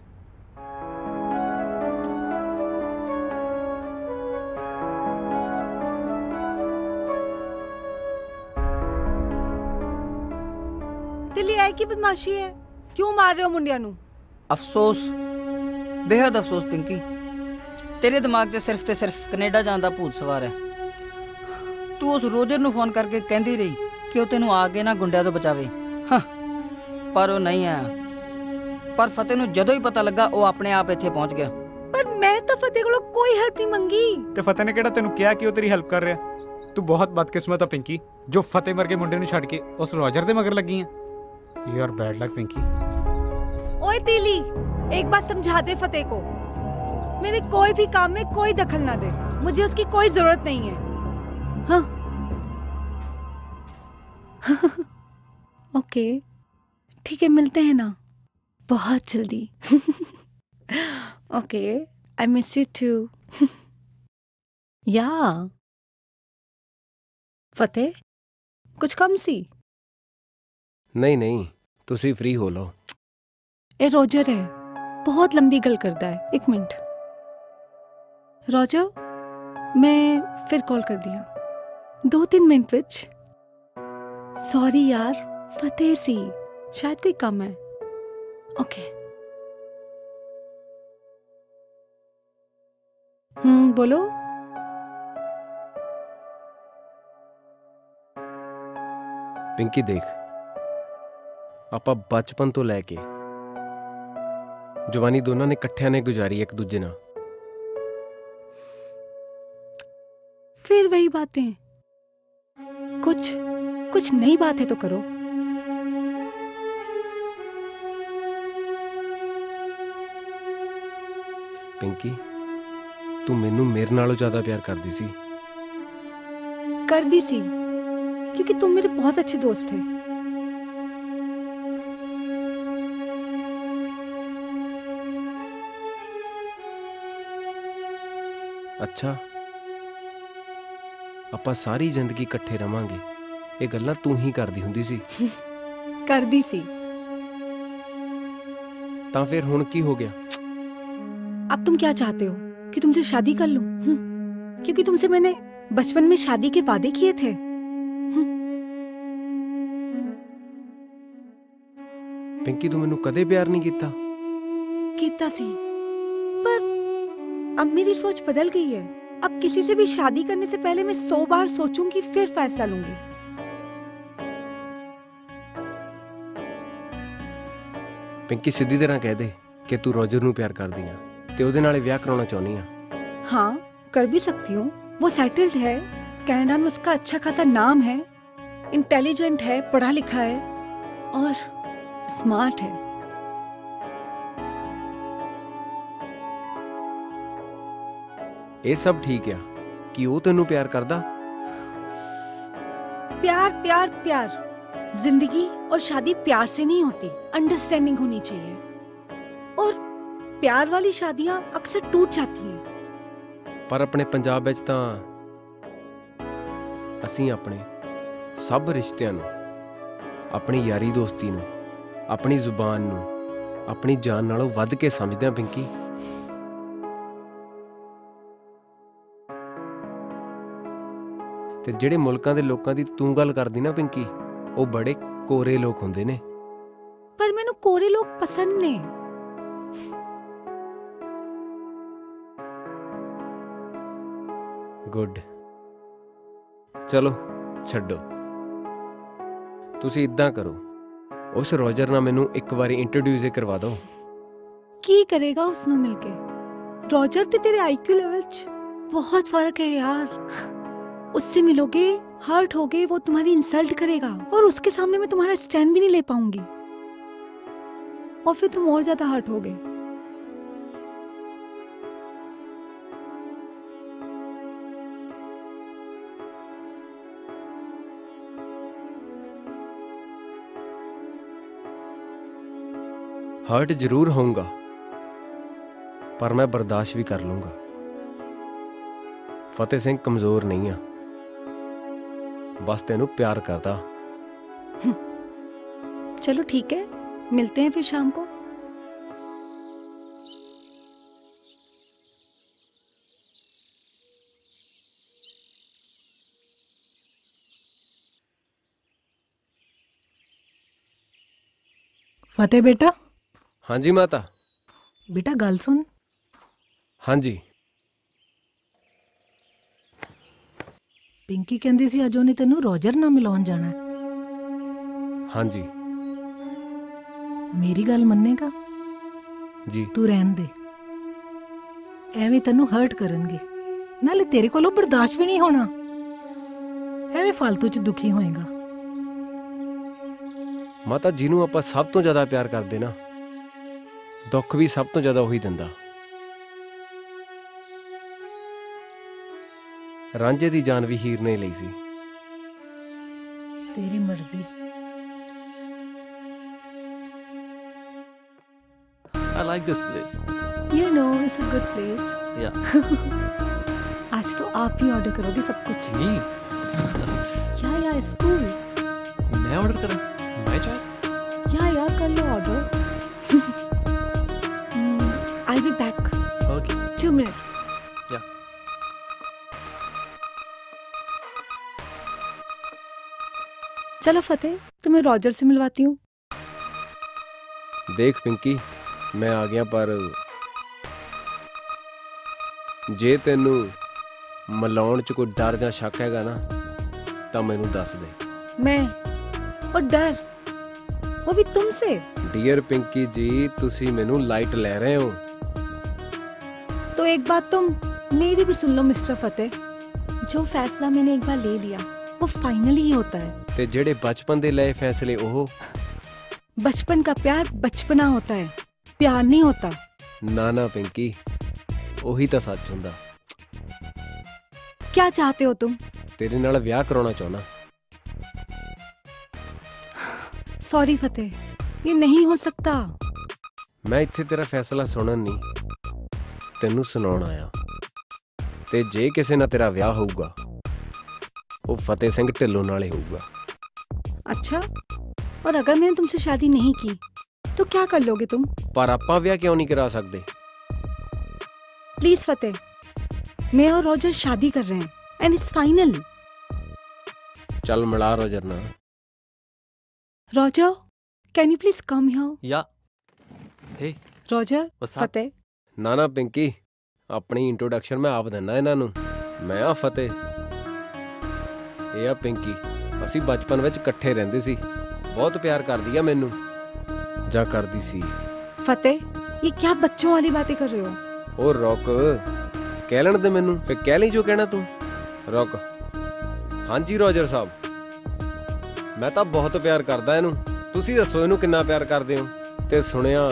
ਤੇ ਲਈ ਆਏ ਕੀ ਬਦਮਾਸ਼ੀ ਹੈ? ਕਿਉਂ ਮਾਰ ਰਹੇ ਹੋ ਮੁੰਡਿਆਂ ਨੂੰ? ਅਫਸੋਸ, ਬੇहद ਅਫਸੋਸ ਪਿੰਕੀ, ਤੇਰੇ ਦਿਮਾਗ 'ਚ ਸਿਰਫ ਤੇ ਸਿਰਫ ਕੈਨੇਡਾ ਜਾਣ ਦਾ ਭੂਤ ਸਵਾਰ ਹੈ। ਤੂੰ ਉਸ ਰੋਜਰ ਨੂੰ ਫੋਨ ਕਰਕੇ ਕਹਿੰਦੀ ਰਹੀ ਕਿ ਉਹ ਤੈਨੂੰ ਆ ਕੇ ਨਾ ਗੁੰਡਿਆਂ ਤੋਂ ਬਚਾਵੇ। ਹਾਂ, ਪਰ ਉਹ ਨਹੀਂ ਆਇਆ। ਪਰ ਫਤਿਹ ਨੂੰ ਜਦੋਂ ਹੀ ਪਤਾ ਲੱਗਾ ਉਹ ਆਪਣੇ ਆਪ ਇੱਥੇ ਪਹੁੰਚ ਗਿਆ। ਪਰ ਮੈਂ ਤਾਂ ਫਤਿਹ ਕੋਲੋਂ ਕੋਈ ਹੈਲਪ ਨਹੀਂ ਮੰਗੀ। ਤੇ ਫਤਿਹ ਨੇ ਕਿਹੜਾ ਤੈਨੂੰ ਕਿਹਾ ਕਿ ਉਹ ਤੇਰੀ ਹੈਲਪ ਕਰ ਰਿਹਾ? ਤੂੰ ਬਹੁਤ ਬਦਕਿਸਮਤ ਆ ਪਿੰਕੀ, ਜੋ ਫਤਿਹ ਵਰਗੇ ਮੁੰਡੇ ਨੂੰ ਛੱਡ ਕੇ ਉਸ ਰੋਜਰ ਦੇ ਮਗਰ ਲੱਗੀ ਆ। You are bad luck Pinky. ओए तीली, एक बात समझा दे फतेह को, मेरे कोई भी काम में कोई दखल ना दे, मुझे उसकी कोई जरूरत नहीं है। हाँ ओके ठीक है, मिलते हैं ना बहुत जल्दी। Okay I miss you too. या फतेह कुछ कम सी? नहीं नहीं, तुसी फ्री हो लो। ए रोजर है, बहुत लंबी गल करता है। एक मिनट रोजर, मैं फिर कॉल कर दिया दो तीन मिनट विच। सॉरी यार, फतेह सी, शायद कोई कम है। ओके हम्म बोलो। पिंकी देख, ਆਪਾਂ ਬਚਪਨ ਤੋਂ ਲੈ ਕੇ ਜਵਾਨੀ ਦੋਨਾਂ ਨੇ ਇਕੱਠਿਆਂ ਨੇ ਗੁਜ਼ਾਰੀ ਇੱਕ ਦੂਜੇ ਨਾਲ। फिर वही बातें, कुछ कुछ नई बातें तो करो। ਪਿੰਕੀ, ਤੂੰ ਮੈਨੂੰ ਮੇਰੇ ਨਾਲੋਂ ਜ਼ਿਆਦਾ ਪਿਆਰ ਕਰਦੀ ਸੀ। कर दी सी, क्योंकि तुम मेरे बहुत अच्छे दोस्त थे। ਅੱਛਾ, ਆਪਾਂ ਸਾਰੀ ਜ਼ਿੰਦਗੀ ਇਕੱਠੇ ਰਵਾਂਗੇ, ਇਹ ਗੱਲਾਂ ਤੂੰ ਹੀ ਕਰਦੀ ਹੁੰਦੀ ਸੀ। ਕਰਦੀ ਸੀ। ਤਾਂ ਫਿਰ ਹੁਣ ਕੀ ਹੋ ਗਿਆ? अब तुम क्या चाहते हो कि तुमसे शादी कर लूं? क्योंकि तुमसे मैंने बचपन में शादी के वादे किए थे। ਪਿੰਕੀ, ਤੂੰ ਮੈਨੂੰ ਕਦੇ ਪਿਆਰ ਨਹੀਂ ਕੀਤਾ। कीता सी, पर अब मेरी सोच बदल गई है। अब किसी से भी शादी करने से पहले मैं सौ बार सोचूंगी, फिर फैसला लूंगी। ਪਿੰਕੀ, ਸਿੱਧੀ ਤਰ੍ਹਾਂ ਕਹਿ ਦੇ ਕਿ ਤੂੰ ਰੋਜਰ ਨੂੰ ਪਿਆਰ ਕਰਦੀ ਆ ਤੇ ਉਹਦੇ ਨਾਲ ਵਿਆਹ ਕਰਾਉਣਾ ਚਾਹੁੰਦੀ ਆ। हाँ कर भी सकती हूँ, वो सेटल्ड है, कनाडा में उसका अच्छा खासा नाम है, इंटेलिजेंट है, पढ़ा लिखा है और स्मार्ट है। ਇਹ ਸਭ ਠੀਕ ਆ ਕਿ ਉਹ ਤੈਨੂੰ ਪਿਆਰ ਕਰਦਾ? प्यार प्यार प्यार, जिंदगी और शादी प्यार से नहीं होती, अंडरस्टैंडिंग होनी चाहिए। और प्यार वाली शादियां अक्सर टूट जाती हैं। ਪਰ ਆਪਣੇ ਪੰਜਾਬ ਵਿੱਚ ਤਾਂ ਅਸੀਂ ਆਪਣੇ ਸਭ ਰਿਸ਼ਤਿਆਂ ਨੂੰ, ਆਪਣੀ ਯਾਰੀ ਦੋਸਤੀ ਨੂੰ, ਆਪਣੀ ਜ਼ੁਬਾਨ ਨੂੰ ਆਪਣੀ ਜਾਨ ਨਾਲੋਂ ਵੱਧ ਕੇ ਸਮਝਦੇ ਹਾਂ। ਪਿੰਕੀ, ਤੇ ਜਿਹੜੇ ਮੁਲਕਾਂ ਦੇ ਲੋਕਾਂ ਦੀ ਤੂੰ ਗੱਲ ਕਰਦੀ ਨਾ ਪਿੰਕੀ, ਉਹ ਬੜੇ ਕੋਰੇ ਲੋਕ ਹੁੰਦੇ ਨੇ। पर मैनू कोरे लोग पसंद ने। ਗੁੱਡ, ਚਲੋ ਛੱਡੋ। ਤੁਸੀਂ ਇਦਾਂ ਕਰੋ, ਉਸ ਰੋਜਰ ਨਾਲ ਮੈਨੂੰ ਇੱਕ ਵਾਰੀ ਇੰਟਰੋਡਿਊਸ ਕਰਵਾ ਦਿਓ। की करेगा उसनों मिलके? रॉजर ते तेरे आईक्यू लेवल च बहुत फर्क है यार। उससे मिलोगे, हर्ट होगे, वो तुम्हारी इंसल्ट करेगा और उसके सामने मैं तुम्हारा स्टैंड भी नहीं ले पाऊंगी और फिर तुम और ज्यादा हर्ट होगे। ਹਰਟ ਜ਼ਰੂਰ ਹੋਊਗਾ, ਪਰ ਮੈਂ ਬਰਦਾਸ਼ਤ ਵੀ ਕਰ ਲੂੰਗਾ। ਫਤਿਹ ਸਿੰਘ ਕਮਜ਼ੋਰ ਨਹੀਂ ਆ, ਬਸ ਤੈਨੂੰ ਪਿਆਰ ਕਰਦਾ। चलो ठीक है, मिलते हैं फिर शाम को। ਫਤਿਹ ਬੇਟਾ। ਹਾਂਜੀ ਮਾਤਾ। ਬੇਟਾ ਗੱਲ ਸੁਣ। ਹਾਂਜੀ। ਪਿੰਕੀ ਕਹਿੰਦੀ ਸੀ ਅੱਜ ਉਹਨੇ ਤੈਨੂੰ ਰੋਜਰ ਨਾਲ ਮਿਲਾਉਣ ਜਾਣਾ। ਹਾਂਜੀ, ਮੇਰੀ ਗੱਲ ਮੰਨੇਗਾ? ਜੀ ਤੂੰ ਰਹਿਣ ਦੇ, ਐਵੇਂ ਤੈਨੂੰ ਹਰਟ ਕਰਨਗੇ, ਨਾਲੇ ਤੇਰੇ ਕੋਲੋਂ ਬਰਦਾਸ਼ਤ ਵੀ ਨਹੀਂ ਹੋਣਾ, ਐਵੇਂ ਫालतू ਚ ਦੁਖੀ ਹੋਏਗਾ। ਮਾਤਾ, ਜਿਹਨੂੰ ਆਪਾਂ ਸਭ ਤੋਂ ਜ਼ਿਆਦਾ ਪਿਆਰ ਕਰਦੇ ਨਾ, ਦੁੱਖ ਵੀ ਸਭ ਤੋਂ ਜ਼ਿਆਦਾ ਉਹੀ ਦਿੰਦਾ। ਰਾਂਝੇ ਦੀ ਜਾਨ ਵੀ ਹੀਰ ਨੇ ਲਈ ਸੀ। ਤੇਰੀ ਮਰਜ਼ੀ। I like this place. You know, it's a good place. Yeah. आज तो आप ही ऑर्डर करोगे सब कुछ। Me? या या it's cool. मैं ऑर्डर करूं? My choice? या या कर लो order. I'll be back. Okay. Two minutes. Yeah. चलो फतेह, तुम्हें रॉजर से मिलवाती हूँ। देख पिंकी, मैं आ गया, पर जे तेनू मिलाउण च कोई डर जां शक हैगा ना, तां मैनू दस दे। मैं और डर, वो भी तुमसे? डियर पिंकी जी, तुसी मैनू लाइट ले रहे हो। तो एक बात तुम मेरी भी सुन लो मिस्टर फतेह, जो फैसला मैंने एक बार ले लिया वो फाइनली ही होता है। ते जेड़े बचपन दे लए फैसले ओहो? बचपन का प्यार बचपना होता है, प्यार नहीं होता। ना ना पिंकी, ओही तो सच हुंदा। क्या चाहते हो तुम? तेरे नाल ब्याह कराउणा चाहुंदा। सॉरी फतेह, ये नहीं हो सकता। मैं इत्थे तेरा फैसला सुनन नहीं, तेनू सुनाउण आया। ते जे किसे नाल तेरा ब्याह होऊगा, वो फतेह सिंह ढिल्लों नाल ही होऊगा। अच्छा, और अगर मैंने तुमसे शादी नहीं की तो क्या कर लोगे तुम? पर आपां ब्याह क्यों नहीं करा सकते? प्लीज फतेह, मैं और रॉजर शादी कर रहे हैं एंड इट्स फाइनल। चल मिला रॉजर ना। Roger, can you please come here? या हे रॉजर, फतेह। ना ना पिंकी, अपनी इंट्रोडक्शन मैं आप देना इन्हां नूं। मैं आ फतेह, ਇਹ ਆ ਪਿੰਕੀ। ਅਸੀਂ ਬਚਪਨ ਵਿੱਚ ਇਕੱਠੇ ਰਹਿੰਦੇ ਸੀ, ਬਹੁਤ ਪਿਆਰ ਕਰਦੀ ਆ ਮੈਨੂੰ, ਜਾਂ ਕਰਦੀ ਸੀ। फतेह, ये क्या बच्चों वाली बातें कर रहे हो? ਉਹ ਰੁਕ, ਕਹਿ ਲੈਣ ਦੇ ਮੈਨੂੰ, ਫਿਰ ਕਹਿ ਲਈ ਜੋ ਕਹਿਣਾ ਤੂੰ। ਰੁਕ। ਹਾਂਜੀ ਰੋਜਰ ਸਾਹਿਬ, ਮੈਂ ਤਾਂ ਬਹੁਤ ਪਿਆਰ ਕਰਦਾ ਇਹਨੂੰ, ਤੁਸੀਂ ਦੱਸੋ ਇਹਨੂੰ ਕਿੰਨਾ ਪਿਆਰ ਕਰਦੇ ਹੋ? ਤੇ ਸੁਣਿਆ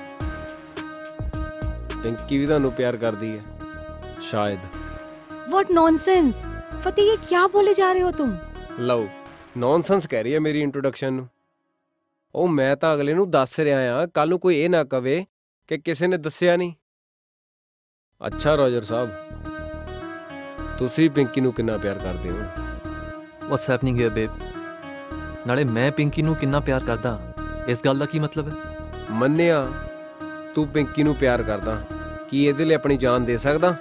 ਪਿੰਕੀ ਵੀ ਤੁਹਾਨੂੰ ਪਿਆਰ ਕਰਦੀ ਹੈ, ਸ਼ਾਇਦ। What nonsense! फतेह, ये क्या बोले जा रहे हो तुम? ਲਓ, ਨੌਨਸੈਂਸ ਕਹਿ ਰਹੀ ਹੈ ਮੇਰੀ ਇੰਟਰੋਡਕਸ਼ਨ ਨੂੰ। ਉਹ ਮੈਂ ਤਾਂ ਅਗਲੇ ਨੂੰ ਦੱਸ ਰਿਹਾ ਆ, ਕੱਲ ਨੂੰ ਕੋਈ ਇਹ ਨਾ ਕਵੇ ਕਿ ਕਿਸੇ ਨੇ ਦੱਸਿਆ ਨਹੀਂ। ਅੱਛਾ ਰੋਜਰ ਸਾਹਿਬ, ਤੁਸੀਂ ਪਿੰਕੀ ਨੂੰ ਕਿੰਨਾ ਪਿਆਰ ਕਰਦੇ ਹੋ? What's happening here, babe? ਨਾਲੇ ਮੈਂ ਪਿੰਕੀ ਨੂੰ ਕਿੰਨਾ ਪਿਆਰ ਕਰਦਾ, ਇਸ ਗੱਲ ਦਾ ਕੀ ਮਤਲਬ ਹੈ? ਮੰਨਿਆ ਤੂੰ ਪਿੰਕੀ ਨੂੰ ਪਿਆਰ ਕਰਦਾ, ਕੀ ਇਹਦੇ ਲਈ ਆਪਣੀ ਜਾਨ ਦੇ ਸਕਦਾ?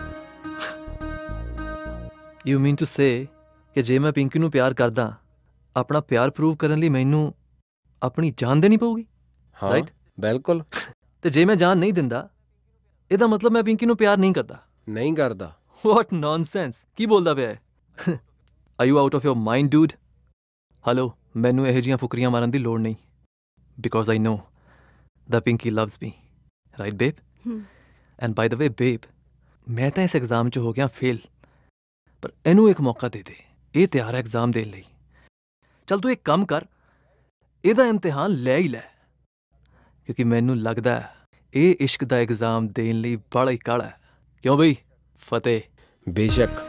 You mean to say ਕਿ ਜੇ ਮੈਂ ਪਿੰਕੀ ਨੂੰ ਪਿਆਰ ਕਰਦਾ, ਆਪਣਾ ਪਿਆਰ ਪ੍ਰੂਵ ਕਰਨ ਲਈ ਮੈਨੂੰ ਆਪਣੀ ਜਾਨ ਦੇਣੀ ਪਊਗੀ? ਹਾਂ, ਰਾਈਟ? ਬਿਲਕੁਲ। ਤੇ ਜੇ ਮੈਂ ਜਾਨ ਨਹੀਂ ਦਿੰਦਾ, ਇਹਦਾ ਮਤਲਬ ਮੈਂ ਪਿੰਕੀ ਨੂੰ ਪਿਆਰ ਨਹੀਂ ਕਰਦਾ। ਨਹੀਂ ਕਰਦਾ। What nonsense! ਕੀ ਬੋਲਦਾ ਪਿਆ ਹੈ? Are you out of your mind, dude? Hello, ਮੈਨੂੰ ਇਹੋ ਜਿਹੀਆਂ ਫੁਕਰੀਆਂ ਮਾਰਨ ਦੀ ਲੋੜ ਨਹੀਂ, because I know that Pinky loves me. Right, babe? Hmm. And by the way, babe, ਮੈਂ ਤਾਂ ਇਸ ਐਗਜ਼ਾਮ 'ਚ ਹੋ ਗਿਆ ਫੇਲ, ਪਰ ਇਹਨੂੰ ਇੱਕ ਮੌਕਾ ਦੇ ਦੇ, ਇਹ ਤਿਆਰ ਹੈ ਐਗਜ਼ਾਮ ਦੇਣ ਲਈ। ਚੱਲ ਤੂੰ ਇੱਕ ਕੰਮ ਕਰ, ਇਹਦਾ ਇਮਤਿਹਾਨ ਲੈ ਹੀ ਲੈ, ਕਿਉਂਕਿ ਮੈਨੂੰ ਲੱਗਦਾ ਇਹ ਇਸ਼ਕ ਦਾ ਐਗਜ਼ਾਮ ਦੇਣ ਲਈ ਬੜਾ ਹੀ ਕਾਹਲਾ ਹੈ। ਕਿਉਂ ਬਈ ਫਤਿਹ? ਬੇਸ਼ੱਕ।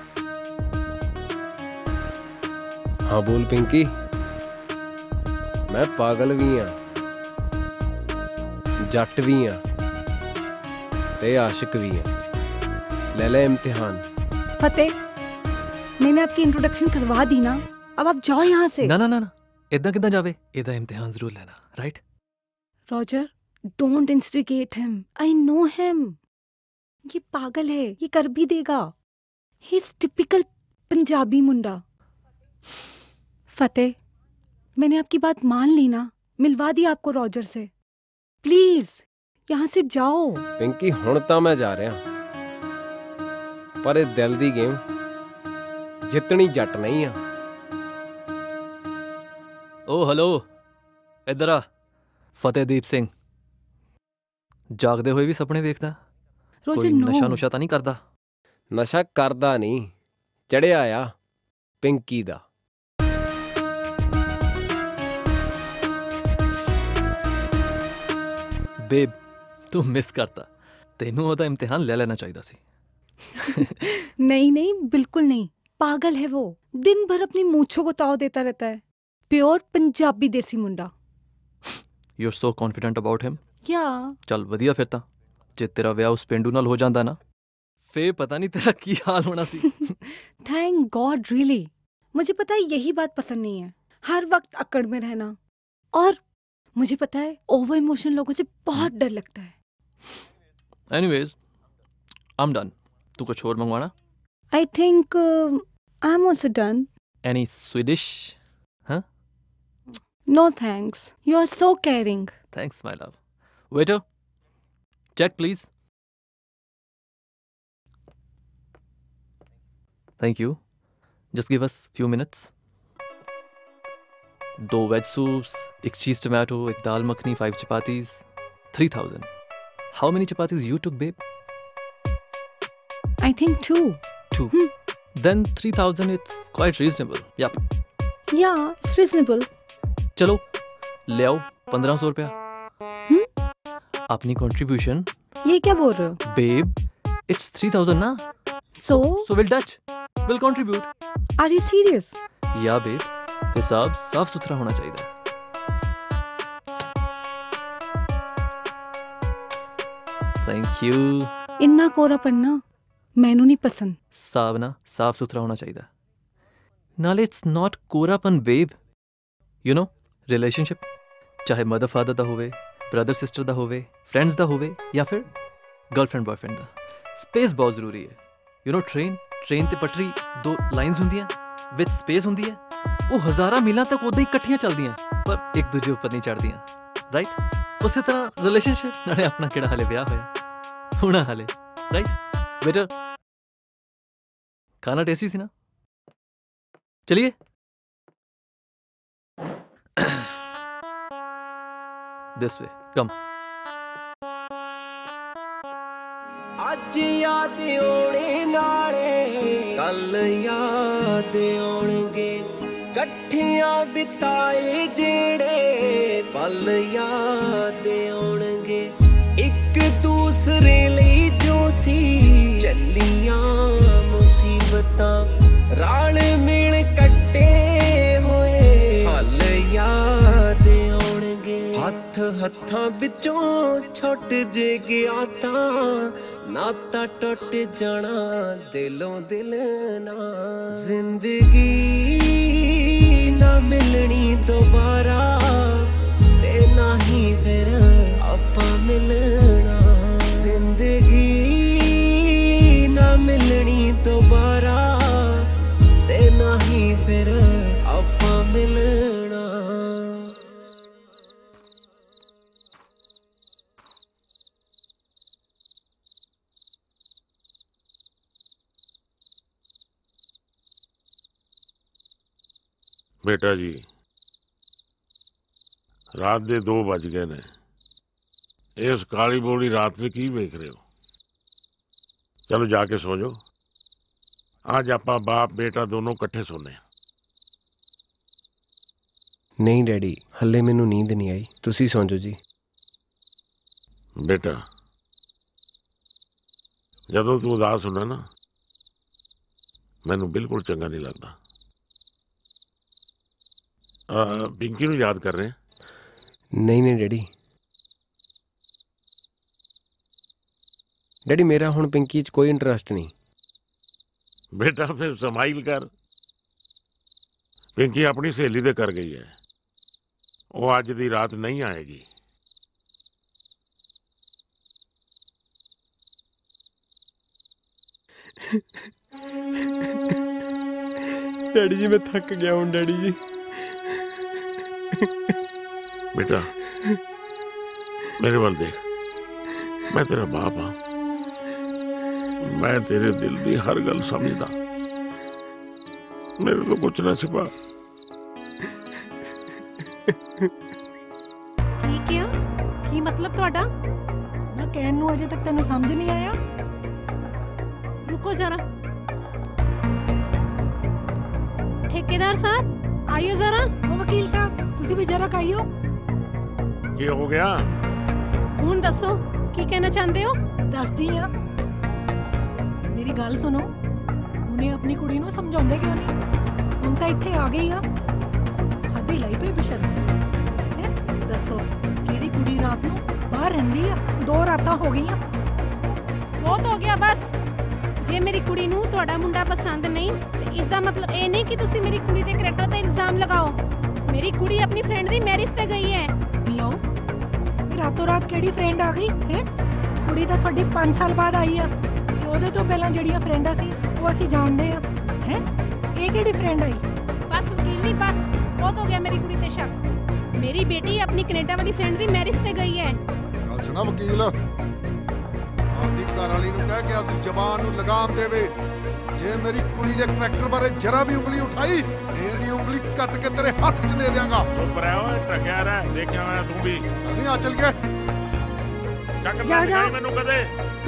ਹਾਂ ਬੋਲ ਪਿੰਕੀ। ਮੈਂ ਪਾਗਲ ਵੀ ਹਾਂ, ਜੱਟ ਵੀ ਹਾਂ ਤੇ ਆਸ਼ਿਕ ਵੀ ਹਾਂ। ਲੈ ਲੈ ਇਮਤਿਹਾਨ। फतेह, मैंने आपकी इंट्रोडक्शन करवा दी ना, अब आप जाओ यहाँ से। ना ना ना ना, इतना कितना जावे, ਇਹਦਾ ਇਮਤਿਹਾਨ ਜ਼ਰੂਰ ਲੈਣਾ, right? Roger, don't instigate him, I know him. ये पागल है, ये कर भी देगा। ही इज टिपिकल पंजाबी मुंडा। फतेह, मैंने आपकी बात मान ली ना, मिलवा दी आपको रॉजर से। प्लीज यहाँ से जाओ। पिंकी, हुण तां मैं जा रहा, पर ਇਹ ਦਿਲ ਦੀ ਗੇਮ ਜਿੱਤਣੀ ਜੱਟ ਨਹੀਂ ਆ। ਓ ਹਲੋ, ਇੱਧਰ ਆ। ਫਤਿਹਦੀਪ ਸਿੰਘ ਜਾਗਦੇ ਹੋਏ ਵੀ ਸੁਪਨੇ ਵੇਖਦਾ? ਰੋਜਰ, ਕੋਈ no. ਨਸ਼ਾ ਨੁਸ਼ਾ ਤਾਂ ਨਹੀਂ ਕਰਦਾ? ਨਸ਼ਾ ਕਰਦਾ ਨਹੀਂ, ਚੜਿਆ ਆ ਪਿੰਕੀ ਦਾ। ਬੇਬ ਤੂੰ ਮਿਸ ਕਰਤਾ, ਤੈਨੂੰ ਉਹਦਾ ਇਮਤਿਹਾਨ ਲੈ ਲੈਣਾ ਚਾਹੀਦਾ ਸੀ। नहीं नहीं बिल्कुल नहीं, पागल है वो। दिन भर अपनी मूंछों को ताव देता रहता है। प्योर पंजाबी देसी मुंडा। You are so confident about him. क्या ਚੱਲ ਵਧੀਆ ਫਿਰ ਤਾਂ, ਜੇ ਤੇਰਾ ਵਿਆਹ ਉਸ ਪਿੰਡੂ ਨਾਲ ਹੋ ਜਾਂਦਾ ਨਾ, ਫੇਰ ਪਤਾ ਨਹੀਂ ਤੇਰਾ ਕੀ ਹਾਲ ਹੋਣਾ ਸੀ। Thank God really. मुझे पता है यही बात पसंद नहीं है, हर वक्त अकड़ में रहना। और मुझे पता है ओवर इमोशनल लोगों से बहुत डर लगता है। Anyways I am done. तू कुछ और मंगवाना? I think I am also done. Any sweet dish? हाँ? No thanks, you are so caring. Thanks my love. Waiter check please. Thank you. Just give us few minutes. दो veg soups, एक cheese tomato, एक dal makhani, five chapatis, three thousand. How many chapatis you took babe? I think two. Two. Then three thousand. It's quite reasonable. Yep. Yeah, it's reasonable. चलो ले आओ पंद्रह सौ रुपया। अपनी कंट्रीब्यूशन। ये क्या बोल रहे हो? Babe, it's three thousand ना? So? So we'll Dutch. We'll contribute. Are you serious? Yeah, babe. हिसाब साफ सुथरा होना चाहिए। Thank you. इन्ना कोरापन ना मैनू नहीं पसंद। साब ना साफ सुथरा होना चाहिए। नाले इट्स नॉट कोरापन बेब, यू नो रिलेशनशिप चाहे मदर फादर दा होवे, ब्रदर सिस्टर दा होवे, फ्रेंड्स दा होवे या फिर गर्लफ्रेंड बॉयफ्रेंड दा, स्पेस बहुत जरूरी है। यू नो ट्रेन ट्रेन ते पटरी दो लाइन्स हुंदियां विच स्पेस हुंदी है, वो हज़ारा मीलों तक उदां ही इकट्ठियां चलदियां पर एक दूजे ऊपर नहीं चढ़दियां, राइट? उसी तरह रिलेशनशिप नाले अपना किहड़ा हाले ब्याह होया होना हाले, राइट? बेटर खाना टेस्टी थी ना? चलिए। This way come. ਅੱਜ ਯਾਦ ਆਉਣੇ ਨਾਲੇ ਕੱਲ ਯਾਦ ਆਉਣਗੇ, ਇਕੱਠਿਆਂ ਬਿਤਾਏ ਜਿਹੜੇ ਪਲ ਯਾਦ ਆਉਣਗੇ, ਇੱਕ ਦੂਸਰੇ ਲਈ ਜੋ ਸੀ ਚੱਲੀਆਂ ਮੁਸੀਬਤਾਂ, ਰਾਲ ਮਿਲ ਕੱਟੇ ਹੋਏ ਹੱਲ ਯਾਦ ਆਉਣਗੇ, ਹੱਥ ਹੱਥਾਂ ਵਿੱਚੋਂ ਛੁੱਟ ਜੇ ਗਿਆ ਤਾਂ ਨਾਤਾ ਟੁੱਟ ਜਾਣਾ ਦਿਲੋਂ ਦਿਲ ਨਾ, ਜ਼ਿੰਦਗੀ ਨਾ ਮਿਲਣੀ ਦੁਬਾਰਾ ਤੇ ਨਾ ਹੀ ਫਿਰ ਆਪਾਂ ਮਿਲਣਾ, ਜ਼ਿੰਦਗੀ ਨਾ ਮਿਲਣੀ ਦੁਬਾਰਾ ਤੇ ਨਾ ਹੀ ਫਿਰ ਆਪਾਂ ਮਿਲਣਾ। बेटा जी रात दे दो बज गए ने, इस काली बोली रात में की वेख रहे हो? चलो जाके सो जाओ, आज आप बाप बेटा दोनों इकट्ठे सोने। नहीं डैडी हले मैनू नींद नहीं आई, तुसी सौ जाओ जी। बेटा जदों तू उदास होना ना मैनू बिल्कुल चंगा नहीं लगता। पिंकी नू याद कर रहे हैं? नहीं नहीं डैडी, डैडी मेरा हुण पिंकी च कोई इंटरस्ट नहीं। बेटा फिर समाइल कर, पिंकी अपनी सहेली दे कर गई है, वो अज दी रात नहीं आएगी। डैडी जी मैं थक गया हूँ डैडी जी। बेटा मेरे वाल देख, मैं तेरा बाप हाँ, मैं तेरे दिल की हर गल समझदा, मेरे तो कुछ ना छिपा। ठीक है ਕੀ ਮਤਲਬ ਤੁਹਾਡਾ? ਨਾ ਕਹਿਣ ਨੂੰ ਅਜੇ ਤੱਕ ਤੈਨੂੰ ਸਮਝ ਨਹੀਂ ਆਇਆ? रुको जरा। ठेकेदार साहब आइयो जरा। ओ वकील साहब तुसी भी जरा आइयो। ਕੀ ਹੋ ਗਿਆ? ਹੁਣ ਦੱਸੋ ਕੀ ਕਹਿਣਾ ਚਾਹੁੰਦੇ ਹੋ? ਦੱਸਦੀ ਆ। ਮੇਰੀ ਗੱਲ ਸੁਣੋ, ਉਹਨੇ ਆਪਣੀ ਕੁੜੀ ਨੂੰ ਸਮਝਾਉਂਦੇ ਕਿਉਂ ਨਹੀਂ? ਹੁਣ ਤਾਂ ਇੱਥੇ ਆ ਗਈ ਆ, ਹੱਦ ਹੀ ਲਾਈ ਪਈ ਬਿਸ਼ਰ ਹੈ। ਦੱਸੋ ਕਿਹੜੀ ਕੁੜੀ ਰਾਤ ਨੂੰ ਬਾਹਰ ਰਹਿੰਦੀ ਆ? ਦੋ ਰਾਤਾਂ ਹੋ ਗਈਆਂ। ਬਹੁਤ ਹੋ ਗਿਆ ਬਸ। ਜੇ ਮੇਰੀ ਕੁੜੀ ਨੂੰ ਤੁਹਾਡਾ ਮੁੰਡਾ ਪਸੰਦ ਨਹੀਂ ਤੇ ਇਸ ਦਾ ਮਤਲਬ ਇਹ ਨਹੀਂ ਕਿ ਤੁਸੀਂ ਮੇਰੀ ਕੁੜੀ ਦੇ ਕੈਰੈਕਟਰ ਤੇ ਇਲਜ਼ਾਮ ਲਗਾਓ। ਮੇਰੀ ਕੁੜੀ ਆਪਣੀ ਫਰੈਂਡ ਦੀ ਮੈਰਿਜ ਤੇ ਗਈ ਹੈ। ਲਓ ਰਾਤੋਂ ਰਾਤ ਕਿਹੜੀ ਫਰੈਂਡ ਆ ਗਈ ਹੈ? ਕੁੜੀ ਤਾਂ ਤੁਹਾਡੀ ਪੰਜ ਸਾਲ ਬਾਅਦ ਆਈ ਆ ਤੇ ਉਹਦੇ ਤੋਂ ਪਹਿਲਾਂ ਜਿਹੜੀਆਂ ਫਰੈਂਡਾਂ ਸੀ ਉਹ ਅਸੀਂ ਜਾਣਦੇ ਆ ਹੈ। ਇਹ ਕਿਹੜੀ ਫਰੈਂਡ ਆਈ? ਬਸ ਵਕੀਲ ਨਹੀਂ, ਬਸ ਬਹੁਤ ਹੋ ਗਿਆ ਮੇਰੀ ਕੁੜੀ ਤੇ ਸ਼ੱਕ। ਮੇਰੀ ਬੇਟੀ ਆਪਣੀ ਕੈਨੇਡਾ ਵਾਲੀ ਫਰੈਂਡ ਦੀ ਮੈਰਿਜ ਤੇ ਗਈ ਹੈ। ਗੱਲ ਸੁਣਾ ਵਕੀਲ, ਆਪਣੀ ਘਰ ਵਾਲੀ ਨੂੰ ਕਹਿ ਕੇ ਆਪਣੀ ਜ਼ਬਾਨ ਨੂੰ ਲਗਾਮ ਦੇਵੇ। ਜੇ ਮੇਰੀ ਕੁੜੀ ਦੇ ਕਰੈਕਟਰ ਬਾਰੇ ਜਰਾ ਵੀ ਉਂਗਲੀ ਉਠਾਈ ਤੇ ਇਹਦੀ ਉਂਗਲੀ ਕੱਟ ਕੇ ਤੇਰੇ ਹੱਥ 'ਚ ਦੇ ਦਿਆਂਗਾ। ਚੁੱਪ ਰਹਿ ਓਏ, ਟਕਿਆ ਰਹਿ। ਦੇਖਿਆ ਹੋਇਆ ਤੂੰ ਵੀ। ਨਹੀਂ ਆ ਚੱਲ ਗਿਆ। ਚੱਕ ਲੈ ਜਾਈ ਮੈਨੂੰ ਕਦੇ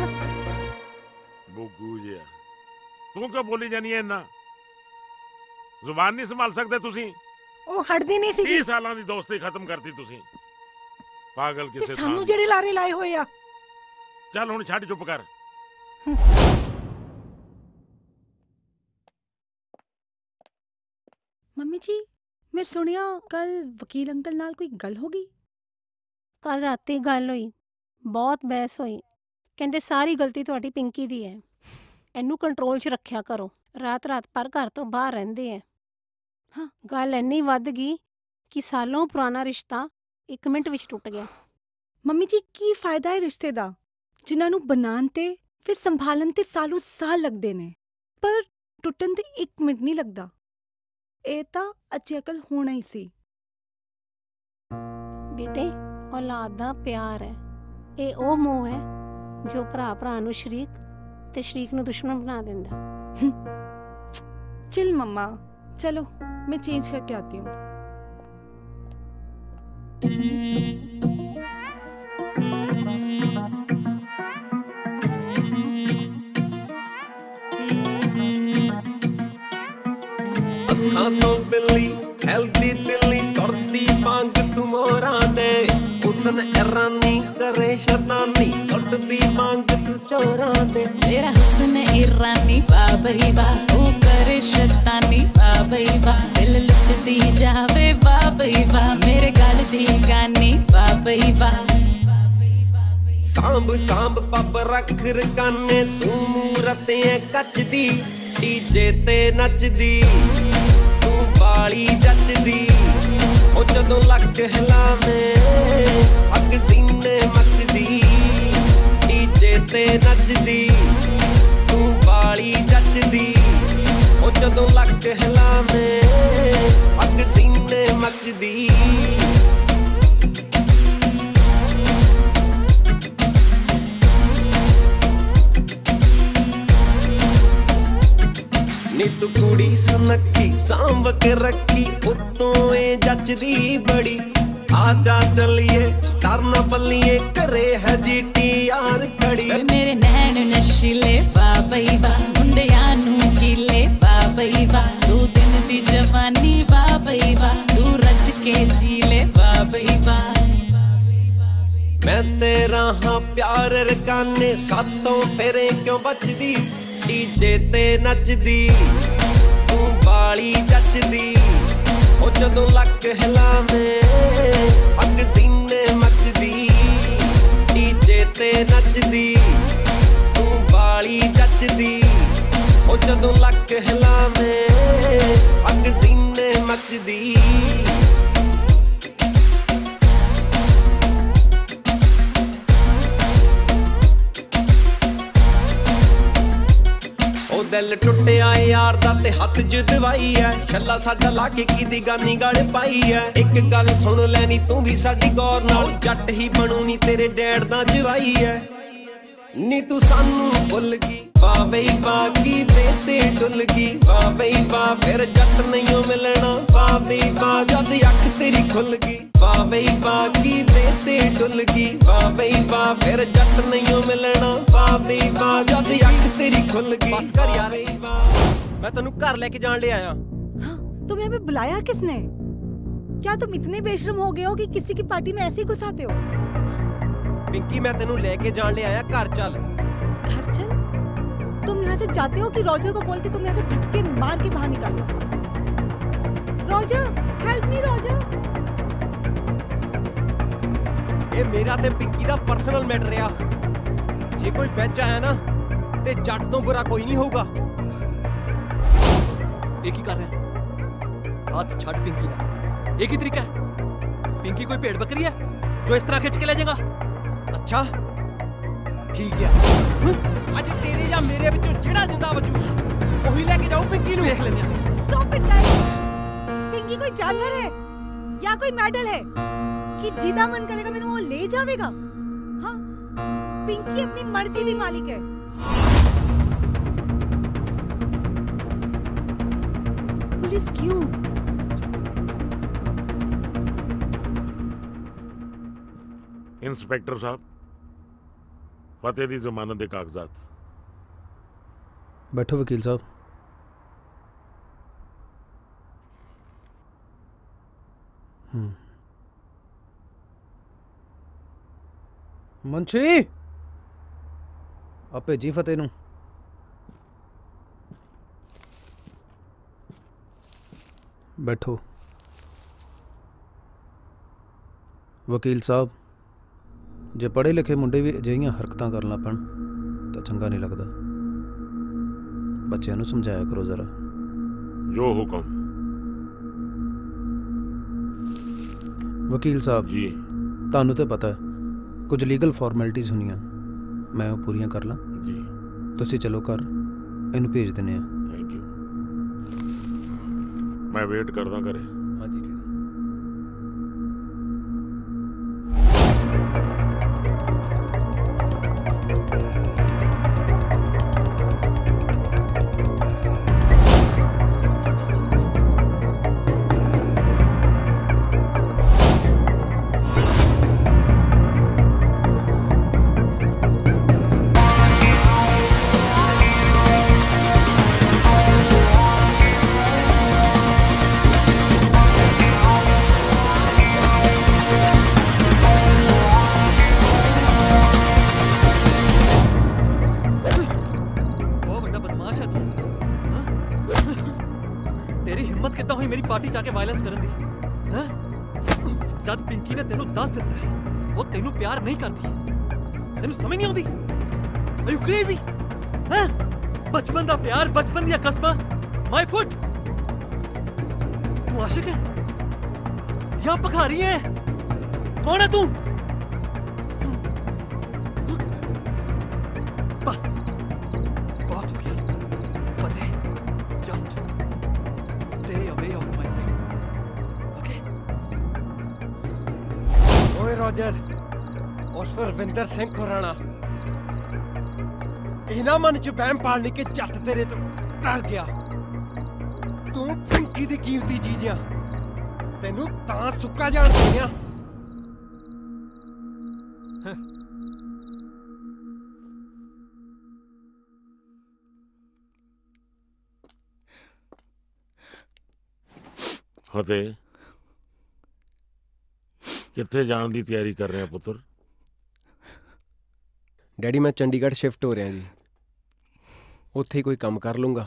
ਬੁੱਗੂ ਜਿਹਾ। ਤੂੰ ਕਿਉਂ ਬੋਲੀ ਜਾਨੀ ਐ ਇੰਨਾ? ਜ਼ੁਬਾਨ ਨਹੀਂ ਸੰਭਾਲ ਸਕਦੇ ਤੁਸੀਂ? ਉਹ ਹਟਦੀ ਨਹੀਂ ਸੀ। ਤੀਹ ਸਾਲਾਂ ਦੀ ਦੋਸਤੀ ਖਤਮ ਕਰਤੀ ਤੁਸੀਂ। ਪਾਗਲ ਕਿਸੇ ਸਾਨੂੰ ਜਿਹੜੇ ਲਾਰੇ ਲਾਏ ਹੋਏ ਆ। ਚੱਲ ਹੁਣ ਛੱਡ, ਚੁੱਪ ਕਰ। ਮੰਮੀ ਜੀ ਮੈਂ ਸੁਣਿਆ ਕੱਲ ਵਕੀਲ ਅੰਕਲ ਨਾਲ ਕੋਈ ਗੱਲ ਹੋ ਗਈ। ਕੱਲ ਰਾਤੀ ਗੱਲ ਹੋਈ, ਬਹੁਤ ਬਹਿਸ ਹੋਈ। ਕਹਿੰਦੇ ਸਾਰੀ ਗਲਤੀ ਤੁਹਾਡੀ ਪਿੰਕੀ ਦੀ ਹੈ, ਇਹਨੂੰ ਕੰਟਰੋਲ 'ਚ ਰੱਖਿਆ ਕਰੋ। ਰਾਤ ਰਾਤ ਪਰ ਘਰ ਤੋਂ ਬਾਹਰ ਰਹਿੰਦੇ ਹੈ। ਹਾਂ, ਗੱਲ ਇੰਨੀ ਵੱਧ ਗਈ ਕਿ ਸਾਲੋਂ ਪੁਰਾਣਾ ਰਿਸ਼ਤਾ ਇੱਕ ਮਿੰਟ ਵਿੱਚ ਟੁੱਟ ਗਿਆ। ਮੰਮੀ ਜੀ ਕੀ ਫਾਇਦਾ ਹੈ ਰਿਸ਼ਤੇ ਦਾ ਜਿਨ੍ਹਾਂ ਨੂੰ ਬਣਾਉਣ ਤੇ ਫਿਰ ਸੰਭਾਲਣ ਤੇ ਸਾਲੋਂ ਸਾਲ ਲੱਗਦੇ ਨੇ, ਪਰ ਟੁੱਟਣ ਤੇ ਇੱਕ ਮਿੰਟ ਨਹੀਂ ਲੱਗਦਾ। ਇਹ ਤਾਂ ਅੱਛੀ ਅਕਲ ਹੋਣਾ ਹੀ ਸੀ। ਬੇਟੇ ਔਲਾਦ ਦਾ ਪਿਆਰ ਹੈ, ਇਹ ਉਹ ਮੋਹ ਹੈ ਜੋ ਭਰਾ ਭਰਾ ਨੂੰ ਸ਼ਰੀਕ ਤੇ ਸ਼ਰੀਕ ਨੂੰ ਦੁਸ਼ਮਣ ਬਣਾ ਦਿੰਦਾ। चिल मम्मा, चलो मैं चेंज करके आती हूँ। ਅੱਖਾਂ ਤੋਂ ਬਿੱਲੀ ਹੈਲਦੀ ਦਿੱਲੀ ਤੁਰਦੀ ਮੰਗ ਤੂੰ ਮੋਰਾਂ ਦੇ ਹੁਸਨ ਇਰਾਨੀ ਕਰੇ ਸ਼ੈਤਾਨੀ ਉੱਡਦੀ ਮੰਗ ਤੂੰ ਚੋਰਾਂ ਦੇ ਮੇਰਾ ਹੁਸਨ ਇਰਾਨੀ ਵਾਹ ਬਈ ਵਾਹ ਉਹ ਕਰੇ ਸ਼ੈਤਾਨੀ ਵਾਹ ਬਈ ਵਾਹ ਦਿਲ ਲੁੱਟਦੀ ਜਾਵੇ ਵਾਹ ਬਈ ਵਾਹ ਮੇਰੇ ਗਲ ਦੀ ਗਾਨੀ ਵਾਹ ਬਈ ਵਾਹ ਸਾਂਭ ਸਾਂਭ ਪੱਪ ਰੱਖ ਰਕਾਨੇ ਤੂੰ ਮੂਰਤ ਐ ਕੱਚ ਦੀ ਡੀਜੇ ਤੇ ਨੱਚਦੀ ਤੂੰ ਬਾਲੀ ਜੱਚਦੀ ਉਹ ਜਦੋਂ ਲੱਕ ਹਿਲਾਵੇਂ ਅੱਗ ਸੀਨੇ ਮੱਚਦੀ ਡੀਜੇ ਤੇ ਨੱਚਦੀ ਤੂੰ ਬਾਲੀ ਜੱਚਦੀ ਉਹ ਜਦੋਂ ਲੱਕ ਹਿਲਾਵੇਂ ਅੱਗ ਸੀਨੇ ਮੱਚਦੀ ਨੀ ਤੂੰ ਕੁੜੀ ਸੁਨੱਖੀ ਸਾਂਭ ਕੇ ਰੱਖੀ ਉਤੋਂ ਏ ਜੱਚਦੀ ਬੜੀ ਆ ਜਾ ਚੱਲੀਏ ਕਰਨਾ ਪੱਲੀਏ ਘਰੇ ਹੈ ਜੀਟੀ ਯਾਰ ਖੜੀ ਮੇਰੇ ਨੈਣ ਨਸ਼ੀਲੇ ਵਾਹ ਬਈ ਵਾਹ ਮੁੰਡਿਆਂ ਨੂੰ ਕੀਲੇ ਵਾਹ ਬਈ ਵਾਹ ਤੂੰ ਦਿਨ ਦੀ ਜਵਾਨੀ ਵਾਹ ਬਈ ਵਾਹ ਤੂੰ ਰੱਜ ਕੇ ਜੀਲੇ ਵਾਹ ਬਈ ਵਾਹ ਮੈਂ ਤੇਰਾ ਹਾਂ ਪਿਆਰ ਰਕਾਨੇ ਸਾਤੋਂ ਫੇਰੇ ਕਿਉਂ ਬਚਦੀ ਡੀਜੇ ਤੇ ਨੱਚਦੀ ਤੂੰ ਬਾਲੀ ਜੱਚਦੀ ਉਹ ਜਦੋਂ ਲੱਕ ਹਿਲਾਵੇਂ ਅੱਗ ਸੀਨੇ ਮੱਚਦੀ ਡੀਜੇ ਤੇ ਨੱਚਦੀ ਤੂੰ ਬਾਲੀ ਜੱਚਦੀ ਉਹ ਜਦੋਂ ਲੱਕ ਹਿਲਾਵੇਂ ਅੱਗ ਸੀਨੇ ਮੱਚਦੀ ਦਿਲ ਟੁੱਟਿਆ ਯਾਰ ਦਾ ਤੇ ਹੱਥ ਚ ਦਵਾਈ ਐ ਛੱਲਾ ਸਾਡਾ ਲਾ ਕੇ ਕੀਦੀ ਗਾਨੀ ਗਾਲੇ ਪਾਈ ਐ ਇੱਕ ਗੱਲ ਸੁਣ ਲੈਣੀ ਤੂੰ ਵੀ ਸਾਡੀ ਗੌਰ ਨਾਲ ਜੱਟ ਹੀ ਬਣੂ ਨੀ ਤੇਰੇ ਡੈਡ ਦਾ ਜਵਾਈ ਐ नी तू सानू भुल गई वाह बई वाह की दे ते डुल गई वाह बई वाह फिर जट नहीं मिलना वाह बई वाह जद अख तेरी खुल गई वाह बई वाह की दे ते डुल गई वाह बई वाह फिर जट नहीं मिलना वाह बई वाह जद अख तेरी खुल गई। बस कर यार, मैं तेनू घर लेके जान ले आया। तुम्हें हमें बुलाया किसने? क्या तुम इतने बेशरम हो गए हो कि किसी की पार्टी में ऐसे ही घुसाते हो? पिंकी मैं तेनू लेके जान ले आया, घर चल। घर चल? तुम यहाँ से जाते हो कि रॉजर को बोल के तुम यहाँ से धक्के मार के बाहर निकालो? Roger, help me Roger. ये मेरा ते पिंकी दा पर्सनल मैटर आ। जे कोई बेच आया ना ते जट तो बुरा कोई नहीं होगा। एक ही कर रहे हैं, हाथ छड़ पिंकी दा। एक ही तरीका है, पिंकी कोई भेड़ बकरी है जो इस तरह खिंच के ले जाएगा? अच्छा ठीक है, आज तेरे या मेरे विचों जेड़ा जिंदा बचू वही लेके जाओ पिंकी नु। देख लेंगे। Stop it guys. पिंकी कोई जानवर है या कोई मेडल है कि जिदा मन करेगा मैंने वो ले जावेगा? हाँ, पिंकी अपनी मर्जी दी मालिक है। पुलिस क्यों? इंस्पेक्टर साहब, फतेह दी जमानत दे कागजात। बैठो वकील साहब। हम्म मुंशी आप भेजी फतेह नूं। बैठो। वकील साहब, जे पढ़े लिखे मुंडे भी अजिहियां हरकतां करन लग पैण तां चंगा नहीं लगदा। बच्चों नूं समझाया करो जरा। जो हुक्म। वकील साहब जी, तुहानूं तो पता है कुछ लीगल फॉर्मैलिटीज़ होंदियां, मैं वो पूरियां कर ਲਾਂ जी। तुसीं चलो घर, इनू भेज दिंदे आ। थैंक यू, मैं वेट करदा घरे। हाँ जी डैडी। पार्टी जाके वायलेंस करन दी हैं? जद पिंकी ने तेनू दस दिता है वो तेनू प्यार नहीं करती, तेनू समझ नहीं आती? Are you crazy? हैं? बचपन दा प्यार, बचपन दियां कसमां, माय फुट। तू आशिक है या भखारी है? कौन है तू? बस बहुत हो गया Fateh, just stay away of my life, okay? ओए रॉजर और रविंदर सिंह खुराना, इना मन च बहम पालने के झट तेरे तो डर गया। तू पिंकी दी कीमती चीज़ां तेनू तां सुक्का जान दियां। फतेह, कित्थे जाने की तैयारी कर रहे हैं पुत्र? डैडी मैं चंडीगढ़ शिफ्ट हो रहा जी, उत्थे ही कोई काम कर लूँगा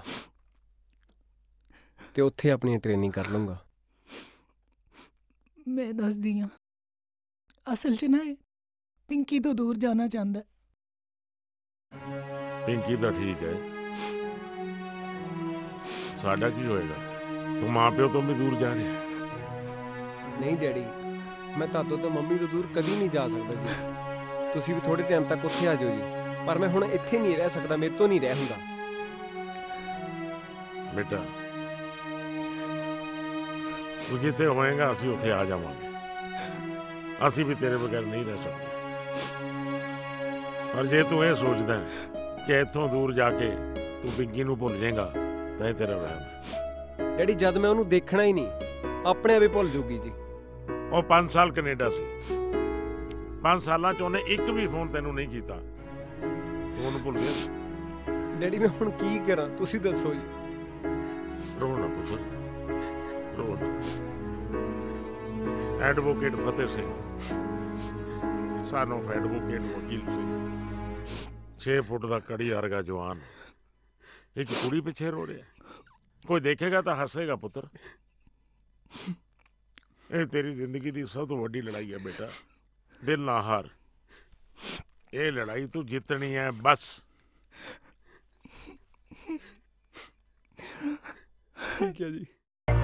ते उत्थे अपनी ट्रेनिंग कर लूँगा। मैं दस दी हाँ, असल च ना पिंकी तो दूर जाना चाहता। पिंकी तो ठीक है, साडा की होएगा? तू माँ प्यो तो भी दूर जा रहे? नहीं डैडी, मैं तातो तो मम्मी तो दूर कभी नहीं जा सकता जी। तुसी भी थोड़े टाइम तक उत्थे आ जाओ जी, पर मैं हुण इत्थे नहीं रह सकता, मेरे तो नहीं रह हुंदा। बेटा तू जिथे होएगा असी उत्थे आ जावांगे, असी भी तेरे बगैर नहीं रह सकते। पर जे तू ये सोचदा कि इत्थों दूर जाके तू पिंकी नूं भुल जाएगा तो ये तेरा वहम है। डैडी जद मैं उन्होंने देखना ही नहीं अपने आप ही भुल जूगी जी। वो पांच साल कनेडा सी, पांच साल च उन्हें एक भी फोन तेनों नहीं किया, तू उन्हें भुल गया। डैडी मैं हुण की करा तुसी दसो जी। रोना पुत्र रोना। Advocate Fateh Singh son of advocate Vakil Singh, छे फुट का कड़ी वर्गा जवान, एक कुड़ी पिछे रो रहा। कोई देखेगा तो हसेगा पुत्र। ये तेरी जिंदगी की सब तो वड्डी लड़ाई है बेटा, दिल ना हार। ये लड़ाई तू जितनी है बस। ठीक है जी।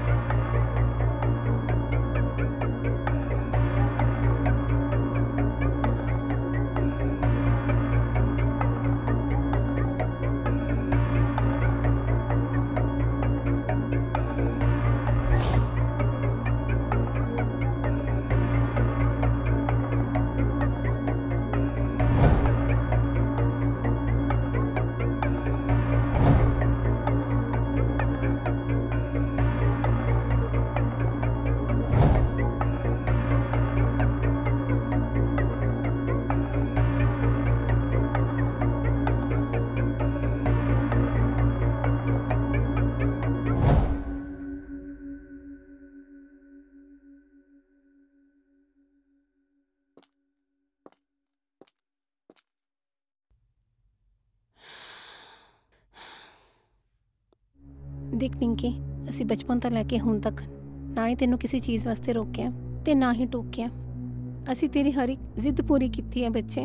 देख पिंकी, ਅਸੀਂ ਬਚਪਨ ਤੋਂ ਲੈ ਕੇ ਹੁਣ ਤੱਕ ਨਾ ਹੀ ਤੈਨੂੰ ਕਿਸੇ ਚੀਜ਼ ਵਾਸਤੇ ਰੋਕਿਆ ਤੇ ਨਾ ਹੀ ਟੋਕਿਆ। ਅਸੀਂ ਤੇਰੀ ਹਰ ਇੱਕ ਜ਼ਿੱਦ ਪੂਰੀ ਕੀਤੀ ਹੈ ਬੱਚੇ।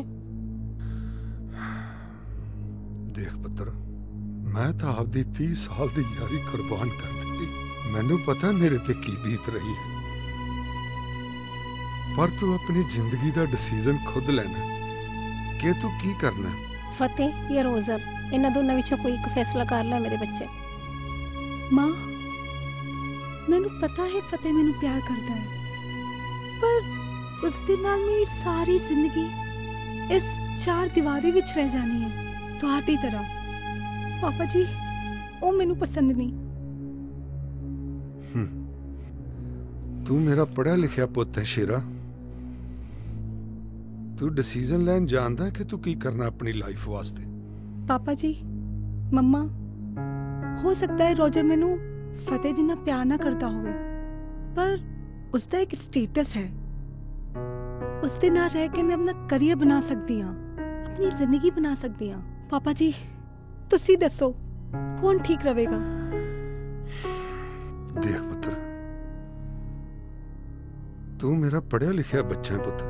देख पुत्र, मैं तो आपदी तीस साल की यारी कुर्बान कर दी। मैनू पता मेरे ते की बीत रही है, पर तू अपनी जिंदगी का डिसीजन खुद लेना कि तू की करना। ਫਤਿਹ ਜਾਂ ਰੋਜ਼ਰ, ਇਹਨਾਂ ਦੋਨਾਂ ਵਿੱਚੋਂ ਕੋਈ ਇੱਕ ਫੈਸਲਾ ਕਰ ਲੈ ਮੇਰੇ ਬੱਚੇ। माँ, मैनू पता है फतेह मैनू प्यार करता है, पर उस दिन नाल मेरी सारी जिंदगी इस चार दीवारी विच रह जानी है तुहाडी तरह। पापा जी वो मैनू पसंद नहीं। तू मेरा पढ़ा लिखा पुत है शेरा, तू डिसीजन लैन जानदा कि तू की करना अपनी लाइफ वास्ते। पापा जी मम्मा, हो सकता है रोजर मैनू फतेह जिन्ना प्यार ना करता होवे, पर उसका एक स्टेटस है। उसके नाल रह के मैं अपना करियर बना सकती हाँ, अपनी जिंदगी बना सकती हाँ। पापा जी तुसी दसो कौन ठीक रहेगा? देख पुत्र, तू मेरा पढ़िया लिखिया बच्चा है पुत्र,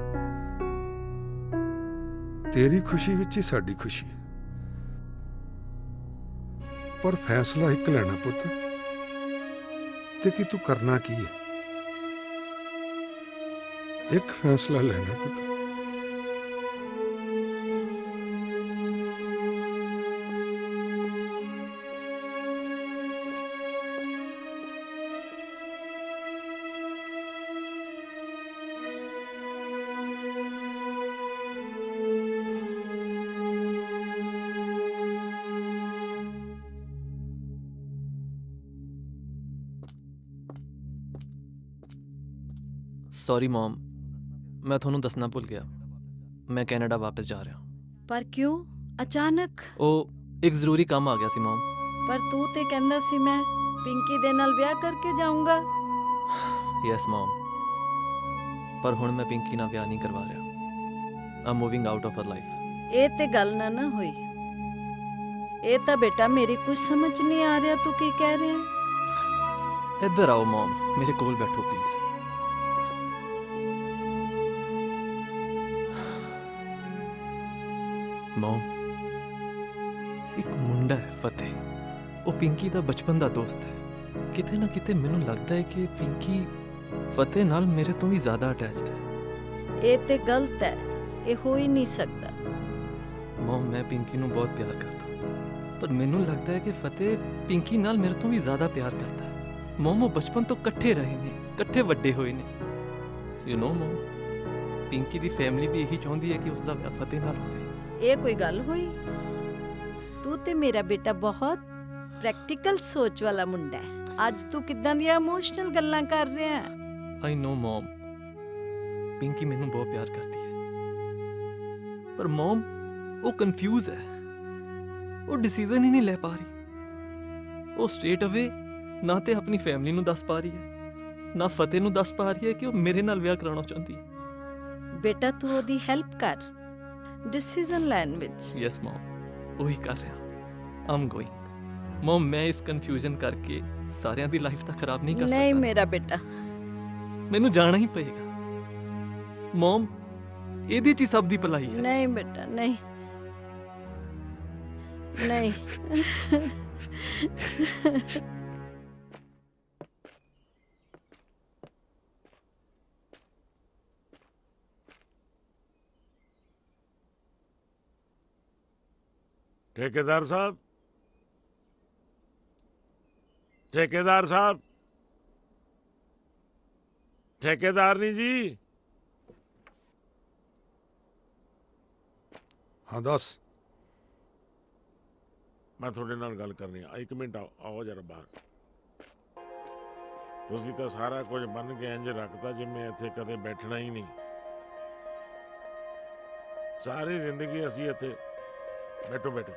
तेरी खुशी विच ही साडी खुशी। पर फैसला एक लेना पुत्र, ते कि तू करना की है। एक फैसला लेना पुत्र। सॉरी मॉम, मैं थोनू दसना भुल गया, मैं कनाडा वापस जा रहा। पर क्यों अचानक? ओ एक जरूरी काम आ गया सी मॉम। पर तू ते कहंदा सी मैं पिंकी दे नाल ब्याह करके जाऊंगा। यस मॉम, पर हुण मैं पिंकी नाल ब्याह नहीं करवा रहा। I am moving out of her life. ए ते गल ना ना होई। ए ता बेटा मेरी कुछ समझ नहीं आ रहा तू की कह रहे हैं। इधर आओ मॉम, मेरे कोल बैठो प्लीज। मॉम, एक मुंडा है फतेह, वो पिंकी दा बचपन दा दोस्त है। किते ना किते मैनू लगता है कि पिंकी फतेह नाल मेरे तो भी ज्यादा अटैच्ड है। ये ते गलत है, ये हो ही नहीं सकता। मॉम, मैं पिंकी नू बहुत प्यार करता हूं, पर मैनू लगता है कि फतेह पिंकी नाल मेरे तो भी ज्यादा प्यार करता है। मॉम, वो बचपन तो कट्ठे रहे ने, कट्ठे वड्डे होए ने। यू नो मॉम, पिंकी दी फैमिली भी यही चाहती है कि उसका विआह फतेह नाल होवे। ਇਹ ਕੋਈ ਗੱਲ ਹੋਈ? ਤੂੰ ਤੇ ਮੇਰਾ ਬੇਟਾ ਬਹੁਤ ਪ੍ਰੈਕਟੀਕਲ ਸੋਚ ਵਾਲਾ ਮੁੰਡਾ ਹੈ। ਅੱਜ ਤੂੰ ਕਿੱਦਾਂ ਦੀਆਂ ਇਮੋਸ਼ਨਲ ਗੱਲਾਂ ਕਰ ਰਿਹਾ ਹੈ? आई नो मॉम, पिंकी मैनू बहुत प्यार करती है, पर मॉम वो कंफ्यूज है, वो डिसीजन ही नहीं ले पा रही। वो स्ट्रेट अवे ना ते अपनी फैमिली नू दस पा रही है, ना फतेह नू दस पा रही है कि वो मेरे नाल विआह कराना चाहती है। बेटा तू ओदी हेल्प कर डिसीजन लैन विच। यस मॉम, वही कर रहा। I am going. मॉम मैं इस कंफ्यूजन करके सारियां दी लाइफ तो खराब नहीं कर सकता। नहीं मेरा बेटा, मैनू जाना ही पएगा। मॉम ਇਹਦੇ ਚ ਹੀ ਸਭ ਦੀ ਭਲਾਈ ਹੈ। नहीं बेटा नहीं नहीं ठेकेदार साहब, ठेकेदार साहब, ठेकेदार नहीं जी। हाँ दस। मैं थोड़े नाल गल करनी है। एक मिनट आओ, आओ जरा बाहर। तुसी तो सारा कुछ बन के इंज रखता जिवें इत्थे कदे बैठना ही नहीं। सारी जिंदगी असी इत्थे बैठो बैठो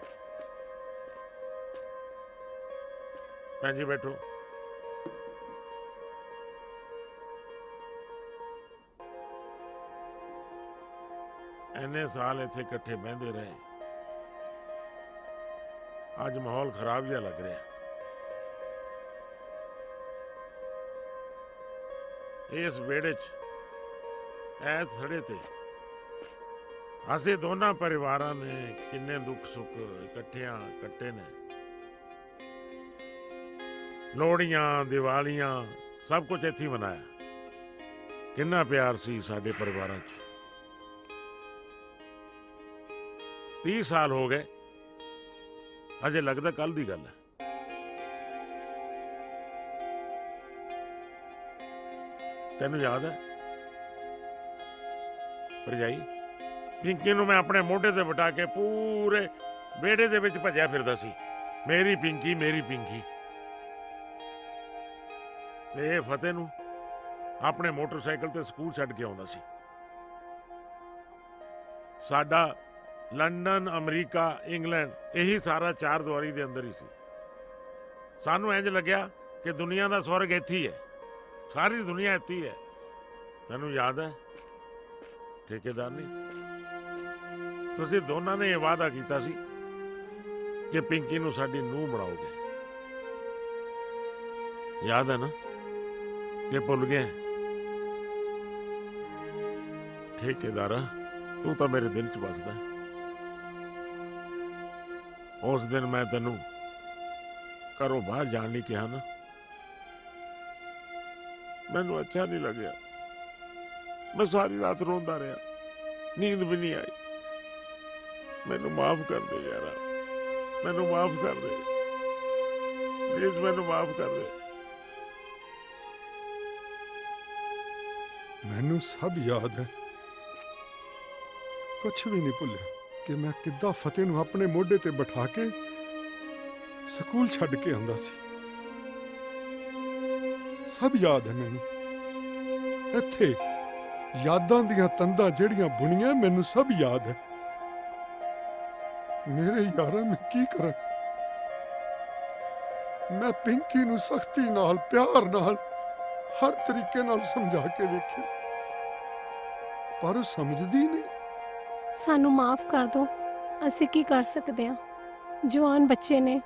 भैन जी बैठो। इन्ने साल इत्थे इकट्ठे बहते रहे, अज माहौल खराब जिहा लग रहा। इस बेड़े च ऐस थड़े ते असी दोनों परिवारां ने किन्ने दुख सुख इकट्ठियां कट्टे ने। लोहड़ियां दिवालियां सब कुछ इत्थे मनाया। किन्ना प्यार सी साडे परिवारां च। तीह साल हो गए, अजे लगता कल दी गल है। तेनू याद है भरजाई, पिंकी नू मैं अपने मोढे ते बिठा के पूरे बेड़े दे विच भजया फिरदा सी, मेरी पिंकी मेरी पिंकी। ते फतेह नू अपने मोटरसाइकिल ते स्कूल छड्ड के आउंदा सी। साडा लंडन अमरीका इंग्लैंड यही सारा चार दुआरी दे अंदर ही सी। सानू इंज लग्या कि दुनिया दा स्वर्ग इत्थे ही है, सारी दुनिया इत्थे ही है। तैनू याद है ठेकेदार ने तुसीं दोनों ने यह वादा किया सी कि पिंकी नू साडी नूंह बनाओगे। याद है ना कि भुल गए? ठेकेदारा तू तो मेरे दिल च बसदा है। उस दिन मैं तेनू घरों बाहर जान नहीं कहा ना, मैनू अच्छा नहीं लग्या। मैं सारी रात रोंदा रहा, नींद भी नहीं आई। मैनू माफ कर दे यारा, मैनू माफ कर दे प्लीज, मैनू माफ कर दे। मैनू सब याद है, कुछ भी नहीं भुलिया कि मैं किद्दां फतेह नू अपने मोढे ते बिठा के स्कूल छड्ड के आंदा सी। सब याद है मैनू। इत्थे यादां दियां तंदां जिहड़ियां बुनियां मैनू सब याद है। मेरे यारा मैं की करा? मैं पिंकी नू सख्ती नाल प्यार नाल हर तरीके नाल समझा के वेख्या, पर वो समझदी नहीं। सानू माफ कर दो, असी की कर सकते हैं, जवान बच्चे ने।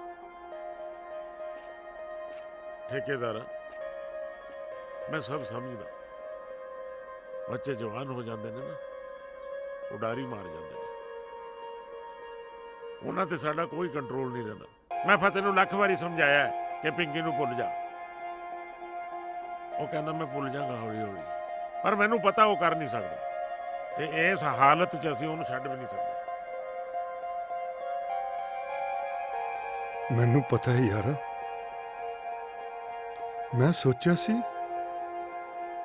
ठेकेदार मैं सब समझदा, बच्चे जवान हो जाते हैं ना, उडारी मार जाते हैं, उन्हां ते साडा कोई कंट्रोल नहीं रहिंदा। मैं फतेह नू लख वारी समझाया कि पिंकी नू भुल जा, वो कहंदा मैं भुल जांगा हौली हौली, पर मैनू पता वो कर नहीं सकदा, ते इस हालत च असीं उहनूं छड्ड भी नहीं सकदे। मैनू पता है यार, मैं सोचा सी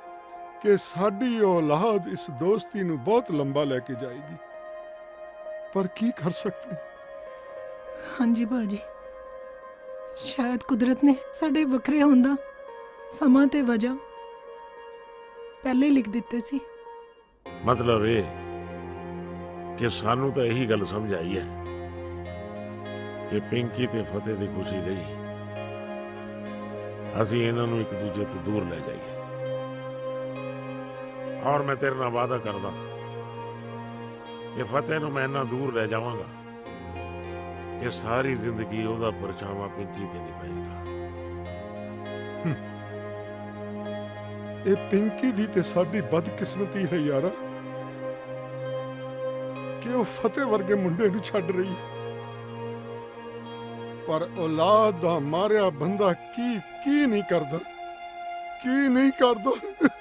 कि साडी औलाद इस दोस्ती नू बहुत लंबा लेके जाएगी, पर की कर सकते। हाँ जी भाजी, शायद कुदरत ने साडे वखरे होण दा समा ते वजह पहले ही लिख दिते सी। मतलब ये कि सानू तो यही गल समझ आई है कि पिंकी ते फतेह दी खुशी लई असी इन्हां नूं एक दूजे तो दूर ले जाइए। और मैं तेरे नाल वादा करदा कि फतेह नूं मैं इन्ना दूर ले जावांगा कि सारी जिंदगी ओहदा परछावां पिंकी ते नहीं पएगा। ये पिंकी दी ते साडी बदकिस्मती है यारा कि वो फतेह वर्गे मुंडे नूं छड्ड रही है। पर औलाद दा मारिया बंदा की की नहीं करदा, की नहीं करदा।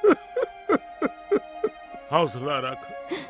हौसला रख।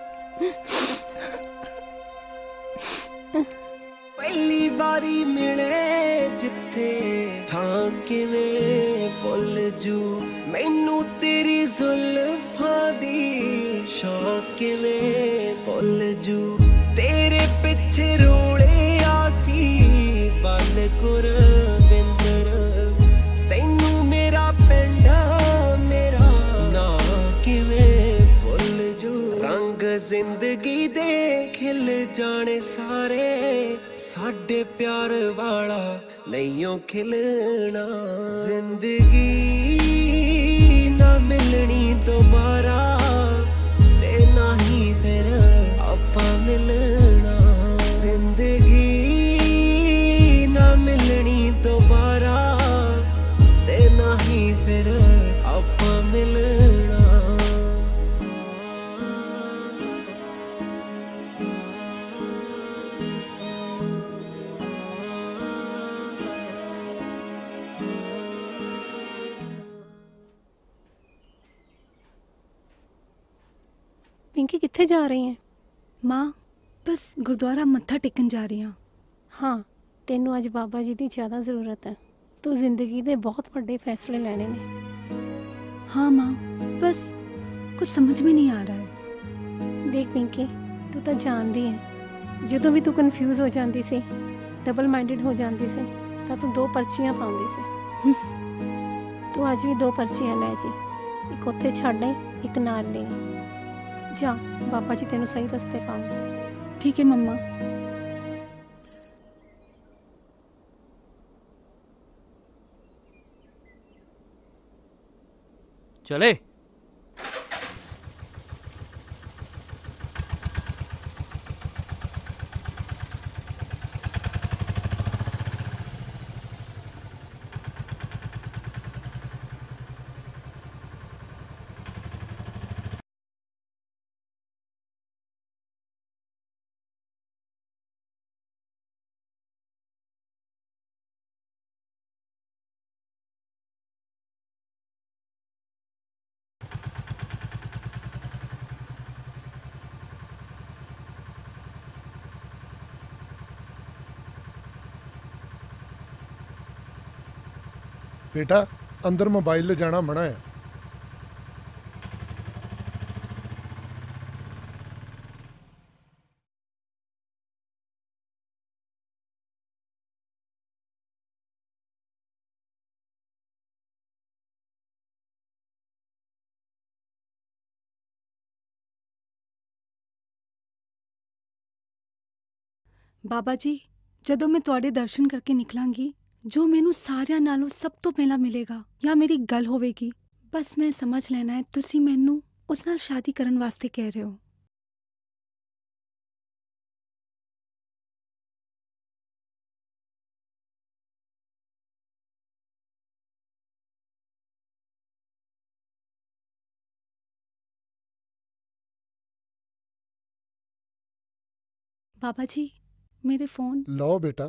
पहली बारी मिले जिथे थां किवें भुल जू, मैनू तेरी जुल्फां दी शां किवें भुल जू, तेरे पिछे रोले आसी बल गुरविंदर, तैनू मेरा पिंडा मेरा ना किवें भुल जू, रंग जिंदगी दे खिल जाने सारे, साडे प्यार वाला नहींओ खिलना, जिंदगी ना मिलनी दोबारा ते ना ही फिर आपां मिलना, जिंदगी ना मिलनी दोबारा ते ना ही फिर आपां मिलना। पिंकी कित्थे जा रही हैं? माँ बस गुरुद्वारा मत्था टेकन जा रही हाँ। हाँ, तेनू अज बाबा जी की ज़्यादा ज़रूरत है। तू जिंदगी दे बहुत बड़े फैसले लेने ने। हाँ माँ, बस कुछ समझ में नहीं आ रहा है। देख पिंकी, तू तो जानती है ਜਦੋਂ भी तू कन्फ्यूज हो जाती सी, डबल माइंडेड हो जाती सी, तो तू दो पर्चियां पाਉਂਦੀ सी। तू अज भी दो पर्चियां ले जी, एक उत्थे छड्ड आई, एक नाल ले जा। बाबा जी तेनू सही रस्ते पाऊँ। ठीक है मम्मा। चले। बेटा अंदर मोबाइल ले जाना मना है। बाबा जी, ਜਦੋਂ मैं ਤੁਹਾਡੇ दर्शन करके निकलांगी, जो मैनू सारिਆਂ नालों सब तो पहला मिलेगा या मेरी गल होवेगी, बस मैं समझ लेना है तुसी मैनू उस नाल शादी करन वास्ते कह रहे हो। बाबा जी मेरे फोन लो बेटा।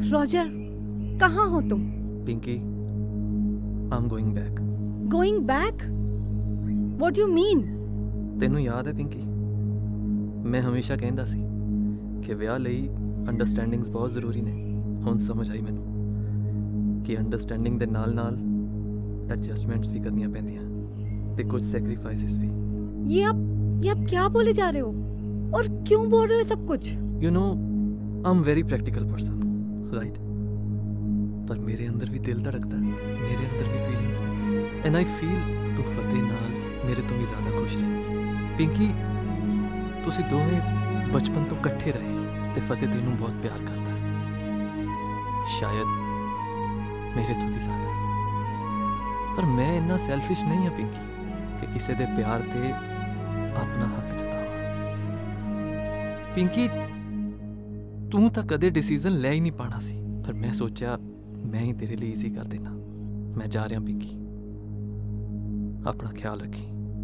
रॉजर, कहाँ हो तुम? Pinky, I am going back. Going back? What you mean? ਤੈਨੂੰ ਯਾਦ ਹੈ ਪਿੰਕੀ, ਮੈਂ ਹਮੇਸ਼ਾ ਕਹਿੰਦਾ ਸੀ ਕਿ ਵਿਆਹ ਲਈ ਅੰਡਰਸਟੈਂਡਿੰਗਸ ਬਹੁਤ ਜ਼ਰੂਰੀ ਨੇ। ਹੁਣ ਸਮਝ ਆਈ ਮੈਨੂੰ ਕਿ ਅੰਡਰਸਟੈਂਡਿੰਗ ਦੇ ਨਾਲ ਨਾਲ ਐਡਜਸਟਮੈਂਟਸ ਵੀ ਕਰਨੀਆਂ ਪੈਂਦੀਆਂ ਤੇ ਕੁਝ ਸੈਕਰੀਫਾइसेस भी। ये आप ये आप क्या बोले जा रहे हो और क्यों बोल रहे हो सब कुछ? You know I am very practical person, right? पर मेरे अंदर भी दिल धड़कता है, मेरे अंदर भी फीलिंग्स ने, एंड आई फील तू फतेह नाल मेरे तो भी ज़्यादा खुश रहेगी। पिंकी, तुसी दोवें बचपन तो इकट्ठे रहे ते फतेह तेनू बहुत प्यार करता है, शायद मेरे तो भी ज़्यादा। पर मैं इन्ना सैल्फिश नहीं हाँ पिंकी कि किसी दे प्यार ते अपना हक जतावा। पिंकी, तू तो कदे डिसीजन ले ही नहीं पाना सी, पर मैं सोचा मैं ही तेरे लिए इजी कर देना। मैं जा रहा पिंकी, अपना ख्याल रखी।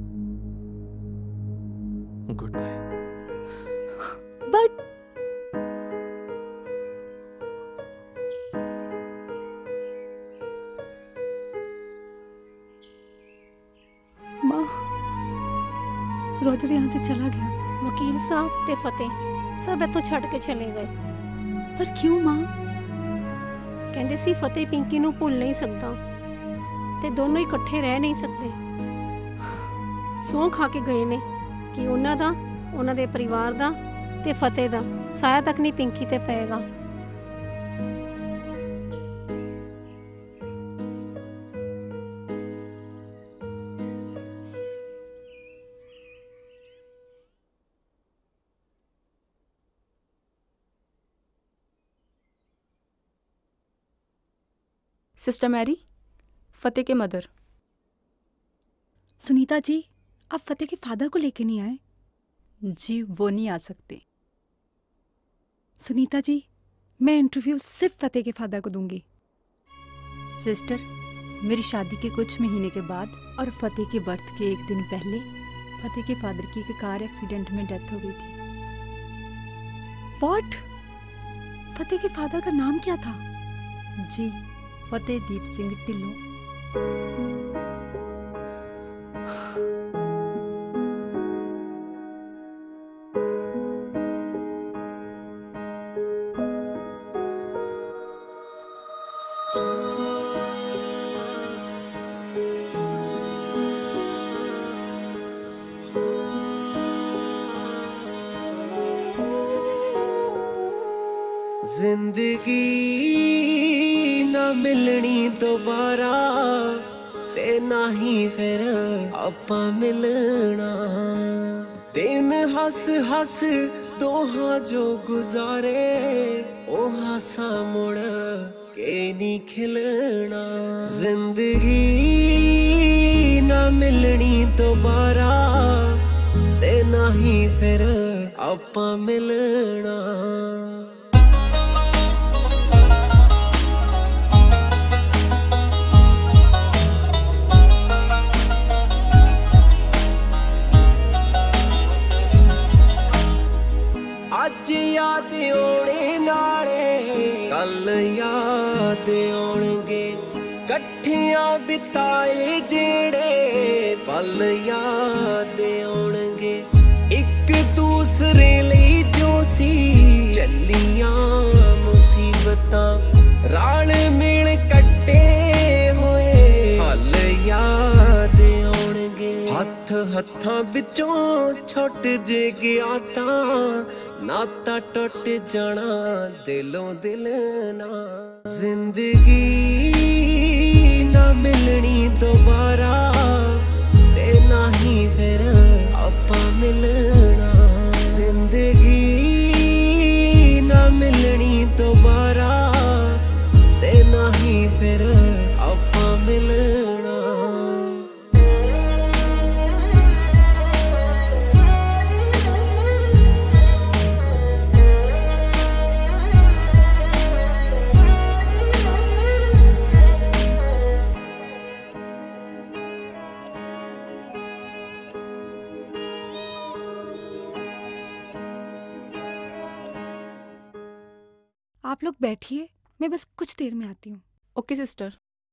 Good bye. बट माँ, रॉजर यहाँ से चला गया। वकील साहब ते फतेह सब इतों छड़ के चले गए। पर क्यों माँ? कहंदे सी फतेह पिंकी नू भुल नहीं सकता ते दोनों इकट्ठे रह नहीं सकते। सौं खा के गए ने कि उन्हां दा, उन्हां दे परिवार दा ते फतेह दा साया तक नहीं पिंकी ते पेगा। सिस्टर मैरी, फतेह के मदर। सुनीता जी, आप फतेह के फादर को लेके नहीं आए? जी, वो नहीं आ सकते। सुनीता जी, मैं इंटरव्यू सिर्फ फतेह के फादर को दूंगी। सिस्टर, मेरी शादी के कुछ महीने के बाद और फतेह के बर्थ के एक दिन पहले फतेह के फादर की एक कार एक्सीडेंट में डेथ हो गई थी। व्हाट? फतेह के फादर का नाम क्या था? जी, फतेहदीप सिंह ढिल्लों। जिंदगी ना मिलनी दोबारा ते ना ही फिर आपा मिलना। दिन हस हस दोहा जो गुजारे ओ हासा मुड़ के नहीं खिलना। जिंदगी ना मिलनी दोबारा ते ना ही फिर आपा मिलना। अज याद आने नाले कल याद आउणगे, कट्ठियां बिताए जेड़े पल याद आउणगे। एक दूसरे लई जो सी चलियां मुसीबतां, राल मिल कट्टे होए पल याद आउणगे। हथ हत्थां विचों छुट जे गया तां नाता टुट जाना दिलों दिल ना। जिंदगी ना मिलनी दोबारा ते ना ही फिर आपा मिलना। जिंदगी ना मिलनी दोबारा ते ना ही फिर आपा मिलना। आप लोग बैठिए, मैं बस कुछ देर में आती हूँ। Okay sister.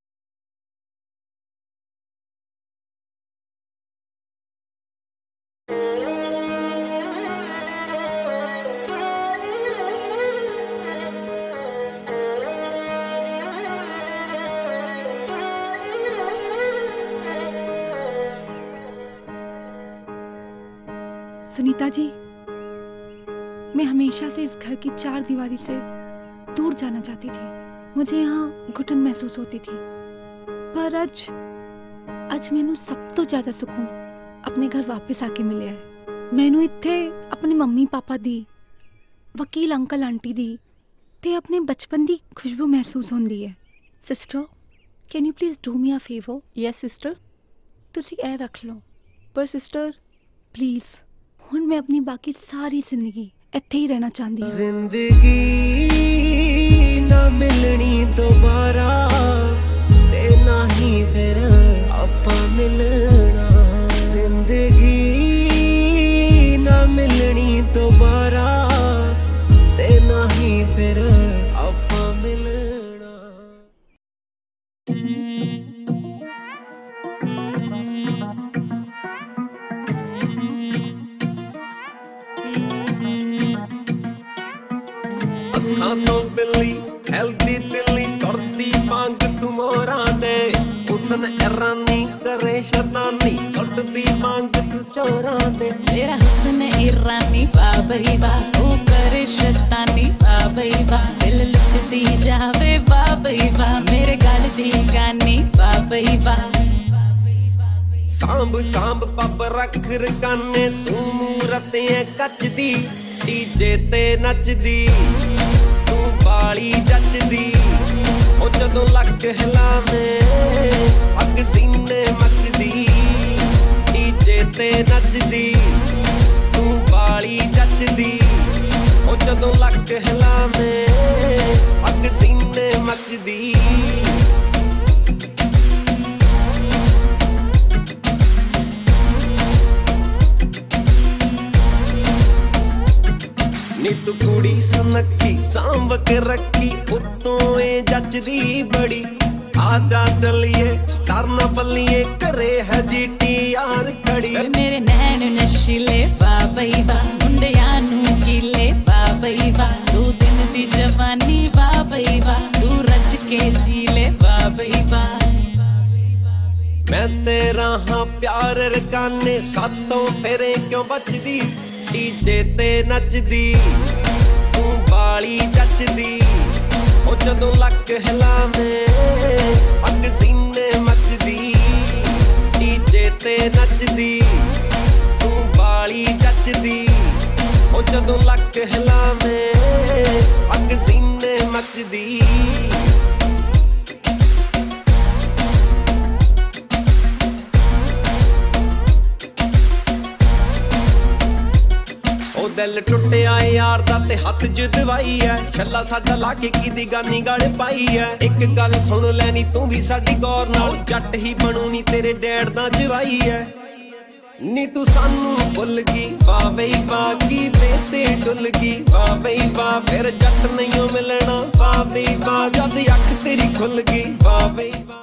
सुनीता जी, मैं हमेशा से इस घर की चार दीवारी से दूर जाना चाहती थी। मुझे यहाँ घुटन महसूस होती थी, पर आज आज मैनू सब तो ज्यादा सुकून अपने घर वापस आके मिले है। मैनू इत्थे अपने मम्मी पापा दी, वकील अंकल आंटी दी ते अपने बचपन दी खुशबू महसूस होंदी है। Sister, can you please do me a favour? Yes sister. तुसी ए रख लो। पर सिस्टर प्लीज, हुण मैं अपनी बाकी सारी जिंदगी इत्थे ही रहना चाहती हूँ। जिंदगी ना मिलनी दोबारा ते ना ही फिर आपा मिलना। जिंदगी ना मिलनी दोबारा ते ना ही फिर आपा मिलना। ਅੱਖਾਂ ਤੋਂ ਬਿੱਲੀ ਹੈਲਦੀ ਦਿੱਲੀ ਤੁਰਦੀ ਮੰਗ ਤੂੰ ਮੋਰਾਂ ਦੇ ਹੁਸਨ ਇਰਾਨੀ ਕਰੇ ਸ਼ੈਤਾਨੀ ਉੱਡਦੀ ਮੰਗ ਤੂੰ ਚੋਰਾਂ ਦੇ। मेरा हुस्न ईरानी बाबई वाह, वो करे शैतानी बाबई वाह, दिल लुटती जावे बाबई वाह, मेरे गल दी गानी बाबई वाह। सांभ सांभ पब रख रकाने तू मूरत ऐ ਕੱਚ ਦੀ ਡੀਜੇ ਤੇ ਨੱਚਦੀ ਤੂੰ ਬਾਲੀ ਜੱਚਦੀ ਉਹ ਜਦੋਂ ਲੱਕ ਹਿਲਾਵੇਂ ਅੱਗ ਸੀਨੇ ਮੱਚਦੀ ਡੀਜੇ ਤੇ ਨੱਚਦੀ ਤੂੰ ਬਾਲੀ ਜੱਚਦੀ ਉਹ ਜਦੋਂ ਲੱਕ ਹਿਲਾਵੇਂ ਅੱਗ ਸੀਨੇ ਮੱਚਦੀ। ਨੀ ਤੂੰ ਕੁੜੀ ਸੁਨੱਖੀ ਸਾਂਭ ਕੇ ਰੱਖੀ ਉੱਤੋਂ ਏ ਜੱਚਦੀ ਬੜੀ। ਆ ਜਾ ਚੱਲੀਏ ਕਰਨਾ ਪੱਲੀਏ ਘਰੇ ਹੈ ਜੀਟੀ ਯਾਰ ਖੜੀ। मेरे नैन नशीले बाबई वाह, मुंडियां नू कीले बाबई वाह, तू दिन दी जवानी बाबई वाह, तू रच के जीले बाबई वाह। मैं तेरा हाँ प्यार रकाने सातों फेरे क्यों बचदी ਡੀਜੇ ਤੇ ਨੱਚਦੀ ਤੂੰ ਬਾਲੀ ਜੱਚਦੀ ਉਹ ਜਦੋਂ ਲੱਕ ਹਿਲਾਵੇਂ ਅੱਗ ਸੀਨੇ ਮੱਚਦੀ ਡੀਜੇ ਤੇ ਨੱਚਦੀ ਤੂੰ ਬਾਲੀ ਜੱਚਦੀ ਉਹ ਜਦੋਂ ਲੱਕ ਹਿਲਾਵੇਂ ਅੱਗ ਸੀਨੇ ਮੱਚਦੀ। ਉਹ ਦਿਲ ਟੁੱਟਿਆ ਯਾਰ ਦਾ ਤੇ ਹੱਥ 'ਚ ਦਵਾਈ ਐ ਛੱਲਾ ਸਾਡਾ ਲਾ ਕੇ ਕੀ ਦੀ ਗਾਨੀ ਗਲ ਪਾਈ ਐ। ਇੱਕ ਗੱਲ ਸੁਣ ਲੈਣੀ ਤੂੰ ਵੀ ਸਾਡੀ ਗੌਰ ਨਾਲ ਜੱਟ ਹੀ ਬਣੂ ਨੀ ਤੇਰੇ ਡੈਡ ਦਾ ਜਵਾਈ ਐ। ਨੀ ਤੂੰ ਸਾਨੂੰ ਭੁੱਲ ਗਈ ਵਾਹ ਬਈ ਵਾਹ ਕੀ ਦੇ ਤੇ ਡੁੱਲ ਗਈ ਵਾਹ ਬਈ ਵਾਹ ਫਿਰ ਜੱਟ ਨਹੀਂ ਮਿਲਣਾ ਵਾਹ ਬਈ ਵਾਹ ਜਦ ਅੱਖ ਤੇਰੀ ਖੁੱਲ ਗਈ ਵਾਹ ਬਈ ਵਾਹ।